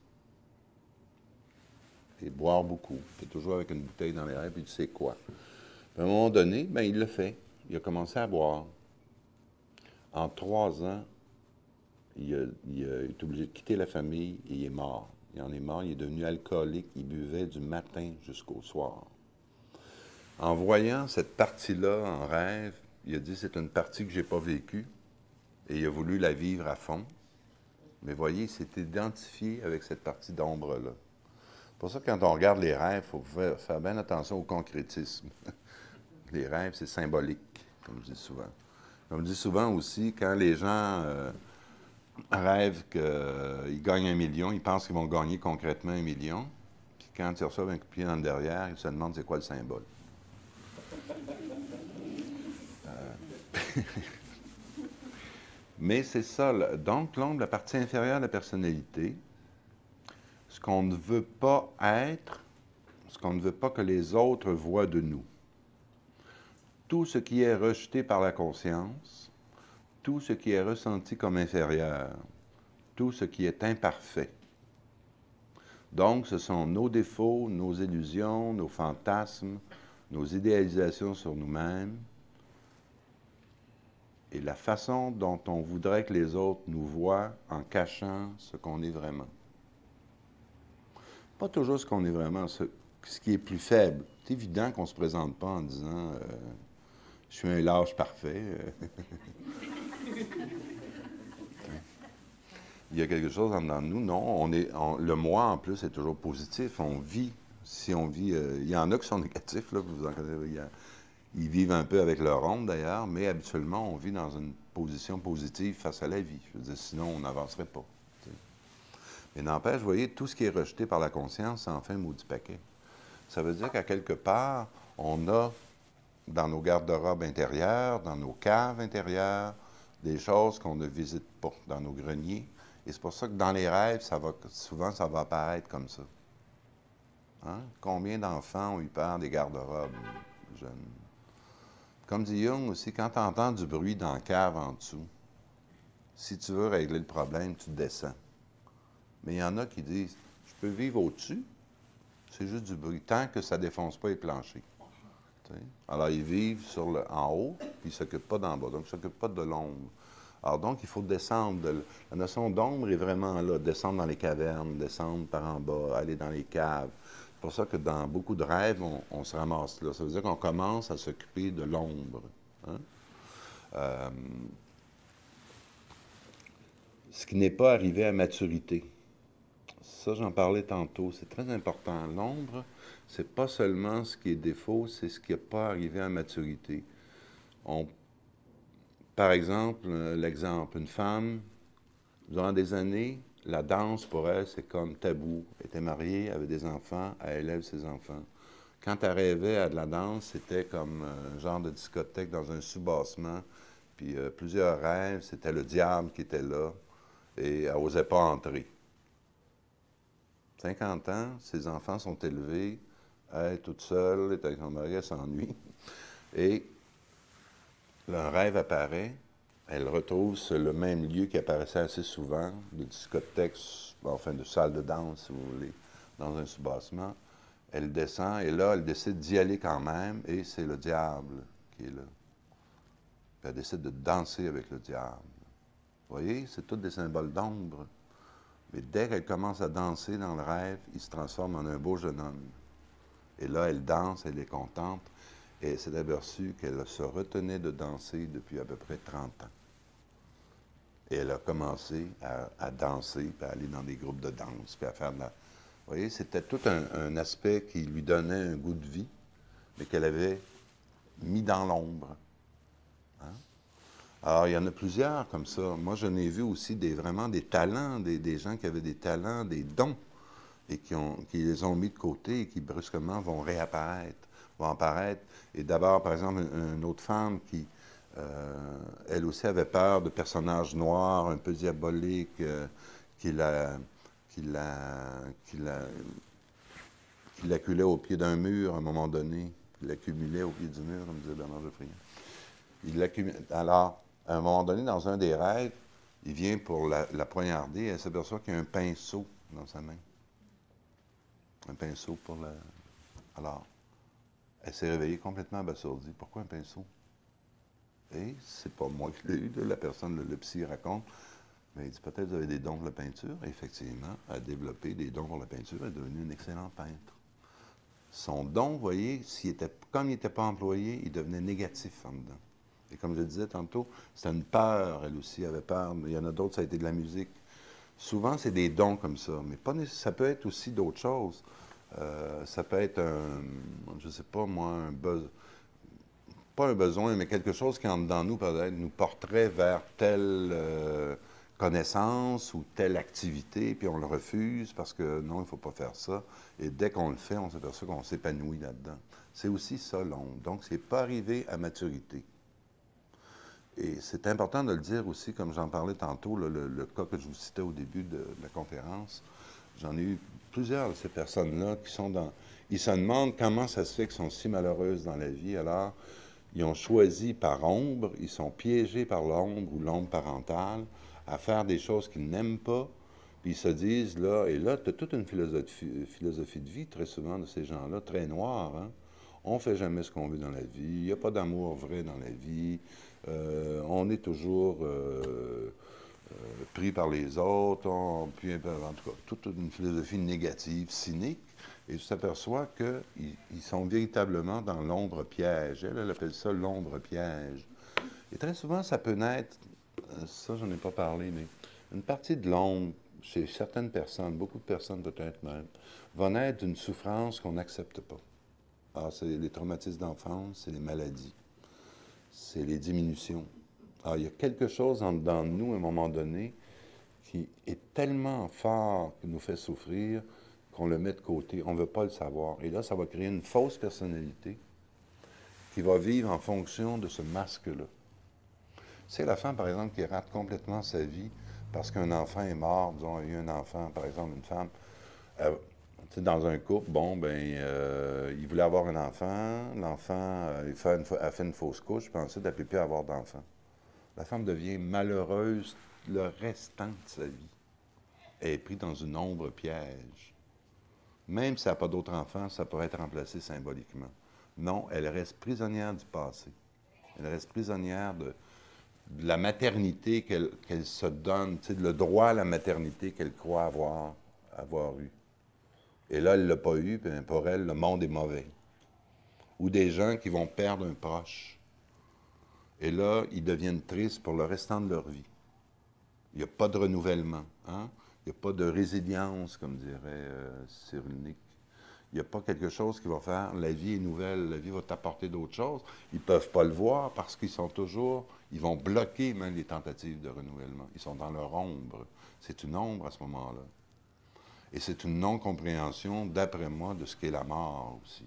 Et boire beaucoup. Il est toujours avec une bouteille dans les rêves, puis tu sais quoi. Puis à un moment donné, bien, il le fait. Il a commencé à boire. En 3 ans, il est obligé de quitter la famille et il est mort. Il en est mort, il est devenu alcoolique, il buvait du matin jusqu'au soir. En voyant cette partie-là en rêve, il a dit, c'est une partie que je n'ai pas vécue, et il a voulu la vivre à fond. Mais voyez, il s'est identifié avec cette partie d'ombre-là. C'est pour ça que quand on regarde les rêves, il faut faire bien attention au concrétisme. Les rêves, c'est symbolique, comme je dis souvent. Comme je dis souvent aussi, quand les gens rêvent qu'ils gagnent 1 million, ils pensent qu'ils vont gagner concrètement 1 million, puis quand ils reçoivent un coup de pied dans le derrière, ils se demandent c'est quoi le symbole. Mais c'est ça. Donc, l'ombre, la partie inférieure de la personnalité, ce qu'on ne veut pas être, ce qu'on ne veut pas que les autres voient de nous. Tout ce qui est rejeté par la conscience, tout ce qui est ressenti comme inférieur, tout ce qui est imparfait. Donc, ce sont nos défauts, nos illusions, nos fantasmes, nos idéalisations sur nous-mêmes, et la façon dont on voudrait que les autres nous voient en cachant ce qu'on est vraiment. Pas toujours ce qu'on est vraiment, ce qui est plus faible. C'est évident qu'on ne se présente pas en disant je suis un lâche parfait. Il y a quelque chose en dedans de nous. Non, le moi, en plus, est toujours positif. On vit. Si on vit... il y en a qui sont négatifs, là, vous en connaissez. Ils vivent un peu avec leur ombre d'ailleurs, mais habituellement, on vit dans une position positive face à la vie. Je veux dire, sinon, on n'avancerait pas. Tu sais. Mais n'empêche, vous voyez, tout ce qui est rejeté par la conscience, c'est enfin un maudit paquet. Ça veut dire qu'à quelque part, on a dans nos garde-robes intérieures, dans nos caves intérieures, des choses qu'on ne visite pas dans nos greniers. Et c'est pour ça que dans les rêves, souvent, ça va apparaître comme ça. Hein? Combien d'enfants ont eu peur des garde-robes jeunes? Comme dit Jung aussi, quand tu entends du bruit dans la cave en dessous, si tu veux régler le problème, tu descends. Mais il y en a qui disent, je peux vivre au-dessus, c'est juste du bruit, tant que ça ne défonce pas les planchers. T'sais? Alors, ils vivent en haut, puis ils ne s'occupent pas d'en bas, donc ils ne s'occupent pas de l'ombre. Alors donc, il faut descendre. La notion d'ombre est vraiment là, descendre dans les cavernes, descendre par en bas, aller dans les caves. C'est pour ça que dans beaucoup de rêves, on se ramasse là. Ça veut dire qu'on commence à s'occuper de l'ombre. Hein? Euh, ce qui n'est pas arrivé à maturité. Ça, j'en parlais tantôt. C'est très important. L'ombre, c'est pas seulement ce qui est défaut, c'est ce qui n'est pas arrivé à maturité. Par exemple, l'exemple, une femme, durant des années, la danse pour elle, c'est comme tabou. Elle était mariée, avait des enfants, elle élève ses enfants. Quand elle rêvait à de la danse, c'était comme un genre de discothèque dans un sous-bassement. Puis plusieurs rêves, c'était le diable qui était là et elle n'osait pas entrer. 50 ans, ses enfants sont élevés, elle est toute seule, elle est avec son mari, elle s'ennuie. Et un rêve apparaît, elle retrouve le même lieu qui apparaissait assez souvent, de discothèque, enfin de salle de danse, si vous voulez, dans un sous-bassement. Elle descend et là, elle décide d'y aller quand même et c'est le diable qui est là. Puis elle décide de danser avec le diable. Vous voyez, c'est tous des symboles d'ombre. Mais dès qu'elle commence à danser dans le rêve, il se transforme en un beau jeune homme. Et là, elle danse, elle est contente et elle s'est aperçue qu'elle se retenait de danser depuis à peu près 30 ans. Et elle a commencé à danser, puis à aller dans des groupes de danse, puis à faire de la... Vous voyez, c'était tout un aspect qui lui donnait un goût de vie, mais qu'elle avait mis dans l'ombre. Hein? Alors, il y en a plusieurs comme ça. Moi, je n'ai vu aussi vraiment des talents, des gens qui avaient des talents, des dons, et qui les ont mis de côté et qui brusquement vont réapparaître, vont apparaître. Et d'abord, par exemple, une autre femme qui... elle aussi avait peur de personnages noirs, un peu diaboliques, qui l'acculait au pied d'un mur à un moment donné, qui l'accumulait au pied du mur, comme disait Bernard Geoffrion. Alors, à un moment donné, dans un des rêves, il vient pour la poignarder et elle s'aperçoit qu'il y a un pinceau dans sa main. Un pinceau pour la... Alors, elle s'est réveillée complètement abasourdie. Pourquoi un pinceau? Et c'est pas moi qui l'ai eu, la personne, le psy raconte, mais il dit peut-être que vous avez des dons pour la peinture. Et effectivement, elle a développé des dons pour la peinture, elle est devenue une excellente peintre. Son don, vous voyez, comme il n'était pas employé, il devenait négatif en dedans. Et comme je le disais tantôt, c'était une peur, elle aussi avait peur. Il y en a d'autres, ça a été de la musique. Souvent, c'est des dons comme ça, mais pas ça peut être aussi d'autres choses. Ça peut être je ne sais pas moi, pas un besoin, mais quelque chose qui en dedans nous, peut-être, nous porterait vers telle connaissance ou telle activité, puis on le refuse parce que non, il ne faut pas faire ça. Et dès qu'on le fait, on s'aperçoit qu'on s'épanouit là-dedans. C'est aussi ça, l'ombre. Donc, c'est pas arrivé à maturité. Et c'est important de le dire aussi, comme j'en parlais tantôt, le cas que je vous citais au début de la conférence. J'en ai eu plusieurs de ces personnes-là qui sont dans... Ils se demandent comment ça se fait qu'ils sont si malheureuses dans la vie. Alors, ils ont choisi par ombre, ils sont piégés par l'ombre ou l'ombre parentale à faire des choses qu'ils n'aiment pas. Puis ils se disent, là, et là, tu as toute une philosophie de vie, très souvent, de ces gens-là, très noire. Hein? On ne fait jamais ce qu'on veut dans la vie, il n'y a pas d'amour vrai dans la vie, on est toujours pris par les autres, puis en tout cas, toute une philosophie négative, cynique, et tu t'aperçois qu'ils sont véritablement dans l'ombre piège. Elle appelle ça l'ombre piège. Et très souvent, ça peut naître, ça j'en ai pas parlé, mais une partie de l'ombre, chez certaines personnes, beaucoup de personnes peut-être même, va naître d'une souffrance qu'on n'accepte pas. Ah, c'est les traumatismes d'enfance, c'est les maladies, c'est les diminutions. Ah, il y a quelque chose en dedans de nous, à un moment donné, qui est tellement fort, qui nous fait souffrir, qu'on le met de côté. On ne veut pas le savoir. Et là, ça va créer une fausse personnalité qui va vivre en fonction de ce masque-là. C'est la femme, par exemple, qui rate complètement sa vie parce qu'un enfant est mort, disons, il y a eu un enfant, par exemple, une femme, dans un couple, bon, il voulait avoir un enfant, l'enfant, a fait une fausse couche, puis ensuite, elle ne peut plus avoir d'enfant. La femme devient malheureuse le restant de sa vie. Elle est prise dans une ombre piège. Même si elle n'a pas d'autres enfants, ça pourrait être remplacé symboliquement. Non, elle reste prisonnière du passé. Elle reste prisonnière de la maternité qu'elle se donne, le droit à la maternité qu'elle croit avoir eu. Et là, elle ne l'a pas eu, puis pour elle, le monde est mauvais. Ou des gens qui vont perdre un proche. Et là, ils deviennent tristes pour le restant de leur vie. Il n'y a pas de renouvellement. Hein? Il n'y a pas de résilience, comme dirait Cyrulnik. Il n'y a pas quelque chose qui va faire la vie est nouvelle, la vie va t'apporter d'autres choses. Ils ne peuvent pas le voir parce qu'ils sont toujours, ils vont bloquer même les tentatives de renouvellement. Ils sont dans leur ombre. C'est une ombre à ce moment-là. Et c'est une non-compréhension, d'après moi, de ce qu'est la mort aussi.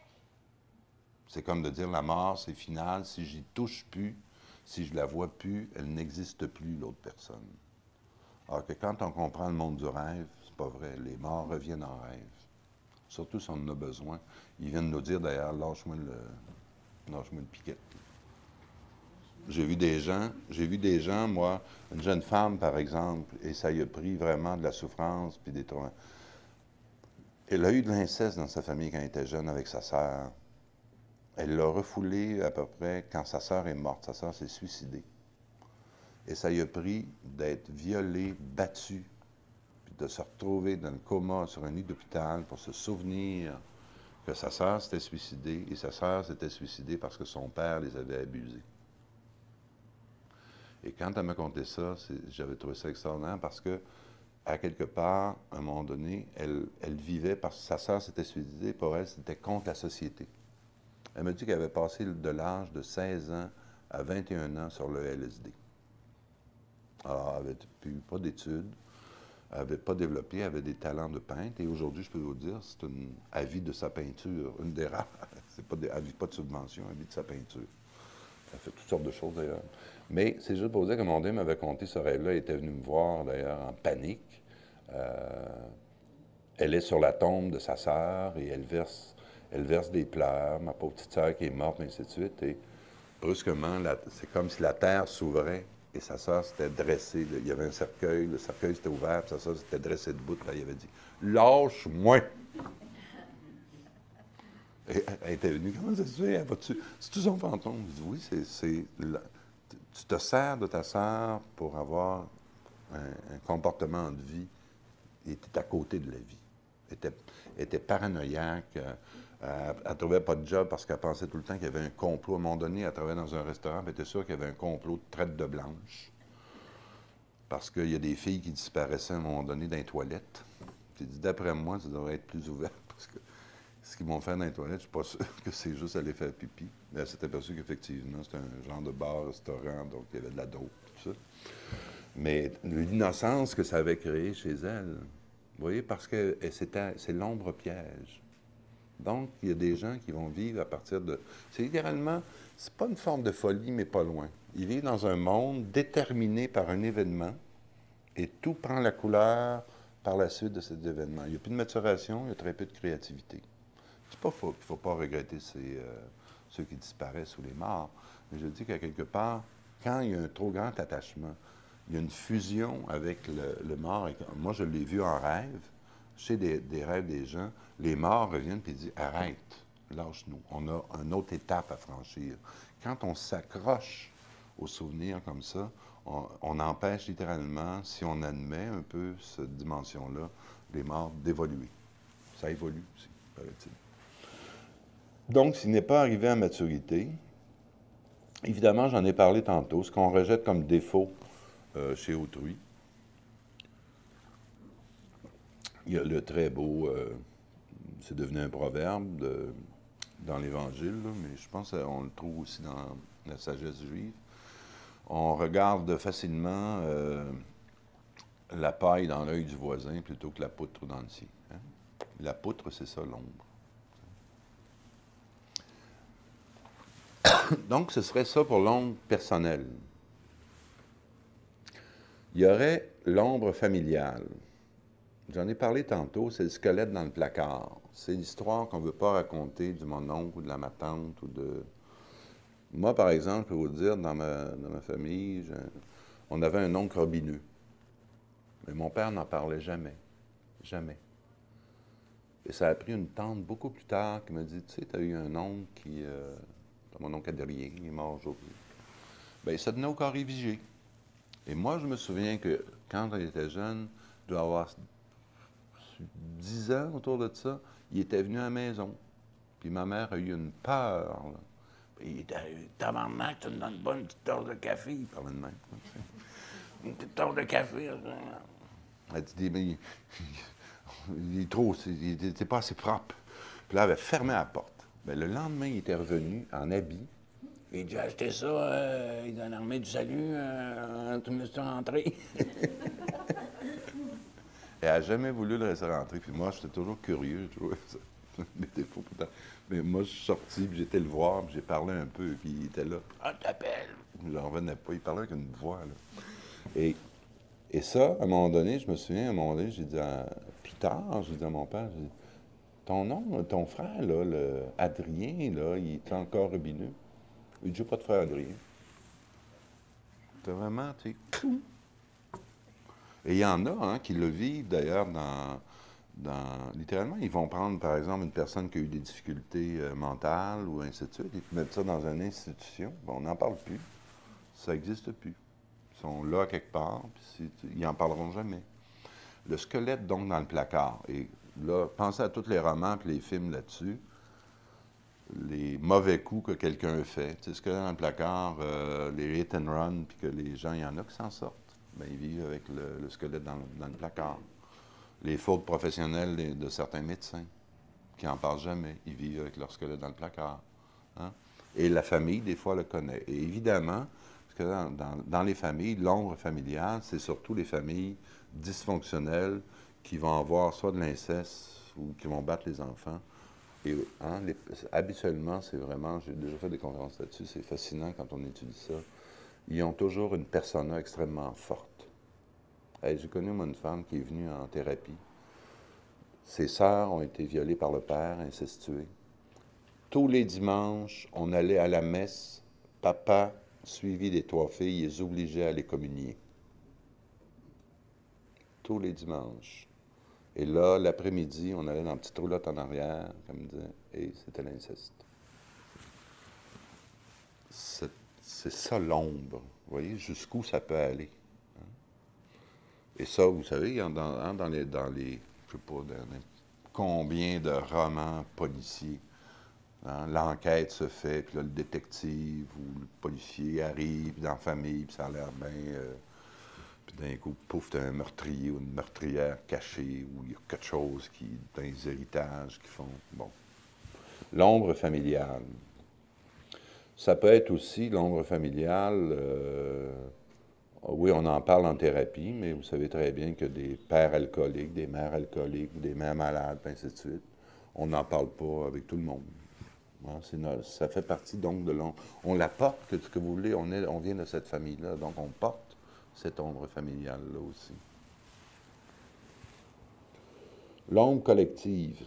C'est comme de dire la mort, c'est final. Si j'y touche plus, si je la vois plus, elle n'existe plus, l'autre personne. Alors que quand on comprend le monde du rêve, c'est pas vrai. Les morts reviennent en rêve. Surtout si on en a besoin. Ils viennent nous dire d'ailleurs, lâche-moi le piquet. J'ai vu des gens, moi, une jeune femme par exemple, et ça y a pris vraiment de la souffrance, puis des tourments. Elle a eu de l'inceste dans sa famille quand elle était jeune avec sa sœur. Elle l'a refoulé à peu près quand sa sœur est morte. Sa sœur s'est suicidée. Et ça y a pris d'être violée, battue, puis de se retrouver dans le coma sur un lit d'hôpital pour se souvenir que sa sœur s'était suicidée, et sa sœur s'était suicidée parce que son père les avait abusés. Et quand elle m'a conté ça, j'avais trouvé ça extraordinaire parce que, à quelque part, à un moment donné, elle vivait parce que sa sœur s'était suicidée, pour elle, c'était contre la société. Elle m'a dit qu'elle avait passé de l'âge de 16 ans à 21 ans sur le LSD. Alors, elle n'avait pas d'études, elle n'avait pas développé, elle avait des talents de peintre, et aujourd'hui, je peux vous dire, elle vit de sa peinture, une des rares. Elle ne vit pas de subvention, elle vit de sa peinture. Elle fait toutes sortes de choses, d'ailleurs. Mais c'est juste pour dire que mon Dieu m'avait conté ce rêve-là, elle était venue me voir, d'ailleurs, en panique. Elle est sur la tombe de sa sœur, et elle verse des pleurs, ma pauvre petite sœur qui est morte, et ainsi de suite, et brusquement, c'est comme si la terre s'ouvrait, et sa sœur s'était dressée. Il y avait un cercueil, le cercueil s'était ouvert, puis sa sœur s'était dressée debout, puis elle avait dit « Lâche-moi! » Et elle était venue, comment ça se fait? C'est-tu son fantôme? Je dis, oui, tu te sers de ta sœur pour avoir un comportement de vie, et tu es à côté de la vie. Elle était paranoïaque, elle ne trouvait pas de job parce qu'elle pensait tout le temps qu'il y avait un complot. À un moment donné, elle travaillait dans un restaurant, elle était sûre qu'il y avait un complot de traite de blanche. Parce qu'il y a des filles qui disparaissaient à un moment donné dans les toilettes. J'ai dit, d'après moi, ça devrait être plus ouvert parce que ce qu'ils vont faire dans les toilettes, je ne suis pas sûr que c'est juste aller faire pipi. Mais elle s'est aperçue qu'effectivement, c'était un genre de bar-restaurant, donc il y avait de la dope, tout ça. Mais l'innocence que ça avait créée chez elle, vous voyez, parce que c'est l'ombre piège. Donc, il y a des gens qui vont vivre à partir de... C'est littéralement, c'est pas une forme de folie, mais pas loin. Ils vivent dans un monde déterminé par un événement, et tout prend la couleur par la suite de cet événement. Il n'y a plus de maturation, il y a très peu de créativité. C'est pas faux, il ne faut pas regretter ceux qui disparaissent ou les morts. Mais je dis qu'à quelque part, quand il y a un trop grand attachement, il y a une fusion avec le mort. Moi, je l'ai vu en rêve. Chez des rêves des gens, les morts reviennent et disent « Arrête, lâche-nous, on a une autre étape à franchir. » Quand on s'accroche aux souvenirs comme ça, on empêche littéralement, si on admet un peu cette dimension-là, les morts d'évoluer. Ça évolue aussi, paraît-il. Donc, s'il n'est pas arrivé à maturité, évidemment, j'en ai parlé tantôt, ce qu'on rejette comme défaut chez autrui. Il y a le très beau, c'est devenu un proverbe, dans l'Évangile, là, mais je pense qu'on le trouve aussi dans la sagesse juive. On regarde facilement la paille dans l'œil du voisin plutôt que la poutre dans le sien. Hein? La poutre, c'est ça, l'ombre. Donc, ce serait ça pour l'ombre personnelle. Il y aurait l'ombre familiale. J'en ai parlé tantôt, c'est le squelette dans le placard. C'est l'histoire qu'on ne veut pas raconter de mon oncle ou de ma tante ou de... Moi, par exemple, je peux vous dire, dans ma famille, on avait un oncle robineux. Mais mon père n'en parlait jamais. Jamais. Et ça a pris une tante beaucoup plus tard qui m'a dit, tu sais, tu as eu un oncle qui... mon oncle Adrien, il est mort aujourd'hui. Bien, ça tenait au carré Vigée. Et moi, je me souviens que quand il était jeune, il doit avoir 10 ans autour de ça, il était venu à la maison. Puis ma mère a eu une peur. Là. Puis il était tabarnak, tu me donnes pas une petite tasse de café. Il parlait de même. Une petite tasse de café. Elle dit, mais il est trop, il n'était pas assez propre. Puis là, elle avait fermé la porte. Bien, le lendemain, il était revenu en habit. Il dit, j'ai acheté ça dans l'armée du salut, tu me laisses rentrer. Elle n'a jamais voulu le laisser rentrer. Puis moi, j'étais toujours curieux, je trouvais ça. Des défauts, peut-être. Mais moi, je suis sorti, puis j'étais le voir, puis j'ai parlé un peu, puis il était là. Ah, t'appelles! J'en revenais pas. Il parlait avec une voix, là. Et ça, à un moment donné, je me souviens, à un moment donné, j'ai dit, plus tard, j'ai dit à mon père, j'ai dit, ton nom, ton frère, là, le Adrien, là, il est encore robineux. Il dit, j'ai pas de frère Adrien. C'était vraiment, tu sais, et il y en a hein, qui le vivent d'ailleurs littéralement, ils vont prendre par exemple une personne qui a eu des difficultés mentales ou ainsi de suite, et puis mettre ça dans une institution. Bon, on n'en parle plus. Ça n'existe plus. Ils sont là quelque part, puis ils n'en parleront jamais. Le squelette, donc, dans le placard. Et là, pensez à tous les romans et les films là-dessus. Les mauvais coups que quelqu'un fait. Tu sais, squelette dans le placard, les hit and run, puis que les gens, il y en a qui s'en sortent. Bien, ils vivent avec le squelette dans le placard. Les fautes professionnelles de certains médecins, qui n'en parlent jamais, ils vivent avec leur squelette dans le placard. Hein? Et la famille, des fois, le connaît. Et évidemment, parce que dans les familles, l'ombre familiale, c'est surtout les familles dysfonctionnelles qui vont avoir soit de l'inceste ou qui vont battre les enfants. Et hein, habituellement, c'est vraiment, j'ai déjà fait des conférences là-dessus, c'est fascinant quand on étudie ça. Ils ont toujours une persona extrêmement forte. Hey, j'ai connu, moi, une femme qui est venue en thérapie. Ses sœurs ont été violées par le père, incestuées. Tous les dimanches, on allait à la messe. Papa, suivi des 3 filles, les obligeait à les communier. Tous les dimanches. Et là, l'après-midi, on allait dans une petite roulotte en arrière, comme disait, et c'était l'inceste. C'est ça l'ombre. Vous voyez jusqu'où ça peut aller. Hein? Et ça, vous savez, dans les je sais pas, combien de romans policiers, hein, l'enquête se fait, puis là, le détective ou le policier arrive dans la famille, puis ça a l'air bien... puis d'un coup, pouf, t'as un meurtrier ou une meurtrière cachée, ou il y a quelque chose dans les héritages qui font... Bon. L'ombre familiale. Ça peut être aussi, l'ombre familiale, oui, on en parle en thérapie, mais vous savez très bien que des pères alcooliques, des mères alcooliques, des mères malades, ainsi de suite, on n'en parle pas avec tout le monde. Hein, ça fait partie donc de l'ombre. On la porte, que ce que vous voulez, on vient de cette famille-là, donc on porte cette ombre familiale-là aussi. L'ombre collective.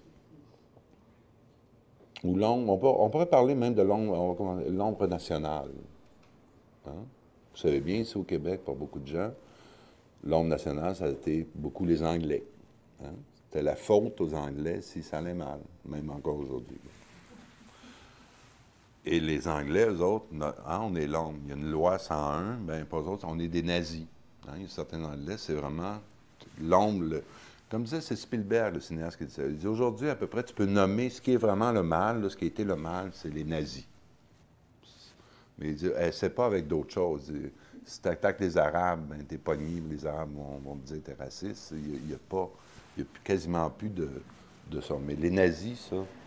Ou l'ombre, on pourrait parler même de l'ombre nationale. Hein? Vous savez bien, ici au Québec, pour beaucoup de gens, l'ombre nationale, ça a été beaucoup les Anglais. Hein? C'était la faute aux Anglais si ça allait mal, même encore aujourd'hui. Et les Anglais, eux autres, hein, on est l'ombre. Il y a une loi 101, bien, pour eux autres, on est des nazis. Hein? Il y a certains Anglais, c'est vraiment l'ombre. Comme disait, c'est Spielberg, le cinéaste, qui disait. Il dit, aujourd'hui, à peu près, tu peux nommer ce qui est vraiment le mal, là, ce qui a été le mal, c'est les nazis. Mais il dit, c'est pas avec d'autres choses. Si tu attaques les Arabes, ben, t'es pogné, les Arabes vont te dire que t'es raciste. Il n'y a quasiment plus de ça. Mais les nazis, ça,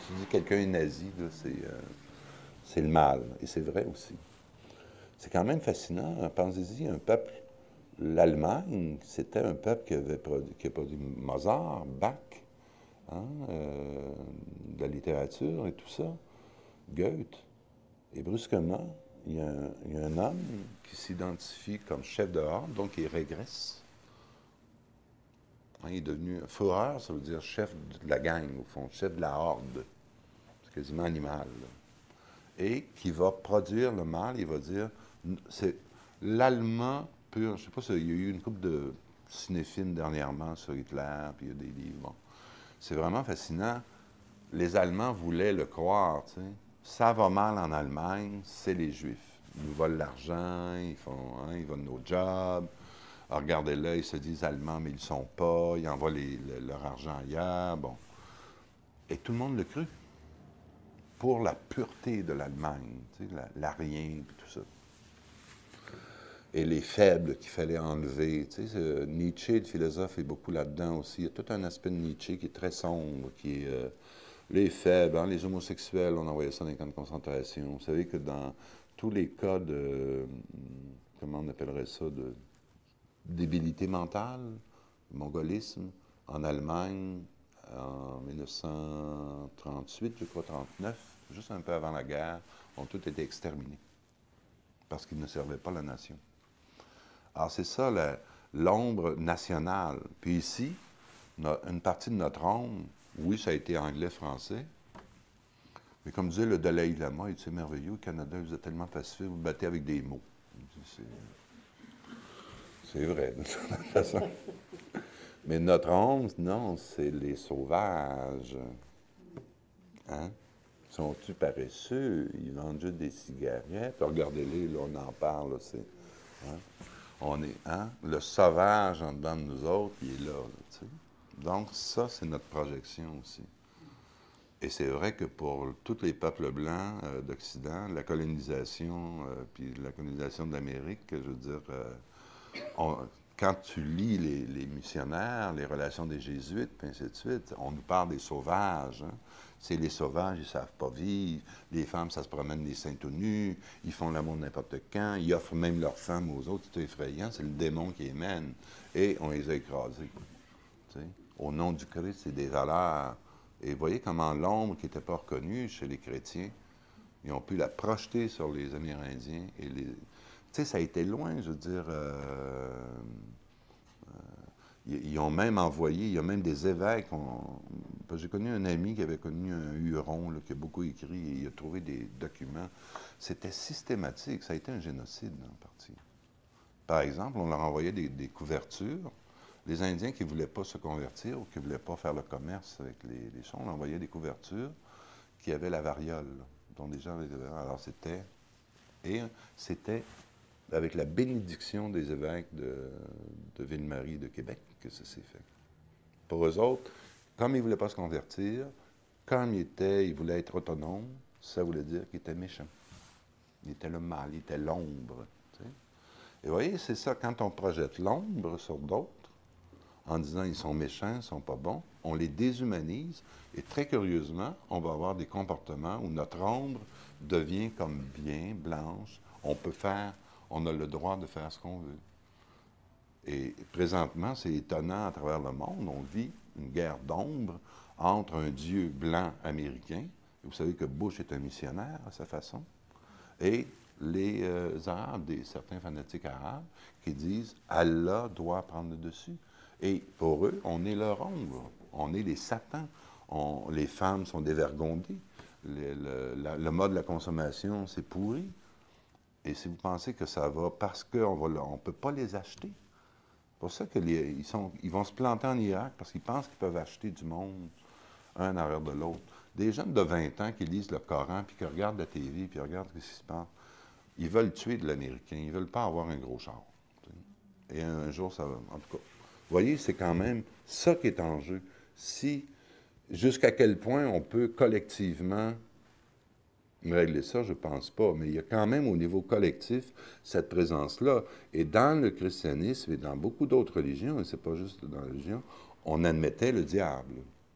tu dis quelqu'un est nazi, là, c'est le mal. Et c'est vrai aussi. C'est quand même fascinant. Hein. Pensez-y, un peuple, l'Allemagne, c'était un peuple qui a produit Mozart, Bach, hein, de la littérature et tout ça, Goethe. Et brusquement, il y a un homme qui s'identifie comme chef de horde, donc il régresse. Hein, il est devenu Führer, ça veut dire chef de la gang, au fond, chef de la horde. C'est quasiment animal. Là. Et qui va produire le mal, il va dire, c'est l'allemand pur. Je ne sais pas, il y a eu une couple de cinéphiles dernièrement sur Hitler, puis il y a des livres. Bon. C'est vraiment fascinant. Les Allemands voulaient le croire, tu sais. Ça va mal en Allemagne, c'est les Juifs. Ils nous volent l'argent, ils volent nos jobs. Alors, regardez-là, ils se disent Allemands, mais ils ne le sont pas. Ils envoient leur argent ailleurs. Bon. Et tout le monde le crut. Pour la pureté de l'Allemagne, tu sais, l'arien et tout ça. Et les faibles qu'il fallait enlever. Tu sais, Nietzsche, le philosophe, est beaucoup là-dedans aussi. Il y a tout un aspect de Nietzsche qui est très sombre, qui est les faibles, hein, les homosexuels, on envoyait ça dans les camps de concentration. Vous savez que dans tous les cas de, comment on appellerait ça, de débilité mentale, mongolisme, en Allemagne, en 1938, je crois, 39, juste un peu avant la guerre, ont tous été exterminés parce qu'ils ne servaient pas la nation. Alors, c'est ça l'ombre nationale. Puis ici, une partie de notre ombre, oui, ça a été anglais-français, mais comme disait le Dalai Lama, il dit, c'est merveilleux, le Canada, vous êtes tellement pacifique, vous battez avec des mots. C'est vrai, de toute façon. Mais notre ombre, non, c'est les sauvages. Hein? Sont-ils paresseux? Ils vendent juste des cigarettes. Regardez-les, là, on en parle, c'est... Hein? On est, hein? Le sauvage en dedans de nous autres, il est là, tu sais. Donc, ça, c'est notre projection aussi. Et c'est vrai que pour tous les peuples blancs d'Occident, la colonisation, puis la colonisation de l'Amérique, je veux dire, quand tu lis les missionnaires, les relations des Jésuites, puis ainsi de suite, on nous parle des sauvages. Hein? C'est les sauvages, ils ne savent pas vivre. Les femmes, ça se promène les seins tout nus. Ils font l'amour n'importe quand. Ils offrent même leurs femmes aux autres. C'est effrayant. C'est le démon qui les mène. Et on les a écrasés. Tu sais? Au nom du Christ, c'est des valeurs. Et vous voyez comment l'ombre qui n'était pas reconnue chez les chrétiens, ils ont pu la projeter sur les Amérindiens. Et les... Tu sais, ça a été loin, je veux dire. Ils ont même envoyé, il y a même des évêques. J'ai connu un ami qui avait connu un Huron, là, qui a beaucoup écrit, et il a trouvé des documents. C'était systématique, ça a été un génocide en partie. Par exemple, on leur envoyait des couvertures. Les Indiens qui ne voulaient pas se convertir ou qui ne voulaient pas faire le commerce avec les champs, on leur envoyait des couvertures qui avaient la variole, là, dont les gens avaient... Alors c'était avec la bénédiction des évêques de Ville-Marie de Québec que ça s'est fait. Pour eux autres, comme ils ne voulaient pas se convertir, comme ils voulaient être autonomes, ça voulait dire qu'ils étaient méchants. Ils étaient le mal, ils étaient l'ombre. Tu sais. Et vous voyez, c'est ça, quand on projette l'ombre sur d'autres, en disant ils sont méchants, ils ne sont pas bons, on les déshumanise, et très curieusement, on va avoir des comportements où notre ombre devient comme bien, blanche, on a le droit de faire ce qu'on veut. Et présentement, c'est étonnant à travers le monde, on vit une guerre d'ombre entre un Dieu blanc américain, et vous savez que Bush est un missionnaire à sa façon, et les Arabes, certains fanatiques arabes, qui disent Allah doit prendre le dessus. Et pour eux, on est leur ombre, on est les satans, les femmes sont dévergondées, le mode de la consommation, c'est pourri. Et si vous pensez que ça va parce qu'on ne peut pas les acheter, c'est pour ça qu'ils vont se planter en Irak parce qu'ils pensent qu'ils peuvent acheter du monde un en arrière de l'autre. Des jeunes de 20 ans qui lisent le Coran, puis qui regardent la TV, puis regardent ce qui se passe, ils veulent tuer de l'Américain, ils ne veulent pas avoir un gros char. Et un jour, ça va... En tout cas, vous voyez, c'est quand même ça qui est en jeu. Jusqu'à quel point on peut collectivement régler ça, je ne pense pas, mais il y a quand même au niveau collectif cette présence-là. Et dans le christianisme et dans beaucoup d'autres religions, et ce n'est pas juste dans la religion, on admettait le diable.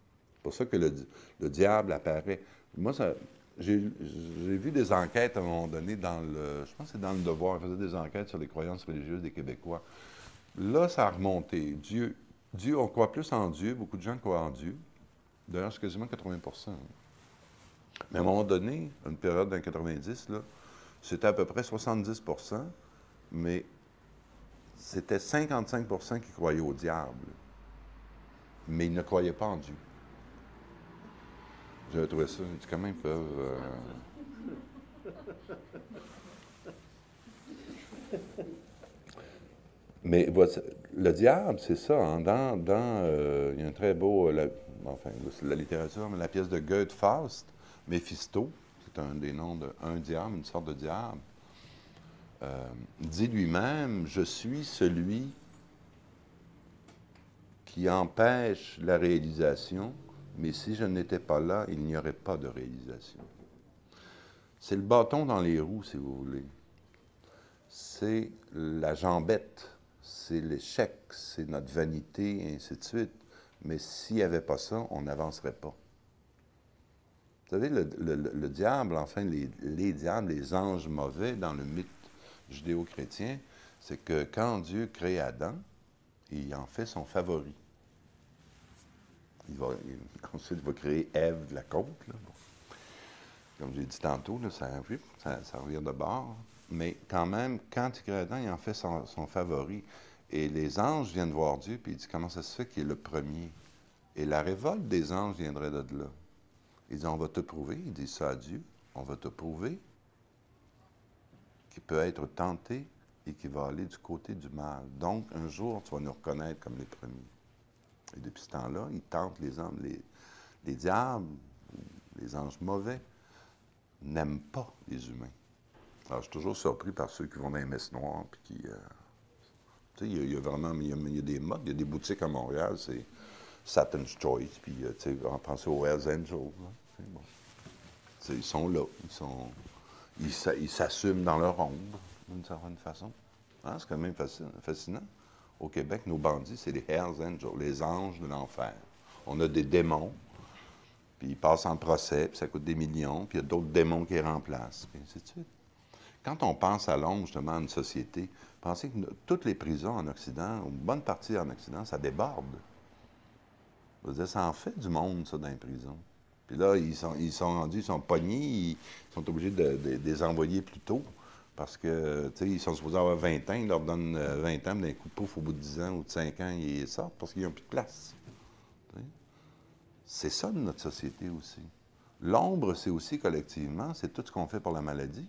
pour ça que le diable apparaît. Moi, j'ai vu des enquêtes à un moment donné dans le... Je pense que c'est dans Le Devoir. Ils faisaient des enquêtes sur les croyances religieuses des Québécois. Là, ça a remonté. Dieu, on croit plus en Dieu. Beaucoup de gens croient en Dieu. D'ailleurs, c'est quasiment 80%. Mais à un moment donné, une période dans 90, là, c'était à peu près 70%, mais c'était 55% qui croyaient au diable. Mais ils ne croyaient pas en Dieu. J'avais trouvé ça, ils quand même peuvent... Mais le diable, c'est ça. Hein, il y a un très beau... enfin, c'est la littérature, mais la pièce de Goethe, Faust, Méphisto, c'est un des noms d'un diable, une sorte de diable, dit lui-même, « Je suis celui qui empêche la réalisation, mais si je n'étais pas là, il n'y aurait pas de réalisation. » C'est le bâton dans les roues, si vous voulez. C'est la jambette, c'est l'échec, c'est notre vanité, et ainsi de suite. Mais s'il n'y avait pas ça, on n'avancerait pas. Vous savez, le diable, enfin, les diables, les anges mauvais dans le mythe judéo-chrétien, c'est que quand Dieu crée Adam, il en fait son favori. Ensuite, il va créer Ève de la côte. Là. Bon. Comme j'ai dit tantôt, là, ça revient de bord. Mais quand même, quand il crée Adam, il en fait son favori. Et les anges viennent voir Dieu, puis il dit, comment ça se fait qu'il est le premier? Et la révolte des anges viendrait de là. Il dit, on va te prouver, il dit ça à Dieu, on va te prouver qu'il peut être tenté et qu'il va aller du côté du mal. Donc, un jour, tu vas nous reconnaître comme les premiers. Et depuis ce temps-là, ils tentent les diables, les anges mauvais, n'aiment pas les humains. Alors, je suis toujours surpris par ceux qui vont dans les messes noires, puis qui... tu sais, il y a vraiment... Il y a des modes, il y a des boutiques à Montréal, c'est Satan's Choice, puis, tu sais, on pense aux Hells Angels, là, bon. Ils sont là, ils s'assument dans leur ombre, d'une certaine façon. Hein, c'est quand même fascinant. Au Québec, nos bandits, c'est les Hells Angels, les anges de l'enfer. On a des démons, puis ils passent en procès, puis ça coûte des millions, puis il y a d'autres démons qui les remplacent, puis ainsi de suite. Quand on pense à Londres, justement, à une société, pensez que toutes les prisons en Occident, ou une bonne partie en Occident, ça déborde. Je veux dire, ça en fait du monde, ça, dans les prisons. Puis là, ils sont rendus, ils sont pognés, ils sont obligés de les envoyer plus tôt. Parce que, tu sais, ils sont supposés avoir 20 ans, ils leur donnent 20 ans, mais d'un coup, pouf, au bout de 10 ans ou de 5 ans, ils sortent parce qu'ils n'ont plus de place. C'est ça de notre société aussi. L'ombre, c'est aussi collectivement, c'est tout ce qu'on fait pour la maladie.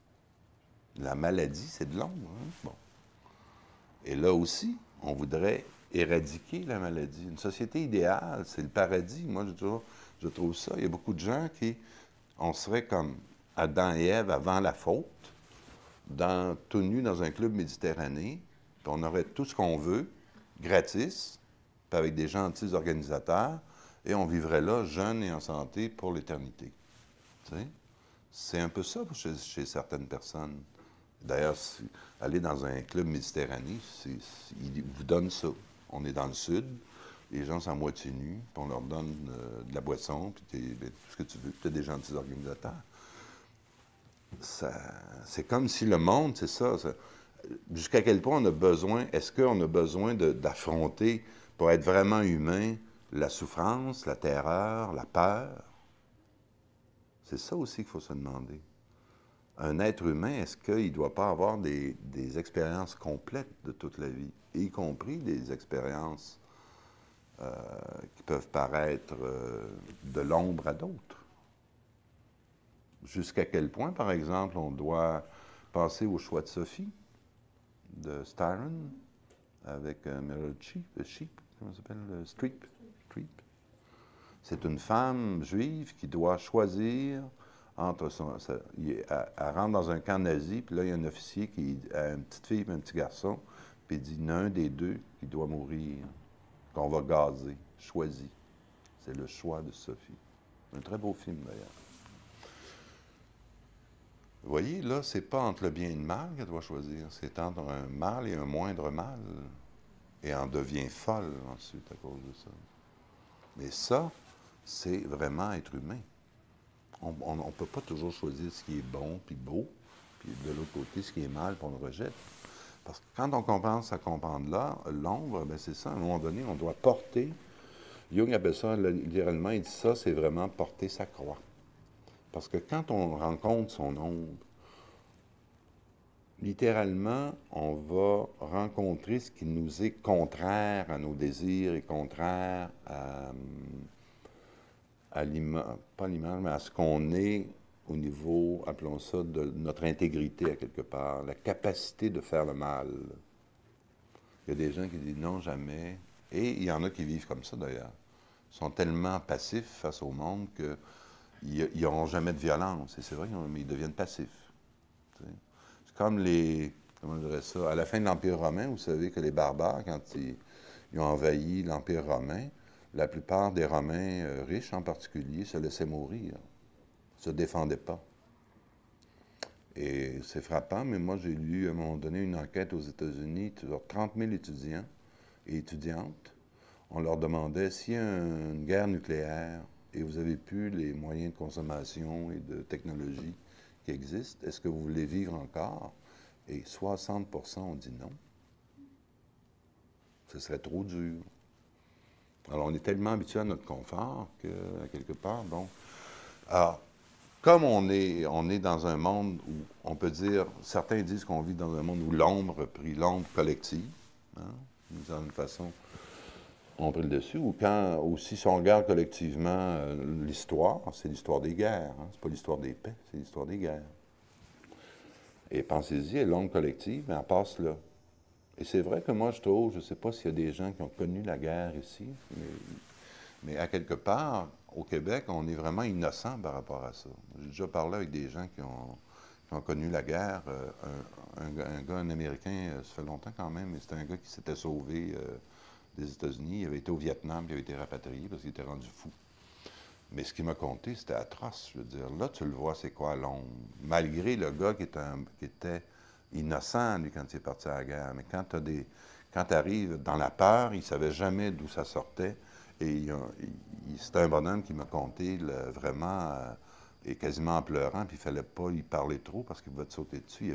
La maladie, c'est de l'ombre. Hein? Bon. Et là aussi, on voudrait éradiquer la maladie. Une société idéale, c'est le paradis. Moi, je trouve ça. Il y a beaucoup de gens qui... On serait comme Adam et Ève avant la faute, tout nus dans un club méditerranéen, puis on aurait tout ce qu'on veut, gratis, puis avec des gentils organisateurs, et on vivrait là, jeunes et en santé, pour l'éternité. Tu sais? C'est un peu ça chez certaines personnes. D'ailleurs, aller dans un club méditerranéen, ils vous donnent ça. On est dans le sud, les gens sont à moitié nus, puis on leur donne de la boisson, puis tout ce que tu veux, puis tu as des gentils organisateurs. C'est comme si le monde, c'est ça. Jusqu'à quel point on a besoin, est-ce qu'on a besoin d'affronter, pour être vraiment humain, la souffrance, la terreur, la peur? C'est ça aussi qu'il faut se demander. Un être humain, est-ce qu'il ne doit pas avoir des expériences complètes de toute la vie, y compris des expériences qui peuvent paraître de l'ombre à d'autres? Jusqu'à quel point, par exemple, on doit penser au choix de Sophie, de Styron, avec Meryl Streep, comment ça s'appelle? Streep. C'est une femme juive qui doit choisir entre elle rentre dans un camp nazi, puis là, il y a un officier qui a une petite fille et un petit garçon, puis il dit, il y en a un des deux qui doit mourir, qu'on va gazer. Choisis. C'est le choix de Sophie. Un très beau film, d'ailleurs. Vous voyez, là, c'est pas entre le bien et le mal qu'elle doit choisir, c'est entre un mal et un moindre mal. Et en devient folle ensuite à cause de ça. Mais ça, c'est vraiment être humain. On ne peut pas toujours choisir ce qui est bon puis beau, puis de l'autre côté, ce qui est mal, puis on le rejette. Parce que quand on commence à comprendre l'ombre, ben c'est ça, à un moment donné, on doit porter. Jung appelle ça, littéralement, il dit ça, c'est vraiment porter sa croix. Parce que quand on rencontre son ombre, littéralement, on va rencontrer ce qui nous est contraire à nos désirs et contraire à l'image, pas l'image, mais à ce qu'on est au niveau, appelons ça, de notre intégrité à quelque part, la capacité de faire le mal. Il y a des gens qui disent non, jamais. Et il y en a qui vivent comme ça d'ailleurs. Ils sont tellement passifs face au monde qu'ils n'auront jamais de violence. Et c'est vrai, mais ils deviennent passifs. C'est comme comment je dirais ça, à la fin de l'Empire romain, vous savez que les barbares, quand ils ont envahi l'Empire romain, la plupart des Romains riches en particulier se laissaient mourir, ne se défendaient pas. Et c'est frappant, mais moi j'ai lu à un moment donné une enquête aux États-Unis sur 30 000 étudiants et étudiantes. On leur demandait s'il y a une guerre nucléaire et vous avez plus les moyens de consommation et de technologie qui existent, est-ce que vous voulez vivre encore? Et 60 % ont dit non. Ce serait trop dur. Alors, on est tellement habitué à notre confort qu'à quelque part, bon. Alors, comme on est dans un monde où, on peut dire, certains disent qu'on vit dans un monde où l'ombre a pris l'ombre collective, hein, d'une certaine façon, on a pris le dessus, ou quand, aussi, si on regarde collectivement l'histoire, c'est l'histoire des guerres, hein, c'est pas l'histoire des paix, c'est l'histoire des guerres. Et pensez-y, l'ombre collective, mais elle passe là. Et c'est vrai que moi, je trouve, je ne sais pas s'il y a des gens qui ont connu la guerre ici, mais à quelque part, au Québec, on est vraiment innocent par rapport à ça. J'ai déjà parlé avec des gens qui ont connu la guerre. Un Américain, ça fait longtemps quand même, mais c'était un gars qui s'était sauvé des États-Unis. Il avait été au Vietnam, puis il avait été rapatrié parce qu'il était rendu fou. Mais ce qu'il m'a conté, c'était atroce. Je veux dire, là, tu le vois, c'est quoi l'ombre? Malgré le gars qui était innocent, lui, quand il est parti à la guerre. Mais quand tu arrives dans la peur, il ne savait jamais d'où ça sortait. Et c'était un bonhomme qui m'a conté vraiment, et quasiment en pleurant, puis il ne fallait pas y parler trop parce qu'il va te sauter dessus.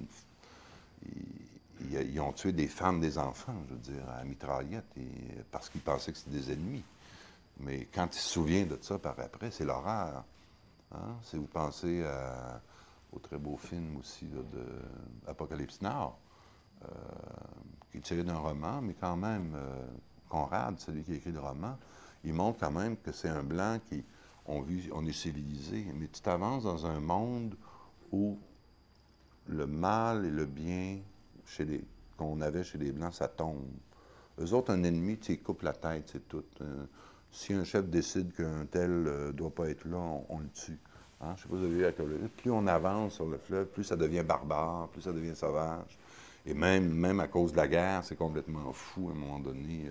Ils ont tué des femmes, des enfants, je veux dire, à mitraillette, parce qu'ils pensaient que c'était des ennemis. Mais quand il se souvient de ça par après, c'est l'horreur. Hein? Si vous pensez au très beau film aussi là, de Apocalypse Now, qui est tiré d'un roman, mais quand même, Conrad, celui qui a écrit le roman, il montre quand même que c'est un blanc on est civilisé, mais tu t'avances dans un monde où le mal et le bien qu'on avait chez les Blancs, ça tombe. Eux autres, un ennemi, tu coupes la tête, c'est tout. Si un chef décide qu'un tel ne doit pas être là, on le tue. Hein? Je ne sais pas si vous avez vu avec plus on avance sur le fleuve, plus ça devient barbare, plus ça devient sauvage. Et même à cause de la guerre, c'est complètement fou à un moment donné.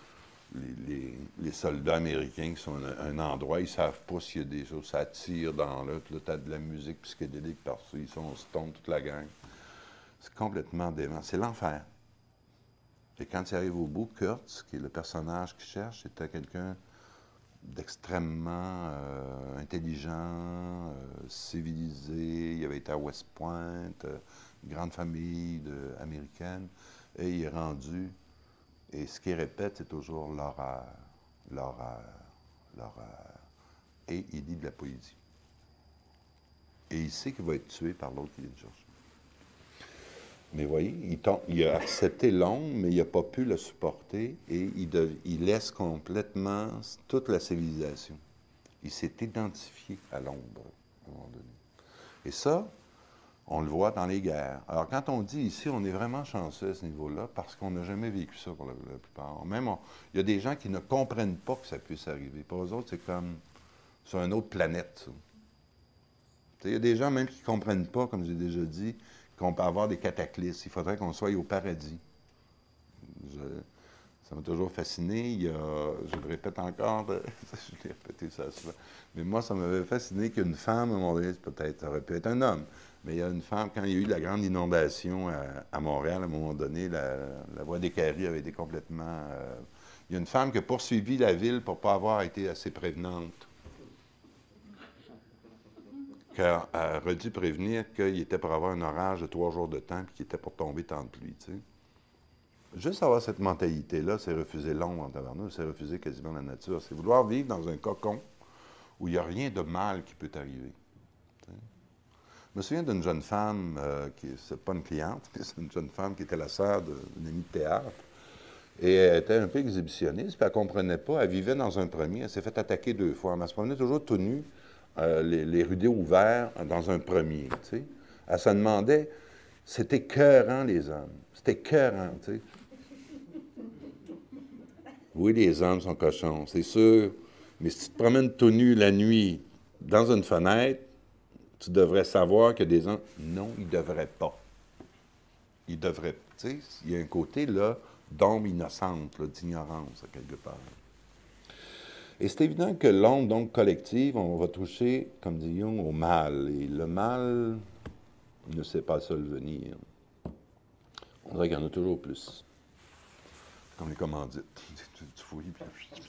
Les soldats américains qui sont à un endroit, ils ne savent pas s'il y a des choses, ça tire dans l'autre, là, tu as de la musique psychédélique partout, on se tombe toute la gang. C'est complètement dément. C'est l'enfer. Et quand il arrive au bout, Kurtz, qui est le personnage qu'il cherche, c'était quelqu'un d'extrêmement intelligent, civilisé. Il avait été à West Point, grande famille américaine. Et il est rendu. Et ce qu'il répète, c'est toujours l'horreur, l'horreur, l'horreur. Et il dit de la poésie. Et il sait qu'il va être tué par l'autre qui vient de chercher. Mais vous voyez, il a accepté l'ombre, mais il n'a pas pu le supporter et il laisse complètement toute la civilisation. Il s'est identifié à l'ombre, à un moment donné. Et ça, on le voit dans les guerres. Alors, quand on dit ici, on est vraiment chanceux à ce niveau-là parce qu'on n'a jamais vécu ça pour la plupart. Même, il y a des gens qui ne comprennent pas que ça puisse arriver. Pour eux autres, c'est comme sur une autre planète, ça. Il y a des gens même qui ne comprennent pas, comme j'ai déjà dit, qu'on peut avoir des cataclysmes. Il faudrait qu'on soit au paradis. Ça m'a toujours fasciné. Je le répète encore, je l'ai répété ça souvent, mais moi, ça m'avait fasciné qu'une femme, à un moment donné, peut-être, ça aurait pu être un homme, mais il y a une femme, quand il y a eu la grande inondation à Montréal, à un moment donné, la voie des Caries avait été complètement... Il y a une femme qui a poursuivi la ville pour ne pas avoir été assez prévenante. Car elle aurait dû prévenir qu'il était pour avoir un orage de 3 jours de temps et qu'il était pour tomber tant de pluie, tu sais. Juste avoir cette mentalité-là, c'est refuser l'ombre en tabarnouche, c'est refuser quasiment la nature. C'est vouloir vivre dans un cocon où il n'y a rien de mal qui peut arriver. T'sais. Je me souviens d'une jeune femme, c'est pas une cliente, mais c'est une jeune femme qui était la sœur d'une amie de théâtre. Et elle était un peu exhibitionniste, puis elle ne comprenait pas. Elle vivait dans un premier, elle s'est fait attaquer 2 fois. Mais elle se promenait toujours tout nue, les rideaux ouverts, dans un premier, tu sais. Elle se demandait, c'était écœurant, les hommes. C'était écœurant, tu sais. Oui, les hommes sont cochons, c'est sûr. Mais si tu te promènes tout nu la nuit dans une fenêtre, tu devrais savoir que des hommes... Non, ils ne devraient pas. Ils devraient... Tu sais, il y a un côté, là, d'ombre innocente, là, d'ignorance, quelque part. Et c'est évident que l'ombre, donc, collective, on va toucher, comme dit Jung, au mal. Et le mal, il ne sait pas seul venir. On dirait qu'il y en a toujours plus. Comme les commandites. Tu fouilles, puis...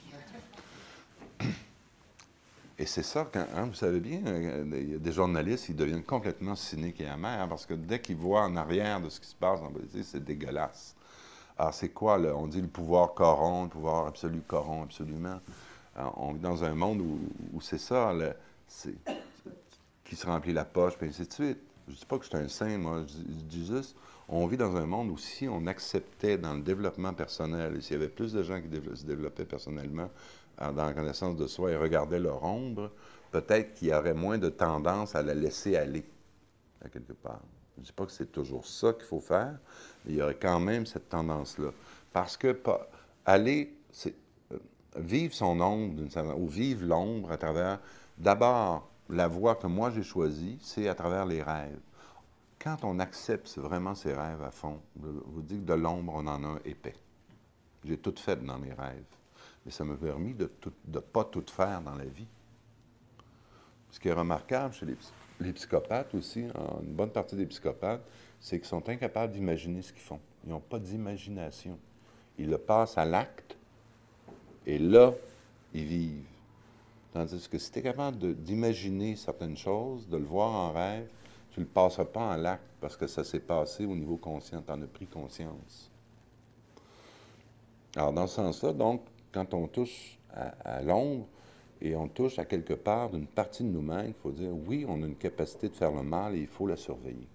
Et c'est ça, quand, hein, vous savez bien, il y a des journalistes, ils deviennent complètement cyniques et amers, hein, parce que dès qu'ils voient en arrière de ce qui se passe en politique, c'est dégueulasse. Alors, c'est quoi, là? On dit le pouvoir corrompt, le pouvoir absolu corrompt absolument. Alors, on vit dans un monde où c'est ça, là, qui se remplit la poche, puis ainsi de suite. Je ne dis pas que je suis un saint, moi, je dis juste, on vit dans un monde où si on acceptait dans le développement personnel, et s'il y avait plus de gens qui se développaient personnellement, dans la connaissance de soi et regardaient leur ombre, peut-être qu'il y aurait moins de tendance à la laisser aller, à quelque part. Je ne dis pas que c'est toujours ça qu'il faut faire, mais il y aurait quand même cette tendance-là. Parce que aller, c'est vivre son ombre, ou vivre l'ombre à travers, d'abord, la voie que moi j'ai choisie, c'est à travers les rêves. Quand on accepte vraiment ses rêves à fond, je vous dis que de l'ombre, on en a un épais. J'ai tout fait dans mes rêves. Mais ça m'a permis de ne pas tout faire dans la vie. Ce qui est remarquable chez les psychopathes aussi, une bonne partie des psychopathes, c'est qu'ils sont incapables d'imaginer ce qu'ils font. Ils n'ont pas d'imagination. Ils le passent à l'acte, et là, ils vivent. Tandis que si tu es capable d'imaginer certaines choses, de le voir en rêve, tu ne le passeras pas en l'acte parce que ça s'est passé au niveau conscient, tu en as pris conscience. Alors, dans ce sens-là, donc, quand on touche à l'ombre et on touche à quelque part d'une partie de nous-mêmes, il faut dire, oui, on a une capacité de faire le mal et il faut la surveiller.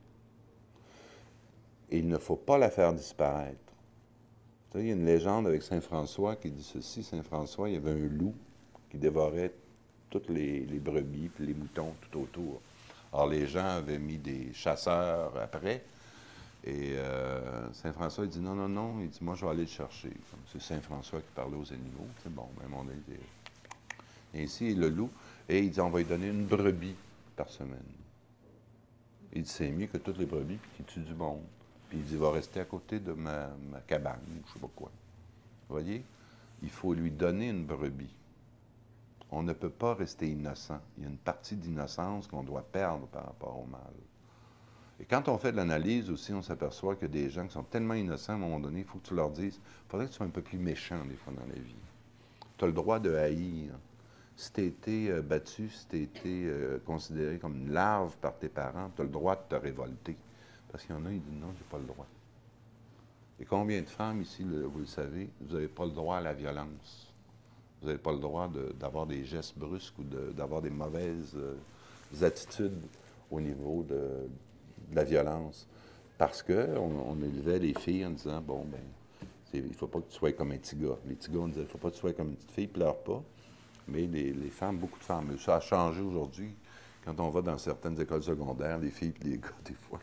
Et il ne faut pas la faire disparaître. Tu sais, il y a une légende avec Saint François qui dit ceci. Saint François, il y avait un loup qui dévorait toutes les brebis puis les moutons tout autour. Alors, les gens avaient mis des chasseurs après. Et Saint François, il dit non, non, non. Il dit, moi, je vais aller le chercher. C'est Saint François qui parlait aux animaux. C'est bon, même on a été... Et ici, le loup. Et il dit, on va lui donner une brebis par semaine. Il dit, c'est mieux que toutes les brebis qui tuent du monde. Puis il dit, il va rester à côté de ma cabane, ou je ne sais pas quoi. Vous voyez? Il faut lui donner une brebis. On ne peut pas rester innocent. Il y a une partie d'innocence qu'on doit perdre par rapport au mal. Et quand on fait de l'analyse aussi, on s'aperçoit que des gens qui sont tellement innocents, à un moment donné, il faut que tu leur dises, il faudrait que tu sois un peu plus méchant des fois dans la vie. Tu as le droit de haïr. Si tu as été battu, si tu as été considéré comme une larve par tes parents, tu as le droit de te révolter. Parce qu'il y en a, ils disent non, j'ai pas le droit. Et combien de femmes ici, vous le savez, vous n'avez pas le droit à la violence. Vous n'avez pas le droit d'avoir des gestes brusques ou d'avoir des mauvaises attitudes au niveau de la violence. Parce qu'on élevait les filles en disant, bon, ben, il ne faut pas que tu sois comme un petit gars. Les petits gars, on disait, il ne faut pas que tu sois comme une petite fille, pleure pas. Mais les femmes, beaucoup de femmes, ça a changé aujourd'hui. Quand on va dans certaines écoles secondaires, les filles et les gars, des fois,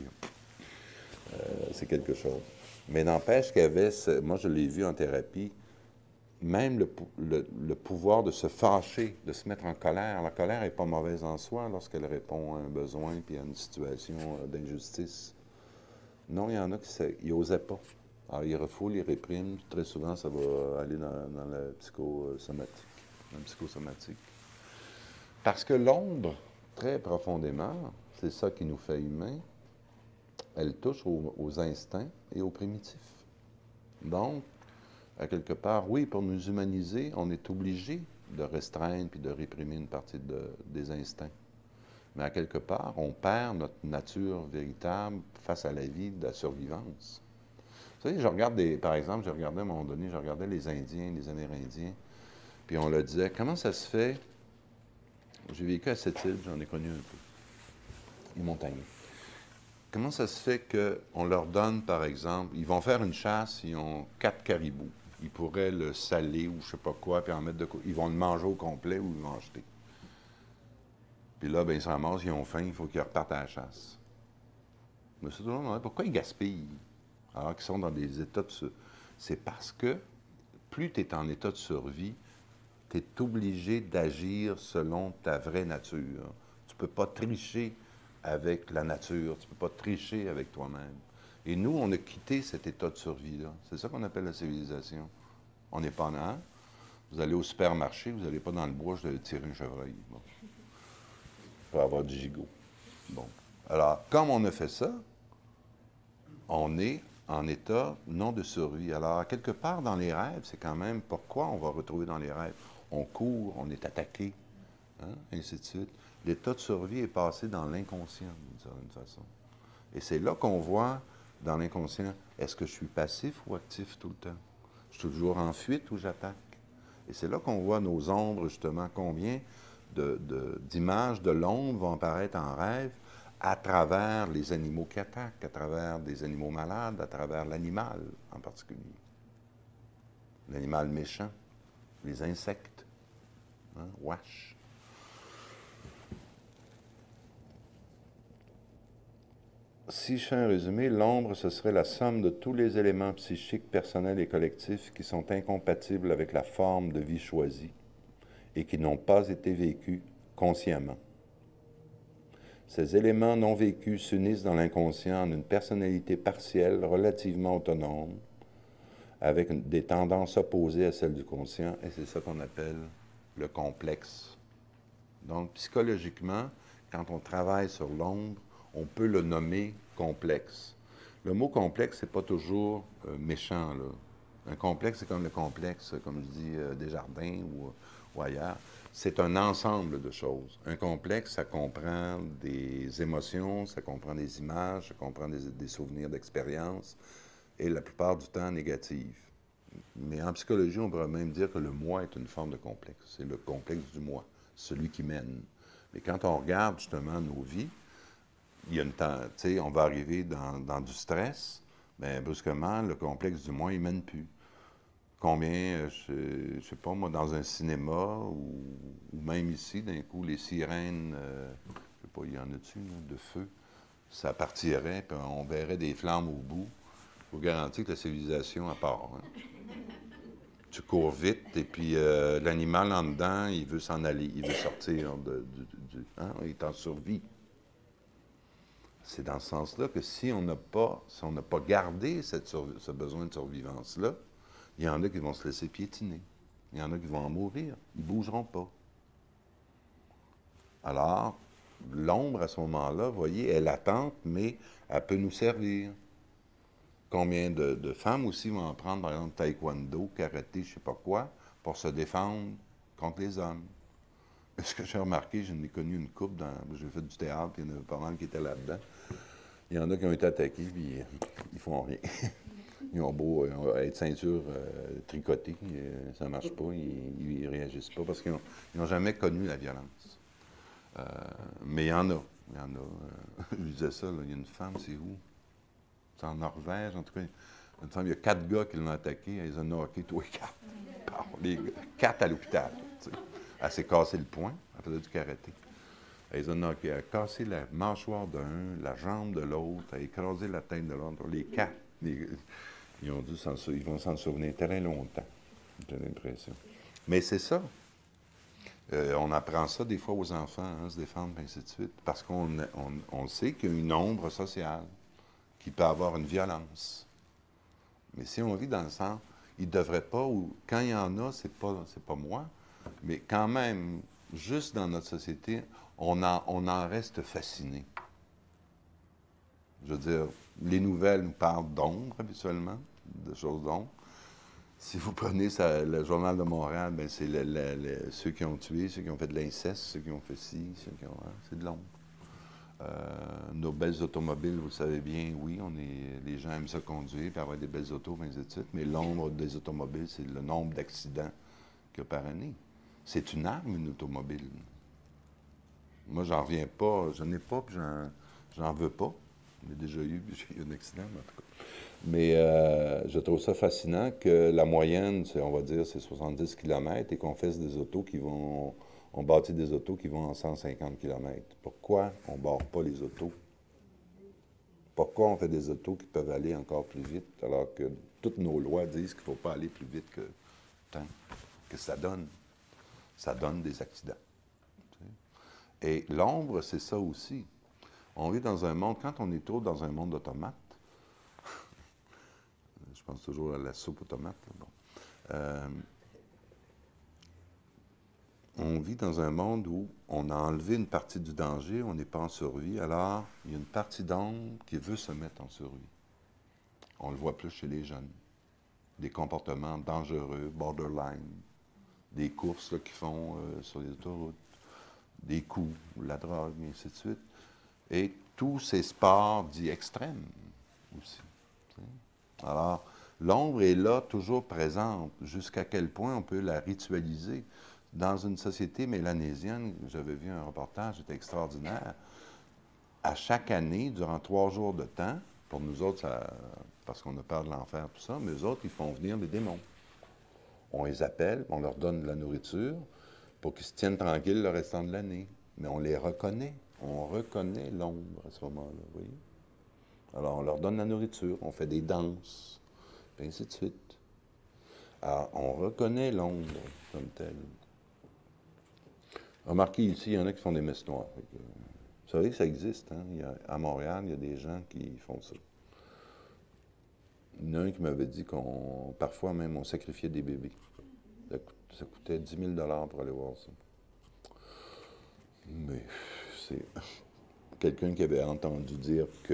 c'est quelque chose. Mais n'empêche qu'il y avait, moi je l'ai vu en thérapie, même le pouvoir de se fâcher, de se mettre en colère. La colère n'est pas mauvaise en soi lorsqu'elle répond à un besoin puis à une situation d'injustice. Non, il y en a qui n'osaient pas. Alors, ils refoulent, ils répriment. Très souvent, ça va aller dans la psychosomatique. Parce que l'ombre, très profondément, c'est ça qui nous fait humains, elle touche aux instincts et aux primitifs. Donc, à quelque part, oui, pour nous humaniser, on est obligé de restreindre puis de réprimer une partie des instincts. Mais à quelque part, on perd notre nature véritable face à la vie de la survivance. Vous savez, par exemple, je regardais à un moment donné, je regardais les Indiens, les Amérindiens, puis on leur disait, comment ça se fait, j'ai vécu à cette île, j'en ai connu un peu, les montagnes. Comment ça se fait qu'on leur donne, par exemple, ils vont faire une chasse, ils ont 4 caribous. Ils pourraient le saler ou je ne sais pas quoi, puis en mettre de quoi. Ils vont le manger au complet ou ils vont acheter. Puis là, ben, ils se ramassent, ils ont faim, il faut qu'ils repartent à la chasse. Mais c'est toujours pourquoi ils gaspillent alors qu'ils sont dans des états de survie? C'est parce que plus tu es en état de survie, tu es obligé d'agir selon ta vraie nature. Tu ne peux pas tricher avec la nature, tu ne peux pas tricher avec toi-même. Et nous, on a quitté cet état de survie-là. C'est ça qu'on appelle la civilisation. On n'est pas en an. Vous allez au supermarché, vous n'allez pas dans le bois, je vais tirer un chevreuil. Bon. Pour avoir du gigot. Bon. Alors, comme on a fait ça, on est en état non de survie. Alors, quelque part dans les rêves, c'est quand même pourquoi on va retrouver dans les rêves. On court, on est attaqué, hein, ainsi de suite. L'état de survie est passé dans l'inconscient, d'une certaine façon. Et c'est là qu'on voit, dans l'inconscient, est-ce que je suis passif ou actif tout le temps? Je suis toujours en fuite ou j'attaque? Et c'est là qu'on voit nos ombres, justement, combien d'images de l'ombre vont apparaître en rêve à travers les animaux qui attaquent, à travers des animaux malades, à travers l'animal en particulier. L'animal méchant, les insectes, hein, wash. Si je fais un résumé, l'ombre, ce serait la somme de tous les éléments psychiques, personnels et collectifs qui sont incompatibles avec la forme de vie choisie et qui n'ont pas été vécus consciemment. Ces éléments non vécus s'unissent dans l'inconscient en une personnalité partielle relativement autonome, avec des tendances opposées à celles du conscient, et c'est ça qu'on appelle le complexe. Donc, psychologiquement, quand on travaille sur l'ombre, on peut le nommer complexe. Le mot complexe, c'est pas toujours méchant, là. Un complexe, c'est comme le complexe, comme je dis, Desjardins ou ailleurs. C'est un ensemble de choses. Un complexe, ça comprend des émotions, ça comprend des images, ça comprend des souvenirs d'expériences, et la plupart du temps négatives. Mais en psychologie, on pourrait même dire que le moi est une forme de complexe. C'est le complexe du moi, celui qui mène. Mais quand on regarde justement nos vies, il y a une temps, tu sais, on va arriver dans du stress, bien, brusquement, le complexe du moi, il ne mène plus. Combien, je ne sais pas, moi, dans un cinéma ou même ici, d'un coup, les sirènes, je ne sais pas, il y en a-tu, de feu, ça partirait, puis on verrait des flammes au bout. Je vous garantis que la civilisation, à part. Hein. Tu cours vite, et puis l'animal en dedans, il veut s'en aller, il veut sortir hein, il est en survie. C'est dans ce sens-là que si on n'a pas gardé ce besoin de survivance-là, il y en a qui vont se laisser piétiner. Il y en a qui vont en mourir. Ils ne bougeront pas. Alors, l'ombre, à ce moment-là, vous voyez, elle est latente, mais elle peut nous servir. Combien de femmes aussi vont en prendre, par exemple, taekwondo, karaté, je ne sais pas quoi, pour se défendre contre les hommes. Ce que j'ai remarqué, j'en ai connu une couple, j'ai fait du théâtre, il y en avait pas mal qui étaient là-dedans. Il y en a qui ont été attaqués, puis ils font rien. Ils ont beau être ceinture tricotée, ça ne marche pas, ils ne réagissent pas parce qu'ils n'ont jamais connu la violence. Mais il y en a. Je disais ça, là, il y a une femme, c'est où? C'est en Norvège, en tout cas. Une femme, il y a 4 gars qui l'ont attaqué, elle les a knockés, tous les 4. Les 4 à l'hôpital. Tu sais. Elle s'est cassé le poing, elle faisait du karaté. Elle les a knockés, elle a cassé la mâchoire d'un, la jambe de l'autre, elle a écrasé la tête de l'autre. Les 4. Ils vont s'en souvenir très longtemps, j'ai l'impression. Mais c'est ça. On apprend ça des fois aux enfants, hein, se défendre, et ainsi de suite, parce qu'on sait qu'il y a une ombre sociale qui peut avoir une violence. Mais si on vit dans le sens, il ne devrait pas, ou quand il y en a, c'est pas moi, mais quand même, juste dans notre société, on en reste fasciné. Je veux dire, les nouvelles nous parlent d'ombre habituellement, de choses d'ombre. Si vous prenez le Journal de Montréal, ben c'est ceux qui ont tué, ceux qui ont fait de l'inceste, ceux qui ont fait ci, ceux qui ont... hein, c'est de l'ombre. Nos belles automobiles, vous le savez bien, oui, les gens aiment ça conduire, puis avoir des belles autos, mais ainsi de suite, mais l'ombre des automobiles, c'est le nombre d'accidents qu'il y a par année. C'est une arme, une automobile. Moi, j'en reviens pas, je n'ai pas, puis j'en veux pas. J'ai déjà eu, puis j'ai eu un accident, mais en tout cas. Mais je trouve ça fascinant que la moyenne, on va dire, c'est 70 km et qu'on fasse des autos qui vont... On bâtit des autos qui vont en 150 km. Pourquoi on ne barre pas les autos? Pourquoi on fait des autos qui peuvent aller encore plus vite alors que toutes nos lois disent qu'il ne faut pas aller plus vite que tant que ça donne? Ça donne des accidents. Et l'ombre, c'est ça aussi. On vit dans un monde, quand on est trop dans un monde d'automates, je pense toujours à la soupe aux tomates. Bon. On vit dans un monde où on a enlevé une partie du danger, on n'est pas en survie, alors il y a une partie d'ombre qui veut se mettre en survie. On le voit plus chez les jeunes. Des comportements dangereux, borderline, des courses qu'ils font sur les autoroutes, des coups, la drogue, et ainsi de suite. Et tous ces sports dits extrêmes aussi. Alors, l'ombre est là, toujours présente. Jusqu'à quel point on peut la ritualiser? Dans une société mélanésienne, j'avais vu un reportage, c'était extraordinaire. À chaque année, durant 3 jours de temps, pour nous autres, parce qu'on a peur de l'enfer, tout ça, mais eux autres, ils font venir des démons. On les appelle, on leur donne de la nourriture pour qu'ils se tiennent tranquilles le restant de l'année. Mais on les reconnaît. On reconnaît l'ombre à ce moment-là, vous voyez? Alors, on leur donne la nourriture, on fait des danses, et ainsi de suite. Alors, on reconnaît l'ombre comme telle. Remarquez ici, il y en a qui font des messes noires. Vous savez que ça existe, hein? À Montréal, il y a des gens qui font ça. Il y en a un qui m'avait dit qu'on, parfois même, on sacrifiait des bébés. Ça coûtait 10 000 pour aller voir ça. Mais c'est quelqu'un qui avait entendu dire que.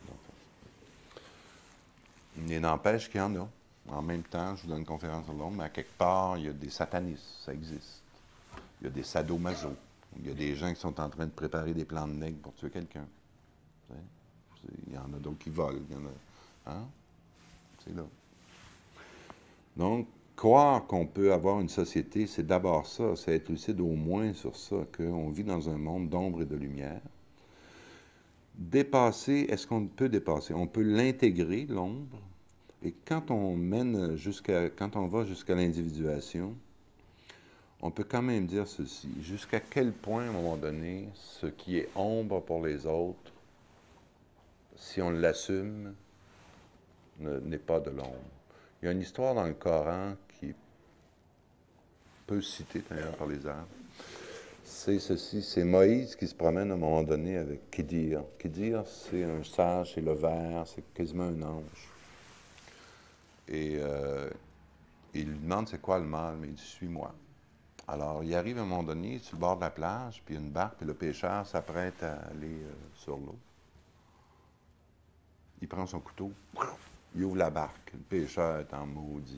Il n'empêche qu'il y en a. En même temps, je vous donne une conférence sur l'ombre, mais à quelque part, il y a des satanistes, ça existe. Il y a des sadomaso. Il y a des gens qui sont en train de préparer des plans de nègre pour tuer quelqu'un. Il y en a d'autres qui volent. Il y en a, hein? C'est là. Donc, croire qu'on peut avoir une société, c'est d'abord ça, c'est être lucide au moins sur ça, qu'on vit dans un monde d'ombre et de lumière. Dépasser, est-ce qu'on peut dépasser? On peut l'intégrer, l'ombre, et quand on va jusqu'à l'individuation, on peut quand même dire ceci. Jusqu'à quel point, à un moment donné, ce qui est ombre pour les autres, si on l'assume, n'est pas de l'ombre. Il y a une histoire dans le Coran qui est peu citée d'ailleurs par les Arabes. C'est ceci, c'est Moïse qui se promène à un moment donné avec Khidir. Khidir, c'est un sage, c'est le vert, c'est quasiment un ange. Et il lui demande c'est quoi le mal, mais il dit suis-moi. Alors, il arrive à un moment donné sur le bord de la plage, puis il y a une barque, puis le pêcheur s'apprête à aller sur l'eau. Il prend son couteau, il ouvre la barque. Le pêcheur est en maudit.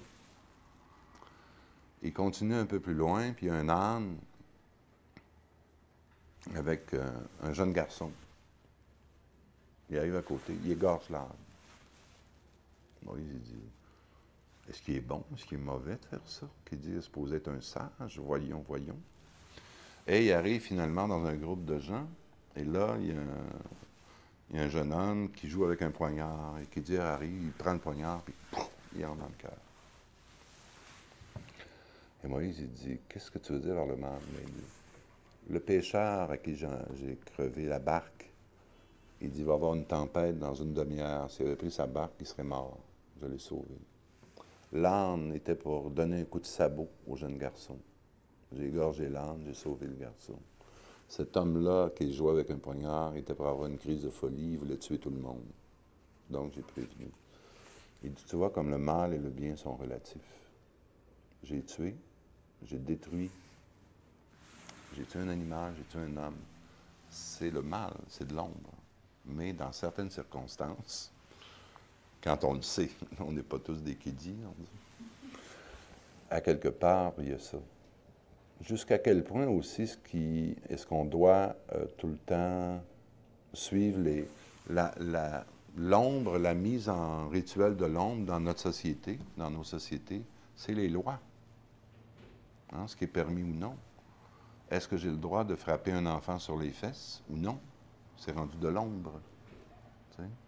Il continue un peu plus loin, puis il y a un âne avec un jeune garçon. Il arrive à côté, il égorge l'âne. Moïse, il dit, est-ce qu'il est bon, est-ce qu'il est mauvais de faire ça? Qu'il dit, c'est supposé être un sage, voyons, voyons. Et il arrive finalement dans un groupe de gens, et là, il y a un jeune homme qui joue avec un poignard, et qui dit à Harry, il prend le poignard, puis pouf, il entre dans le cœur. Et Moïse, il dit, qu'est-ce que tu veux dire par le mal? Il dit, le pêcheur à qui j'ai crevé la barque, il dit, il va y avoir une tempête dans une demi-heure. S'il avait pris sa barque, il serait mort. Je l'ai sauvé. L'âne était pour donner un coup de sabot au jeune garçon. J'ai égorgé l'âne, j'ai sauvé le garçon. Cet homme-là, qui jouait avec un poignard, était pour avoir une crise de folie, il voulait tuer tout le monde. Donc, j'ai prévenu. Il dit, tu vois, comme le mal et le bien sont relatifs. J'ai tué, j'ai détruit, j'ai tué un animal, j'ai tué un homme. C'est le mal, c'est de l'ombre. Mais dans certaines circonstances, quand on le sait, on n'est pas tous des kédis, on dit. à quelque part, il y a ça. Jusqu'à quel point aussi est-ce qu'on doit tout le temps suivre l'ombre, la mise en rituel de l'ombre dans notre société, dans nos sociétés, c'est les lois. Hein, ce qui est permis ou non. Est-ce que j'ai le droit de frapper un enfant sur les fesses ou non? C'est rendu de l'ombre. Tu sais?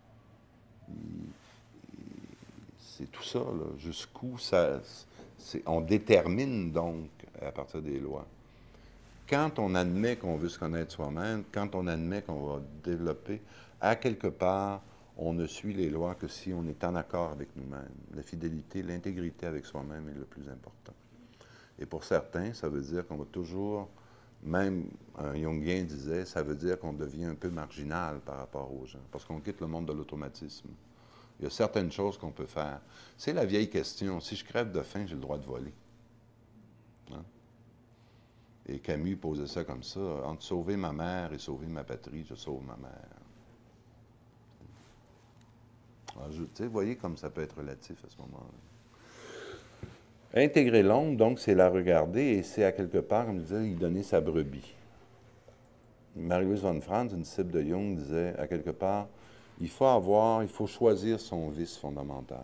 C'est tout ça, là. Jusqu'où ça... On détermine donc à partir des lois. Quand on admet qu'on veut se connaître soi-même, quand on admet qu'on va développer, à quelque part, on ne suit les lois que si on est en accord avec nous-mêmes. La fidélité, l'intégrité avec soi-même est le plus important. Et pour certains, ça veut dire qu'on va toujours, même un Jungien disait, ça veut dire qu'on devient un peu marginal par rapport aux gens, parce qu'on quitte le monde de l'automatisme. Il y a certaines choses qu'on peut faire. C'est la vieille question, si je crève de faim, j'ai le droit de voler. Hein? Et Camus posait ça comme ça, entre sauver ma mère et sauver ma patrie, je sauve ma mère. Alors, vous voyez comme ça peut être relatif à ce moment-là. Intégrer l'ombre, donc, c'est la regarder et c'est à quelque part, comme je disais, lui donner sa brebis. Marie-Louise von Franz, une disciple de Jung, disait, à quelque part, il faut choisir son vice fondamental.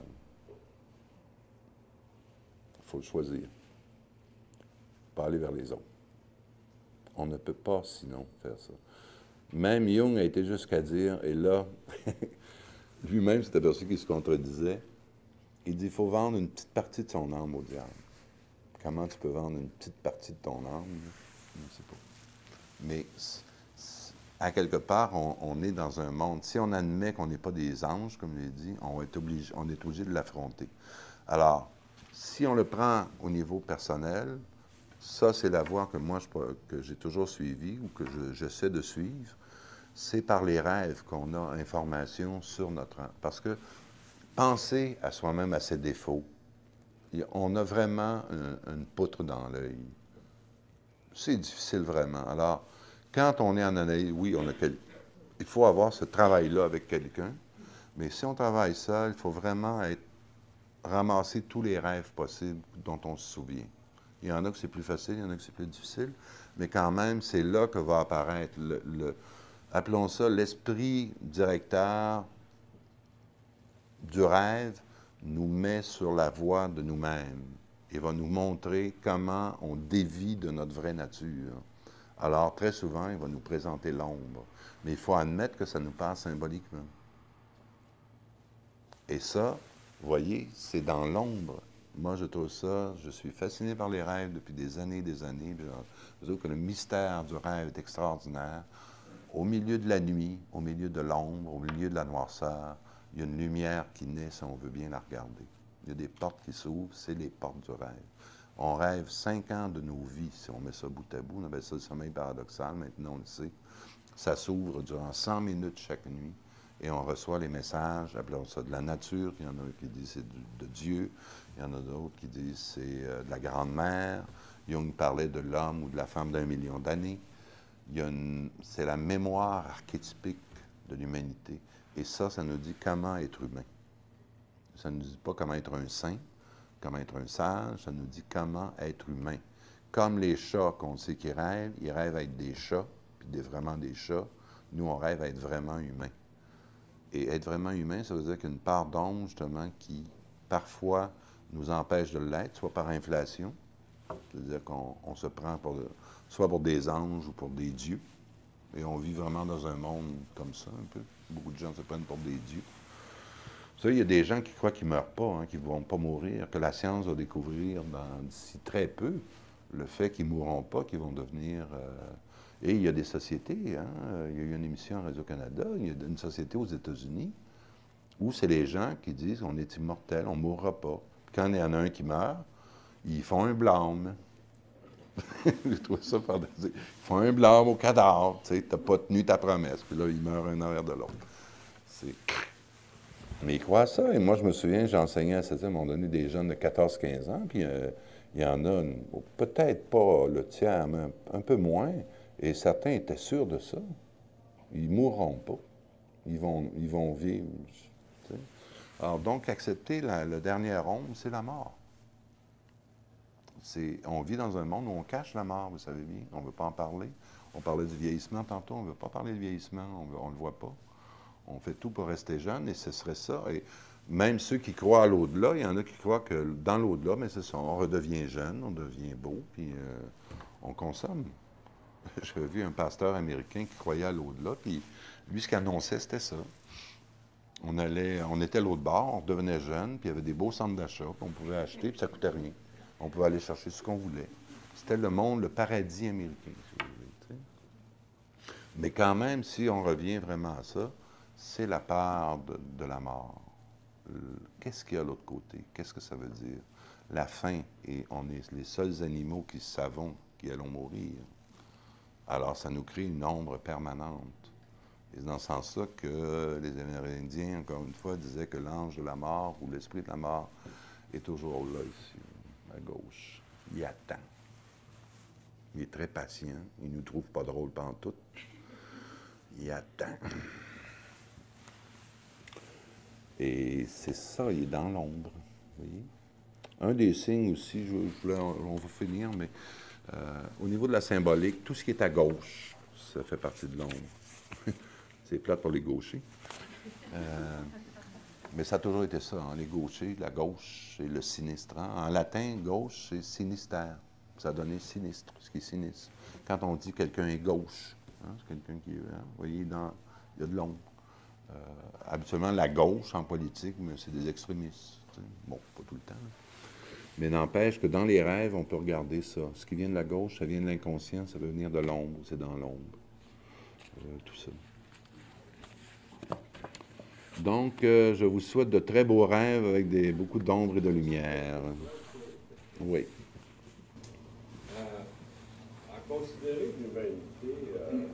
Il faut le choisir. Pas aller vers les autres. On ne peut pas, sinon, faire ça. Même Jung a été jusqu'à dire, et là, lui-même s'est aperçu qu'il se contredisait, il dit, il faut vendre une petite partie de son âme au diable. Comment tu peux vendre une petite partie de ton âme? Je ne sais pas. Mais à quelque part, on est dans un monde. Si on admet qu'on n'est pas des anges, comme je l'ai dit, on est obligé de l'affronter. Alors, si on le prend au niveau personnel, ça, c'est la voie que moi, que j'ai toujours suivie ou que j'essaie de suivre. C'est par les rêves qu'on a information sur notre... Parce que penser à soi-même, à ses défauts, on a vraiment une poutre dans l'œil. C'est difficile vraiment. Alors, quand on est en analyse, oui, il faut avoir ce travail-là avec quelqu'un, mais si on travaille seul, il faut vraiment ramasser tous les rêves possibles dont on se souvient. Il y en a que c'est plus facile, il y en a que c'est plus difficile, mais quand même, c'est là que va apparaître appelons ça l'esprit directeur du rêve, nous met sur la voie de nous-mêmes et va nous montrer comment on dévie de notre vraie nature. Alors, très souvent, il va nous présenter l'ombre. Mais il faut admettre que ça nous passe symboliquement. Et ça, vous voyez, c'est dans l'ombre. Moi, je trouve ça, je suis fasciné par les rêves depuis des années et des années. Je trouve que le mystère du rêve est extraordinaire. Au milieu de la nuit, au milieu de l'ombre, au milieu de la noirceur, il y a une lumière qui naît si on veut bien la regarder. Il y a des portes qui s'ouvrent, c'est les portes du rêve. On rêve 5 ans de nos vies, si on met ça bout à bout. On appelle ça le sommeil paradoxal, maintenant on le sait. Ça s'ouvre durant 100 minutes chaque nuit et on reçoit les messages, appelons ça de la nature. Il y en a qui disent c'est de Dieu, il y en a d'autres qui disent c'est de la Grande-Mère. Jung parlait de l'homme ou de la femme d'1 million d'années. C'est la mémoire archétypique de l'humanité. Et ça nous dit comment être humain. Ça ne nous dit pas comment être un saint, comment être un sage, ça nous dit comment être humain. Comme les chats qu'on sait qu'ils rêvent, ils rêvent à être des chats, puis vraiment des chats. Nous, on rêve à être vraiment humain. Et être vraiment humain, ça veut dire qu'il y a une part d'ombre, justement, qui, parfois, nous empêche de l'être, soit par inflation, c'est-à-dire qu'on se prend soit pour des anges ou pour des dieux. Et on vit vraiment dans un monde comme ça, un peu. Beaucoup de gens se prennent pour des dieux. Ça, il y a des gens qui croient qu'ils ne meurent pas, hein, qu'ils ne vont pas mourir, que la science va découvrir d'ici très peu le fait qu'ils ne mourront pas, qu'ils vont devenir... Et il y a des sociétés, hein, il y a eu une émission à Radio-Canada, il y a une société aux États-Unis où c'est les gens qui disent on est immortel, on ne mourra pas. Puis quand il y en a un qui meurt, ils font un blâme. J'ai trouvé ça fantastique. Ils font un blâme au cadavre, tu sais, t'as pas tenu ta promesse. Puis là, ils meurent un en arrière de l'autre. Mais ils croient à ça. Et moi, je me souviens, j'enseignais à un moment donné des jeunes de 14-15 ans, puis il y en a, peut-être pas le tiers, mais un peu moins, et certains étaient sûrs de ça. Ils ne mourront pas. Ils vont vivre. Tu sais. Alors donc, accepter le dernier ombre, c'est la mort. On vit dans un monde où on cache la mort, vous savez bien. On ne veut pas en parler. On parlait du vieillissement tantôt, on ne veut pas parler du vieillissement, on ne le voit pas. On fait tout pour rester jeune et ce serait ça. Et même ceux qui croient à l'au-delà, il y en a qui croient que dans l'au-delà, mais c'est ça, on redevient jeune, on devient beau, puis on consomme. J'ai vu un pasteur américain qui croyait à l'au-delà, puis lui, ce qu'il annonçait, c'était ça. On était à l'autre bord, on devenait jeune, puis il y avait des beaux centres d'achat, puis on pouvait acheter, puis ça ne coûtait rien. On pouvait aller chercher ce qu'on voulait. C'était le monde, le paradis américain, si vous voulez. T'sais. Mais quand même, si on revient vraiment à ça, c'est la part de la mort. Qu'est-ce qu'il y a à l'autre côté? Qu'est-ce que ça veut dire? La fin, et on est les seuls animaux qui savons qui allons mourir. Alors, ça nous crée une ombre permanente. Et c'est dans ce sens-là que les Amérindiens, encore une fois, disaient que l'ange de la mort ou l'esprit de la mort est toujours là, ici, à gauche. Il attend. Il est très patient. Il ne nous trouve pas drôles pantoute. Il attend. Et c'est ça, il est dans l'ombre. Vous voyez? Un des signes aussi, on va finir, mais au niveau de la symbolique, tout ce qui est à gauche, ça fait partie de l'ombre. C'est plate pour les gauchers. Mais ça a toujours été ça, hein, les gauchers, la gauche, c'est le sinistre. Hein. En latin, gauche, c'est sinistère. Ça a donné sinistre, ce qui est sinistre. Quand on dit quelqu'un est gauche, hein, c'est quelqu'un qui est... Hein, vous voyez, il y a de l'ombre. Habituellement, la gauche en politique, mais c'est des extrémistes. T'sais. Bon, pas tout le temps. Mais n'empêche que dans les rêves, on peut regarder ça. Ce qui vient de la gauche, ça vient de l'inconscient, ça peut venir de l'ombre, c'est dans l'ombre. Tout ça. Donc, je vous souhaite de très beaux rêves avec beaucoup d'ombre et de lumière. Oui. À considérer l'humanité,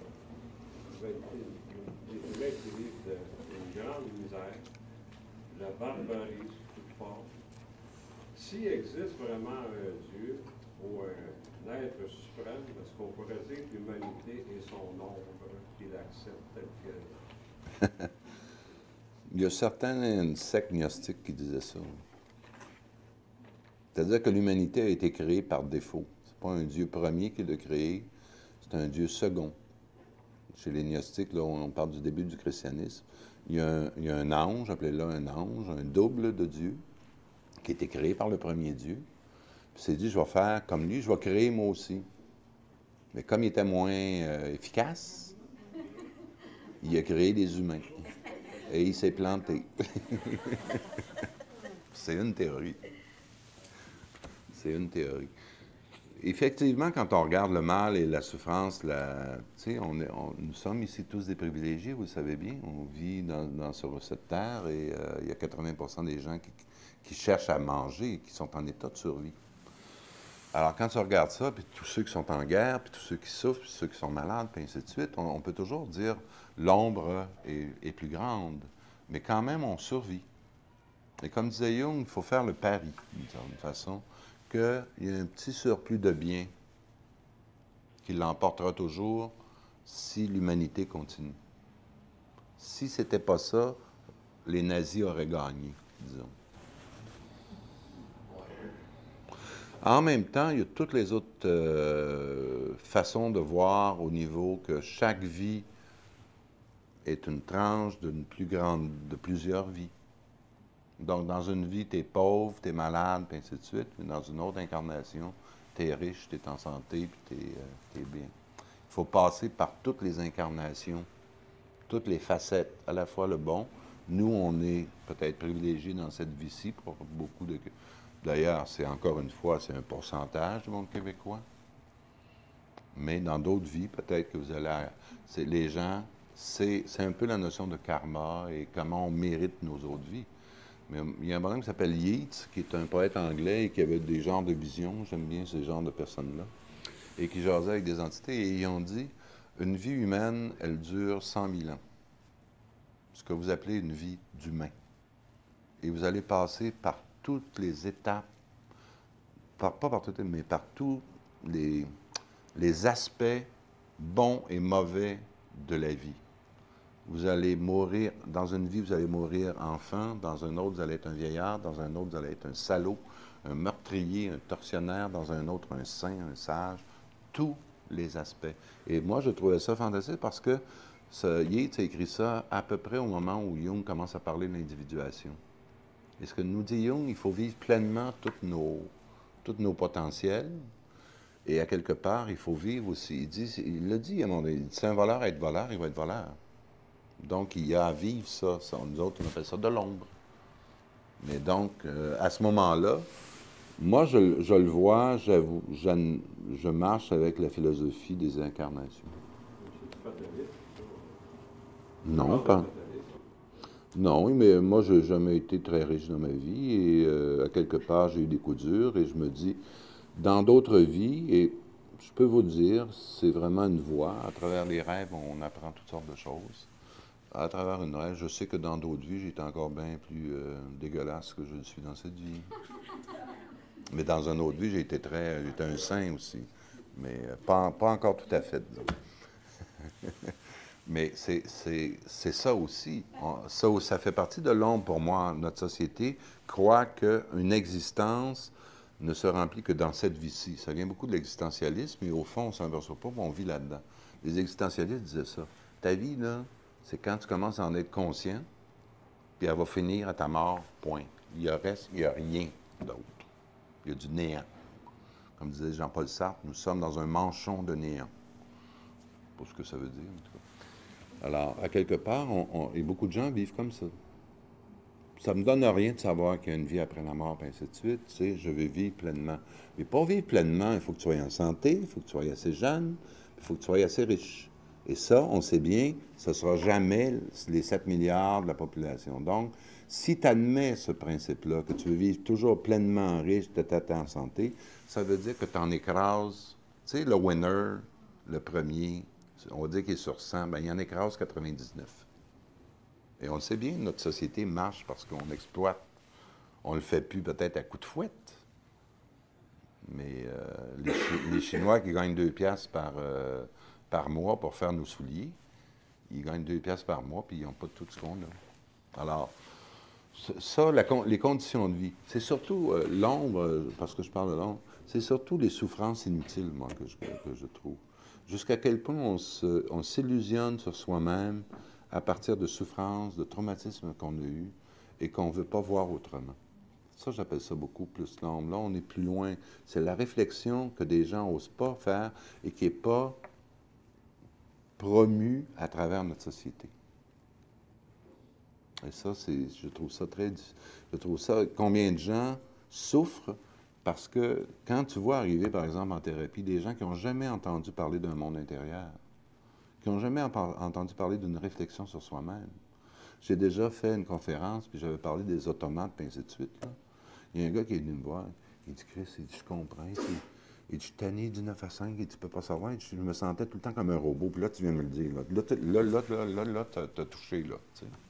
les humains qui vivent une grande misère, la barbarie sous toute forme, s'il existe vraiment un Dieu ou un être suprême, est-ce qu'on pourrait dire que l'humanité est son ombre, qu'il accepte tel qu'elle est? Il y a certaines sectes gnostiques qui disaient ça. C'est-à-dire que l'humanité a été créée par défaut. Ce n'est pas un Dieu premier qui l'a créé, c'est un Dieu second. Chez les gnostiques, là, on parle du début du christianisme. Il y a un ange, appelez-le un ange, un double de Dieu, qui a été créé par le premier Dieu. Puis il s'est dit, je vais faire comme lui, je vais créer moi aussi. Mais comme il était moins efficace, il a créé des humains. Et il s'est planté. C'est une théorie. C'est une théorie. Effectivement, quand on regarde le mal et la souffrance, nous sommes ici tous des privilégiés, vous le savez bien. On vit sur cette terre et il y a 80% des gens qui cherchent à manger et qui sont en état de survie. Alors, quand tu regardes ça, puis tous ceux qui sont en guerre, puis tous ceux qui souffrent, puis ceux qui sont malades, puis ainsi de suite, on peut toujours dire l'ombre est plus grande. Mais quand même, on survit. Et comme disait Jung, il faut faire le pari, d'une certaine façon, qu'il y a un petit surplus de bien qui l'emportera toujours si l'humanité continue. Si ce n'était pas ça, les nazis auraient gagné, disons. En même temps, il y a toutes les autres façons de voir au niveau que chaque vie est une tranche de plusieurs vies. Donc, dans une vie, tu es pauvre, tu es malade, puis ainsi de suite. Mais dans une autre incarnation, tu es riche, tu es en santé, puis tu es bien. Il faut passer par toutes les incarnations, toutes les facettes, à la fois le bon. Nous, on est peut-être privilégiés dans cette vie-ci pour beaucoup de... D'ailleurs, c'est encore une fois, c'est un pourcentage du monde québécois. Mais dans d'autres vies, peut-être que vous allez... Les gens, c'est un peu la notion de karma et comment on mérite nos autres vies. Mais il y a un bonhomme qui s'appelle Yeats, qui est un poète anglais et qui avait des genres de visions, j'aime bien ces genres de personnes-là, et qui jasait avec des entités, et ils ont dit, une vie humaine, elle dure 100 000 ans. Ce que vous appelez une vie d'humain. Et vous allez passer par toutes les étapes, pas par toutes, mais par tous les aspects bons et mauvais de la vie. Vous allez mourir, dans une vie, vous allez mourir enfant, dans une autre, vous allez être un vieillard, dans un autre, vous allez être un salaud, un meurtrier, un tortionnaire, dans un autre, un saint, un sage, tous les aspects. Et moi, je trouvais ça fantastique parce que Yeats a écrit ça à peu près au moment où Jung commence à parler de l'individuation. Et ce que nous dit Jung, il faut vivre pleinement tous nos potentiels. Et à quelque part, il faut vivre aussi. Il le dit à un moment donné, si un voleur est voleur, il va être voleur. Donc, il y a à vivre ça. Nous autres, on appelle ça de l'ombre. Mais donc, à ce moment-là, moi, je le vois, j'avoue, je marche avec la philosophie des incarnations. Non, pas. Non, oui, mais moi, je n'ai jamais été très riche dans ma vie et à quelque part, j'ai eu des coups durs et je me dis, dans d'autres vies, et je peux vous dire, c'est vraiment une voie. À travers les rêves, on apprend toutes sortes de choses. À travers une rêve, je sais que dans d'autres vies, j'étais encore bien plus dégueulasse que je le suis dans cette vie. Mais dans une autre vie, j'étais un saint aussi. Mais pas encore tout à fait, disons. Mais c'est ça aussi. Ça fait partie de l'ombre pour moi. Notre société croit qu'une existence ne se remplit que dans cette vie-ci. Ça vient beaucoup de l'existentialisme, et au fond, on ne s'en aperçoit pas, mais on vit là-dedans. Les existentialistes disaient ça. Ta vie, là, c'est quand tu commences à en être conscient, puis elle va finir à ta mort, point. Il n'y a rien d'autre. Il y a du néant. Comme disait Jean-Paul Sartre, nous sommes dans un manchon de néant. Pas ce que ça veut dire, en tout cas. Alors, à quelque part, et beaucoup de gens vivent comme ça. Ça me donne rien de savoir qu'il y a une vie après la mort, et ainsi de suite. Tu sais, je vais vivre pleinement. Mais pour vivre pleinement, il faut que tu sois en santé, il faut que tu sois assez jeune, il faut que tu sois assez riche. Et ça, on sait bien, ce ne sera jamais les 7 milliards de la population. Donc, si tu admets ce principe-là, que tu veux vivre toujours pleinement riche, de en santé, ça veut dire que tu en écrases, tu sais, le winner, le premier, on va dire qu'il est sur 100, bien, il en écrase 99. Et on le sait bien, notre société marche parce qu'on exploite. On ne le fait plus peut-être à coups de fouette. Mais les Chinois qui gagnent 2 piastres par mois pour faire nos souliers, ils gagnent 2 piastres par mois, puis ils n'ont pas tout ce qu'on a. Alors, ça, les conditions de vie, c'est surtout l'ombre, parce que je parle de l'ombre, c'est surtout les souffrances inutiles, moi, que je trouve. Jusqu'à quel point on s'illusionne sur soi-même à partir de souffrances, de traumatismes qu'on a eus et qu'on ne veut pas voir autrement. Ça, j'appelle ça beaucoup plus l'ombre. Là, on est plus loin. C'est la réflexion que des gens n'osent pas faire et qui n'est pas promue à travers notre société. Et ça, je trouve ça très... Je trouve ça... Combien de gens souffrent parce que quand tu vois arriver, par exemple, en thérapie, des gens qui n'ont jamais entendu parler d'un monde intérieur, qui n'ont jamais entendu parler d'une réflexion sur soi-même. J'ai déjà fait une conférence, puis j'avais parlé des automates, puis ainsi de suite. Là. Il y a un gars qui est venu me voir, il dit « Chris, il dit, je comprends. » Il dit « Je suis tanné du 9 à 5, et tu peux pas savoir. » Je me sentais tout le temps comme un robot, puis là, tu viens me le dire. Là, t'as touché, là, tu sais.